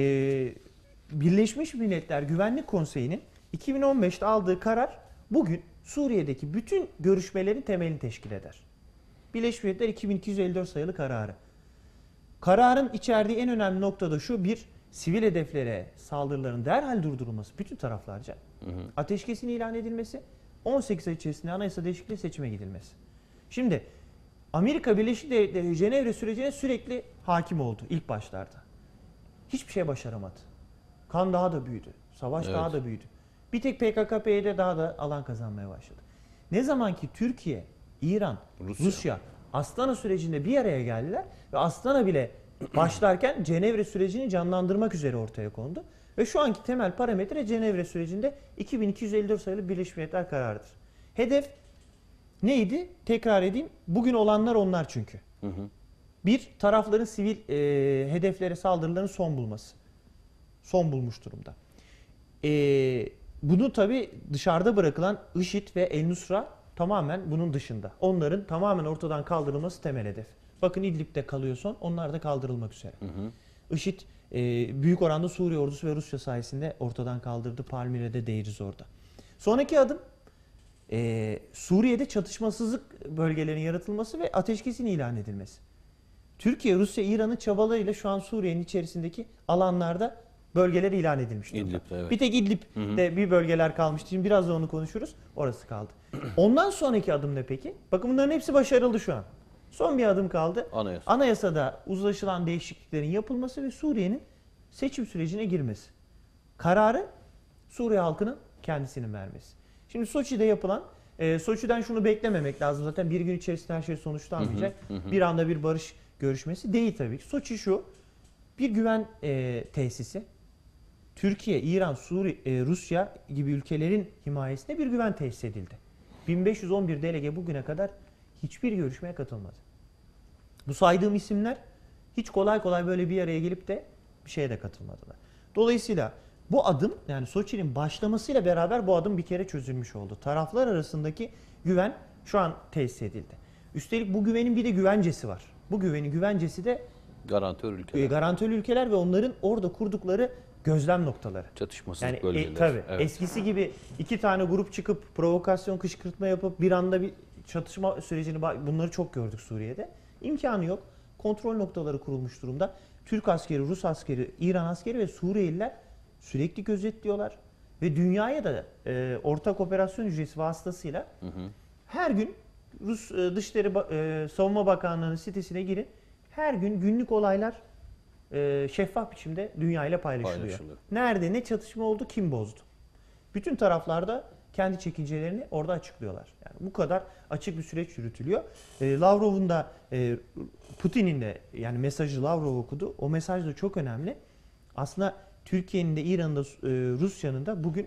Birleşmiş Milletler Güvenlik Konseyi'nin iki bin on beş'te aldığı karar bugün Suriye'deki bütün görüşmelerin temelini teşkil eder. Birleşmiş Milletler iki bin iki yüz elli dört sayılı kararı. Kararın içerdiği en önemli nokta da şu: bir, sivil hedeflere saldırıların derhal durdurulması bütün taraflarca. Hı hı. Ateşkesin ilan edilmesi, on sekiz ay içerisinde anayasa değişikliği, seçime gidilmesi. Şimdi Amerika Birleşik Devletleri Cenevre sürecine sürekli hakim oldu ilk başlarda. Hiçbir şey başaramadı. Kan daha da büyüdü. Savaş evet. daha da büyüdü. Bir tek P K K P Y D daha da alan kazanmaya başladı. Ne zaman ki Türkiye, İran, Rusya, Rusya Astana sürecinde bir araya geldiler ve Astana bile başlarken Cenevre sürecini canlandırmak üzere ortaya kondu. Ve şu anki temel parametre Cenevre sürecinde iki bin iki yüz elli dört sayılı Birleşmiş Milletler kararıdır. Hedef neydi? Tekrar edeyim. Bugün olanlar onlar çünkü. Hı hı. Bir, tarafların sivil e, hedeflere saldırıların son bulması. Son bulmuş durumda. E, bunu tabii dışarıda bırakılan IŞİD ve El-Nusra tamamen bunun dışında. Onların tamamen ortadan kaldırılması temel hedef. Bakın İdlib'de kalıyor son. Onlar da kaldırılmak üzere. Hı hı. IŞİD e, büyük oranda Suriye ordusu ve Rusya sayesinde ortadan kaldırdı. Palmire'de, Deiriz orada. Sonraki adım e, Suriye'de çatışmasızlık bölgelerinin yaratılması ve ateşkesin ilan edilmesi. Türkiye, Rusya, İran'ın çabalarıyla şu an Suriye'nin içerisindeki alanlarda bölgeler ilan edilmiş durumda. İdlib'de, evet. Bir tek İdlib'de hı hı. bir bölgeler kalmıştı. Şimdi biraz da onu konuşuruz. Orası kaldı. Ondan sonraki adım ne peki? Bakın bunların hepsi başarılı şu an. Son bir adım kaldı. Anayasa. Anayasada uzlaşılan değişikliklerin yapılması ve Suriye'nin seçim sürecine girmesi. Kararı Suriye halkının kendisinin vermesi. Şimdi Soçi'de yapılan, e, Soçi'den şunu beklememek lazım. Zaten bir gün içerisinde her şey sonuçlanmayacak. Hı hı, hı. Bir anda bir barış görüşmesi değil tabii ki. Soçi şu: bir güven e, tesisi. Türkiye, İran, Suriye, e, Rusya gibi ülkelerin himayesinde bir güven tesis edildi. bin beş yüz on bir delege bugüne kadar hiçbir görüşmeye katılmadı. Bu saydığım isimler hiç kolay kolay böyle bir araya gelip de bir şeye de katılmadılar. Dolayısıyla bu adım, yani Soçi'nin başlamasıyla beraber bu adım bir kere çözülmüş oldu. Taraflar arasındaki güven şu an tesis edildi. Üstelik bu güvenin bir de güvencesi var. Bu güvenin güvencesi de garantör ülkeler. Garantör ülkeler ve onların orada kurdukları gözlem noktaları. Çatışmasızlık yani, bölgeleri. E, tabii. Evet. Eskisi gibi iki tane grup çıkıp provokasyon, kışkırtma yapıp bir anda bir çatışma sürecini, bunları çok gördük Suriye'de. İmkanı yok. Kontrol noktaları kurulmuş durumda. Türk askeri, Rus askeri, İran askeri ve Suriyeliler sürekli gözetliyorlar. Ve dünyaya da e, ortak operasyon hücresi vasıtasıyla hı hı. her gün Rus e, Dışişleri e, Savunma Bakanlığı'nın sitesine girin. Her gün günlük olaylar e, şeffaf biçimde dünya ile paylaşılıyor. Paylaşılıyor. Nerede ne çatışma oldu, kim bozdu? Bütün taraflarda kendi çekincelerini orada açıklıyorlar. Yani bu kadar açık bir süreç yürütülüyor. E, Lavrov'un da e, Putin'in de yani mesajı Lavrov okudu. O mesaj da çok önemli. Aslında Türkiye'nin de İran'ın da e, Rusya'nın da bugün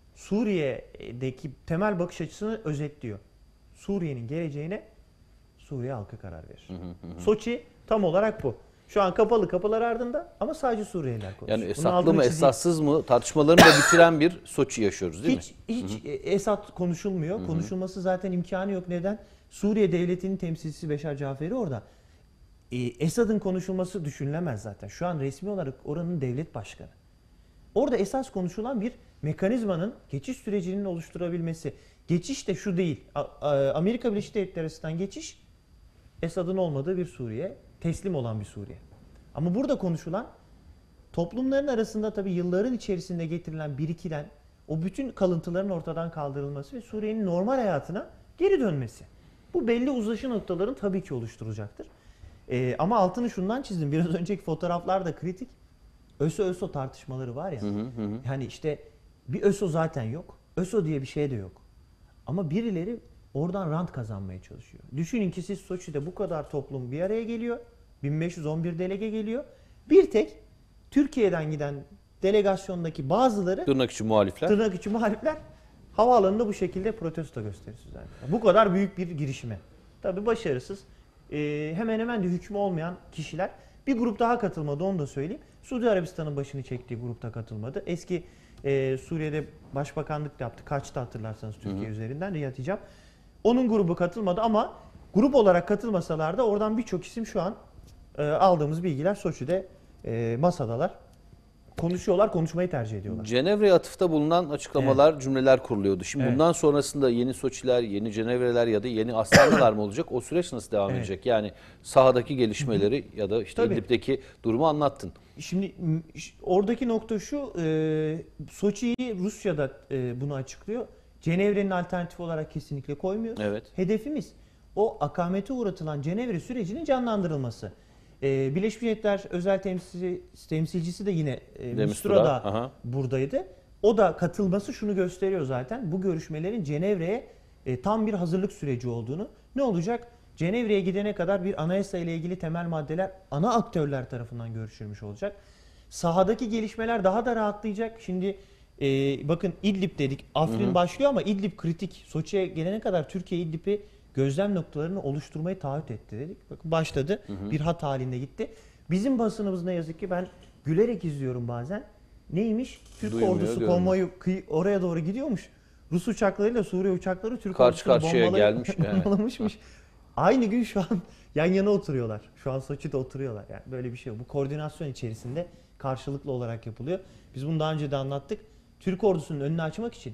Suriye'deki temel bakış açısını özetliyor. Suriye'nin geleceğine Suriye halkı karar verir. Hı hı hı. Soçi tam olarak bu. Şu an kapalı kapılar ardında ama sadece Suriyeliler konuşuyor. Yani Bunun esaslı altını mı çizeyim. esassız mı tartışmalarını da bitiren bir Soçi yaşıyoruz değil hiç, mi? Hiç Hı hı. Esad konuşulmuyor. Hı hı. Konuşulması zaten imkanı yok. Neden? Suriye devletinin temsilcisi Beşar Caferi orada. Ee, Esad'ın konuşulması düşünülemez zaten. Şu an resmi olarak oranın devlet başkanı. Orada esas konuşulan bir mekanizmanın geçiş sürecinin oluşturabilmesi. Geçiş de şu değil. A- A- Amerika Birleşik Devletleri arasından geçiş Esad'ın olmadığı bir Suriye, teslim olan bir Suriye. Ama burada konuşulan toplumların arasında tabii yılların içerisinde getirilen, birikilen o bütün kalıntıların ortadan kaldırılması ve Suriye'nin normal hayatına geri dönmesi. Bu belli uzlaşı noktaların tabii ki oluşturacaktır. Ee, ama altını şundan çizdim. Biraz önceki fotoğraflar da kritik. ÖSO ÖSO tartışmaları var ya. Hı hı hı. Yani işte bir ÖSO zaten yok. ÖSO diye bir şey de yok. Ama birileri oradan rant kazanmaya çalışıyor. Düşünün ki siz Soçi'de bu kadar toplum bir araya geliyor. bin beş yüz on bir delege geliyor. Bir tek Türkiye'den giden delegasyondaki bazıları Tırnak içi muhalifler. tırnak içi muhalifler havaalanında bu şekilde protesto gösterisi düzenliyor. Bu kadar büyük bir girişime. Tabii başarısız. Ee, hemen hemen de hükmü olmayan kişiler. Bir grup daha katılmadı, onu da söyleyeyim. Suudi Arabistan'ın başını çektiği grupta katılmadı. Eski e, Suriye'de başbakanlık yaptı. Kaçtı hatırlarsanız Türkiye Hı hı. üzerinden Riyad Hicab. Onun grubu katılmadı ama grup olarak katılmasalar da oradan birçok isim şu an e, aldığımız bilgiler Soçi'de e, masadalar. Konuşuyorlar, konuşmayı tercih ediyorlar. Cenevre'ye atıfta bulunan açıklamalar, cümleler kuruluyordu. Şimdi Evet. bundan sonrasında yeni Soçiler, yeni Cenevreler ya da yeni Astana'lar mı olacak? O süreç nasıl devam Evet. edecek? Yani sahadaki gelişmeleri ya da işte Tabii. İdlib'deki durumu anlattın. Şimdi m- ş- oradaki nokta şu, e, Soçi'yi Rusya'da e, bunu açıklıyor. Cenevre'nin alternatifi olarak kesinlikle koymuyoruz. Evet. Hedefimiz o akamete uğratılan Cenevre sürecinin canlandırılması. E, Birleşmiş Milletler özel temsilci, temsilcisi de yine e, De Mistura Mistura, da aha. buradaydı. O da katılması şunu gösteriyor zaten. Bu görüşmelerin Cenevre'ye e, tam bir hazırlık süreci olduğunu. Ne olacak? Cenevre'ye gidene kadar bir anayasa ile ilgili temel maddeler ana aktörler tarafından görüşülmüş olacak. Sahadaki gelişmeler daha da rahatlayacak. Şimdi e, bakın İdlib dedik. Afrin Hı hı. başlıyor ama İdlib kritik. Soçi'ye gelene kadar Türkiye İdlib'i gözlem noktalarını oluşturmayı taahhüt etti dedik. Bakın başladı. Hı hı. Bir hat halinde gitti. Bizim basınımız ne yazık ki ben gülerek izliyorum bazen. Neymiş? Türk Duymuyor, ordusu görmüyor. konvoyu kıyı- oraya doğru gidiyormuş. Rus uçaklarıyla Suriye uçakları Türk Karşı ordusunu karşıya bombalay- gelmiş, evet. bombalamışmış. Aynı gün şu an yan yana oturuyorlar. Şu an Soçi'de oturuyorlar. Yani böyle bir şey yok. Bu koordinasyon içerisinde karşılıklı olarak yapılıyor. Biz bunu daha önce de anlattık. Türk ordusunun önünü açmak için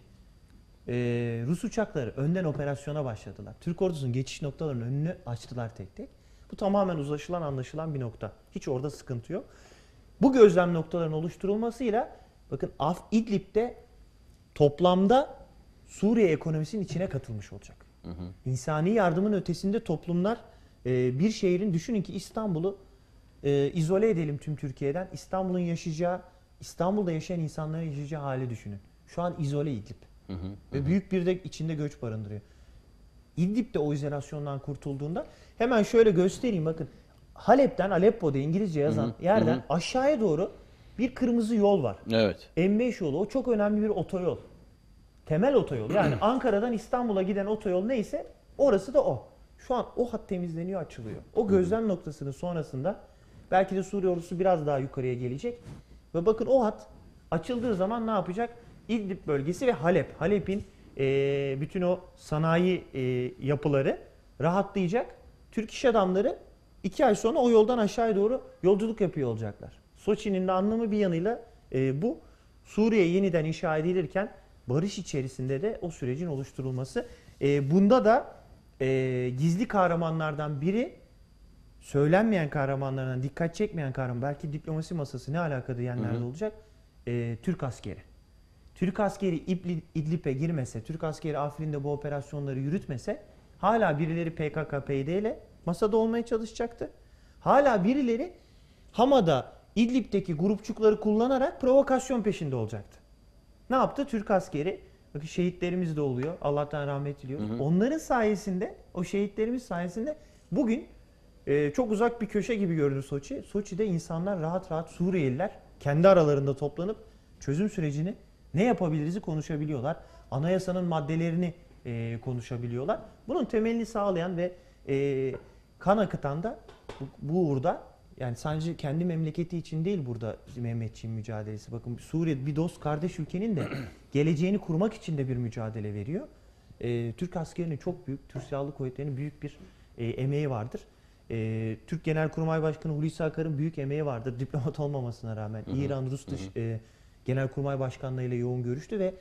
e, Rus uçakları önden operasyona başladılar. Türk ordusunun geçiş noktalarının önünü açtılar tek tek. Bu tamamen uzlaşılan, anlaşılan bir nokta. Hiç orada sıkıntı yok. Bu gözlem noktalarının oluşturulmasıyla bakın Af İdlib'de toplamda Suriye ekonomisinin içine katılmış olacak. Hı hı. İnsani yardımın ötesinde toplumlar e, bir şehrin, düşünün ki İstanbul'u e, izole edelim tüm Türkiye'den. İstanbul'un yaşayacağı, İstanbul'da yaşayan insanların yaşayacağı hali düşünün. Şu an izole İdlib. Hı hı. Ve büyük bir de içinde göç barındırıyor. İdlib de o izolasyondan kurtulduğunda hemen şöyle göstereyim bakın. Halep'ten, Aleppo'da İngilizce yazan Hı hı, yerden hı hı. aşağıya doğru bir kırmızı yol var. Evet. M beş yolu. O çok önemli bir otoyol. Temel otoyol. Yani Ankara'dan İstanbul'a giden otoyol neyse orası da o. Şu an o hat temizleniyor, açılıyor. O gözlem noktasının sonrasında belki de Suriye ordusu biraz daha yukarıya gelecek. Ve bakın o hat açıldığı zaman ne yapacak? İdlib bölgesi ve Halep. Halep'in e, bütün o sanayi e, yapıları rahatlayacak. Türk iş adamları iki ay sonra o yoldan aşağıya doğru yolculuk yapıyor olacaklar. Soçi'nin de anlamı bir yanıyla e, bu. Suriye yeniden inşa edilirken barış içerisinde de o sürecin oluşturulması. E, bunda da e, gizli kahramanlardan biri, söylenmeyen kahramanlardan, dikkat çekmeyen kahraman, belki diplomasi masası ne alaka diyenler de olacak, e, Türk askeri. Türk askeri İdlib- İdlib'e girmese, Türk askeri Afrin'de bu operasyonları yürütmese hala birileri P K K P Y D ile masada olmaya çalışacaktı. Hala birileri Hama'da İdlib'deki grupçukları kullanarak provokasyon peşinde olacaktı. Ne yaptı? Türk askeri, bakın şehitlerimiz de oluyor. Allah'tan rahmet diliyoruz. Hı hı. Onların sayesinde, o şehitlerimiz sayesinde bugün e, çok uzak bir köşe gibi görünür Soçi. Soçi'de insanlar rahat rahat, Suriyeliler kendi aralarında toplanıp çözüm sürecini ne yapabiliriz'i konuşabiliyorlar. Anayasanın maddelerini e, konuşabiliyorlar. Bunun temelini sağlayan ve e, kan akıtan da bu, bu uğurda, yani sadece kendi memleketi için değil burada Mehmetçiğin mücadelesi. Bakın Suriye bir dost kardeş ülkenin de geleceğini kurmak için de bir mücadele veriyor. E, Türk askerinin çok büyük, Türk Silahlı Kuvvetleri'nin büyük bir e, emeği vardır. E, Türk Genelkurmay Başkanı Hulusi Akar'ın büyük emeği vardır. Diplomat olmamasına rağmen. Hı hı. İran-Rus dış e, Genelkurmay Başkanlığı ile yoğun görüştü ve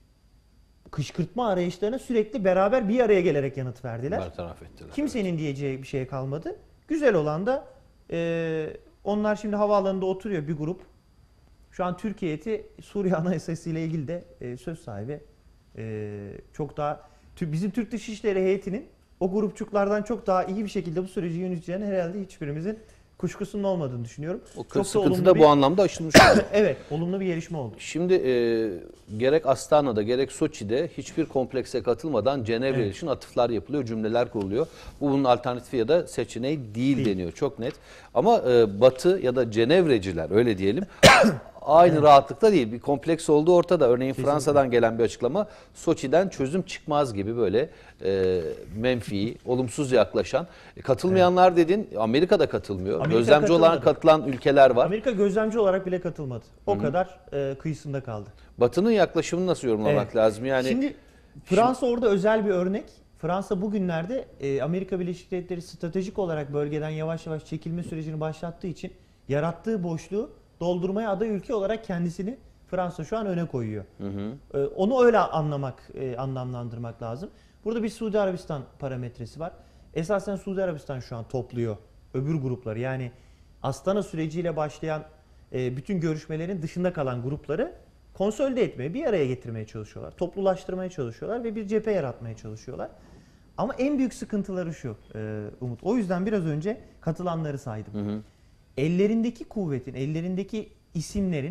kışkırtma arayışlarına sürekli beraber bir araya gelerek yanıt verdiler. Bertaraf ettiler. Kimsenin diyeceği bir şey kalmadı. Güzel olan da e, onlar şimdi havaalanında oturuyor bir grup. Şu an Türkiye heyeti Suriye Anayasası ile ilgili de e, söz sahibi. E, çok daha bizim Türk Dışişleri heyetinin o grupçuklardan çok daha iyi bir şekilde bu süreci yöneteceğini herhalde hiçbirimizin kuşkusunun olmadığını düşünüyorum. O çok sıkıntı da, da bu bir, anlamda aşılmış oldu. Evet, olumlu bir gelişme oldu. Şimdi e, gerek Astana'da gerek Soçi'de hiçbir komplekse katılmadan Cenevre evet. için atıflar yapılıyor, cümleler kuruluyor. Bu bunun alternatifi ya da seçeneği değil, değil. deniyor. Çok net. Ama e, Batı ya da Cenevreciler öyle diyelim aynı evet. rahatlıkta değil. Bir kompleks olduğu ortada. Örneğin Kesinlikle. Fransa'dan gelen bir açıklama Soçi'den çözüm çıkmaz gibi böyle e, menfi, olumsuz yaklaşan. E, katılmayanlar evet. dedin, Amerika'da katılmıyor. Amerika gözlemci katılmadı. Olarak katılan ülkeler var. Amerika gözlemci olarak bile katılmadı. O Hı-hı. kadar e, kıyısında kaldı. Batı'nın yaklaşımını nasıl yorumlamak evet. lazım? Yani Şimdi Fransa şimdi... orada özel bir örnek. Fransa bugünlerde e, Amerika Birleşik Devletleri stratejik olarak bölgeden yavaş yavaş çekilme sürecini başlattığı için yarattığı boşluğu doldurmaya aday ülke olarak kendisini Fransa şu an öne koyuyor. Hı hı. E, onu öyle anlamak, e, anlamlandırmak lazım. Burada bir Suudi Arabistan parametresi var. Esasen Suudi Arabistan şu an topluyor öbür grupları. Yani Astana süreciyle başlayan e, bütün görüşmelerin dışında kalan grupları konsolide etmeye, bir araya getirmeye çalışıyorlar. Toplulaştırmaya çalışıyorlar ve bir cephe yaratmaya çalışıyorlar. Ama en büyük sıkıntıları şu e, Umut. O yüzden biraz önce katılanları saydım. Hı hı. Ellerindeki kuvvetin, ellerindeki isimlerin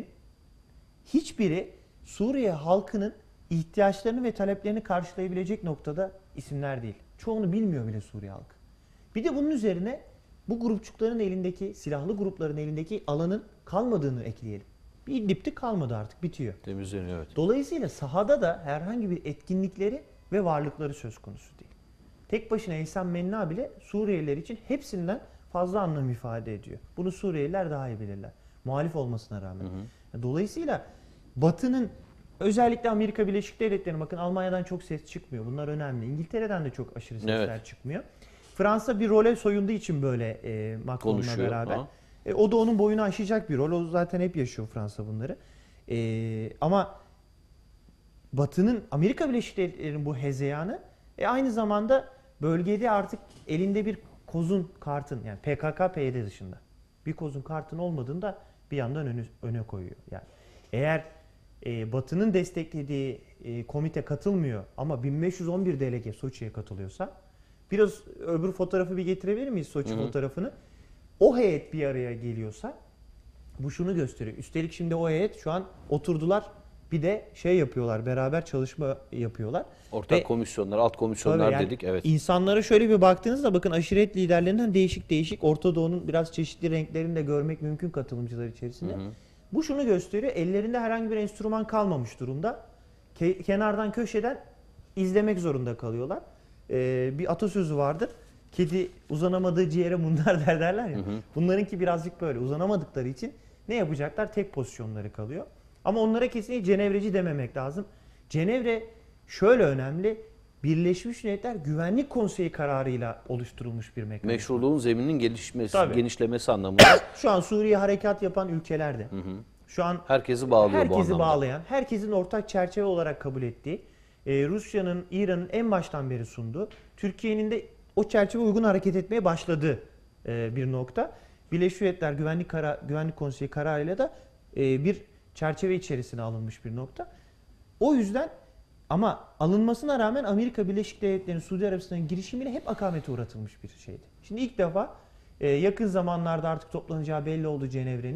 hiçbiri Suriye halkının ihtiyaçlarını ve taleplerini karşılayabilecek noktada isimler değil. Çoğunu bilmiyor bile Suriye halkı. Bir de bunun üzerine bu grupçukların elindeki, silahlı grupların elindeki alanın kalmadığını ekleyelim. Bir İdlib'de kalmadı artık, bitiyor. Temizleniyor, evet. Dolayısıyla sahada da herhangi bir etkinlikleri ve varlıkları söz konusu değil. Tek başına Ehsan Menna bile Suriyeliler için hepsinden fazla anlam ifade ediyor. Bunu Suriyeliler daha iyi bilirler. Muhalif olmasına rağmen. Hı hı. Dolayısıyla Batı'nın, özellikle Amerika Birleşik Devletleri'ne bakın, Almanya'dan çok ses çıkmıyor. Bunlar önemli. İngiltere'den de çok aşırı sesler evet. çıkmıyor. Fransa bir role soyunduğu için böyle e, Macron'la beraber. E, o da onun boyunu aşacak bir rol. O zaten hep yaşıyor Fransa bunları. E, ama Batı'nın, Amerika Birleşik Devletleri'nin bu hezeyanı e, aynı zamanda bölgede artık elinde bir kozun kartın, yani P K K P Y D dışında bir kozun kartın olmadığını da bir yandan öne, öne koyuyor. Yani eğer e, Batı'nın desteklediği e, komite katılmıyor ama bin beş yüz on bir delege Soçi'ye katılıyorsa, biraz öbür fotoğrafı bir getirebilir miyiz, Soçi Hı-hı. fotoğrafını? O heyet bir araya geliyorsa bu şunu gösteriyor. Üstelik şimdi o heyet şu an oturdular, bir de şey yapıyorlar, beraber çalışma yapıyorlar. Ortak Ve, komisyonlar, alt komisyonlar yani dedik. Evet. İnsanlara şöyle bir baktığınızda bakın, aşiret liderlerinden değişik değişik, Orta Doğu'nun biraz çeşitli renklerini de görmek mümkün katılımcılar içerisinde. Hı hı. Bu şunu gösteriyor, ellerinde herhangi bir enstrüman kalmamış durumda. Ke- kenardan köşeden izlemek zorunda kalıyorlar. Ee, bir atasözü vardır. Kedi uzanamadığı ciğere mundar der derler ya. Hı hı. Bunlarınki birazcık böyle, uzanamadıkları için ne yapacaklar? Tek pozisyonları kalıyor. Ama onlara kesinlikle Cenevreci dememek lazım. Cenevre şöyle önemli, Birleşmiş Milletler Güvenlik Konseyi kararıyla oluşturulmuş bir mekanizma. Meşruluğun zemininin gelişmesi, Tabii. genişlemesi anlamında. Şu an Suriye harekat yapan ülkelerde. Hı hı. Şu an herkesi bağlıyor herkesi bu anlamda. bağlayan, herkesin ortak çerçeve olarak kabul ettiği, e, Rusya'nın, İran'ın en baştan beri sunduğu, Türkiye'nin de o çerçeve uygun hareket etmeye başladığı e, bir nokta. Birleşmiş Milletler Güvenlik, Kara, Güvenlik Konseyi kararıyla da e, bir çerçeve içerisine alınmış bir nokta. O yüzden, ama alınmasına rağmen Amerika Birleşik Devletleri'nin Suudi Arabistan'ın girişimiyle hep akamete uğratılmış bir şeydi. Şimdi ilk defa e, yakın zamanlarda artık toplanacağı belli oldu Cenevre'nin.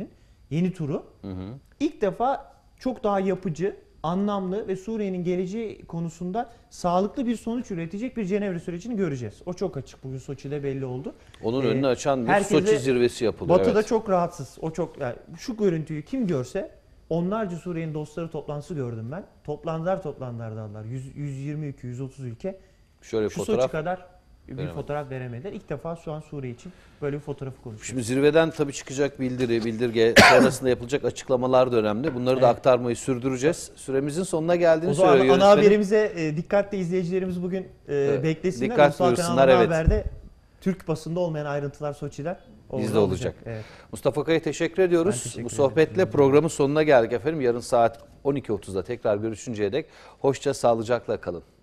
yeni turu. Hı hı. İlk defa çok daha yapıcı, anlamlı ve Suriye'nin geleceği konusunda sağlıklı bir sonuç üretecek bir Cenevre sürecini göreceğiz. O çok açık. Bugün Soçi'de belli oldu. Onun Ee, önünü açan bir herkese- Soçi zirvesi yapılıyor. Batı'da evet. çok rahatsız. O çok yani şu görüntüyü kim görse, onlarca Suriye'nin dostları toplantısı gördüm ben. Toplandılar toplandılar dallar. yüz, yüz yirmi iki yüz otuz ülke. Şöyle Şu fotoğraf Soçi kadar bir veremedi. fotoğraf veremediler. İlk defa şu an Suriye için böyle bir fotoğrafı konuşuyoruz. Şimdi zirveden tabii çıkacak bildiri, bildirge, sonrasında yapılacak açıklamalar da önemli. Bunları da Evet. aktarmayı sürdüreceğiz. Süremizin sonuna geldiğini O zaman söylüyor ana yönetmenim. haberimize e, dikkatli izleyicilerimiz bugün e, Evet, beklesinler. dikkat Bu zaten buyursunlar, ana evet. haberde Türk basında olmayan ayrıntılar Soçi'den orada Bizde olacak. Evet. Mustafa Kaya teşekkür ediyoruz. Ben teşekkür Bu sohbetle programın sonuna geldik efendim. Yarın saat on iki otuzda tekrar görüşünceye dek hoşça sağlıcakla kalın.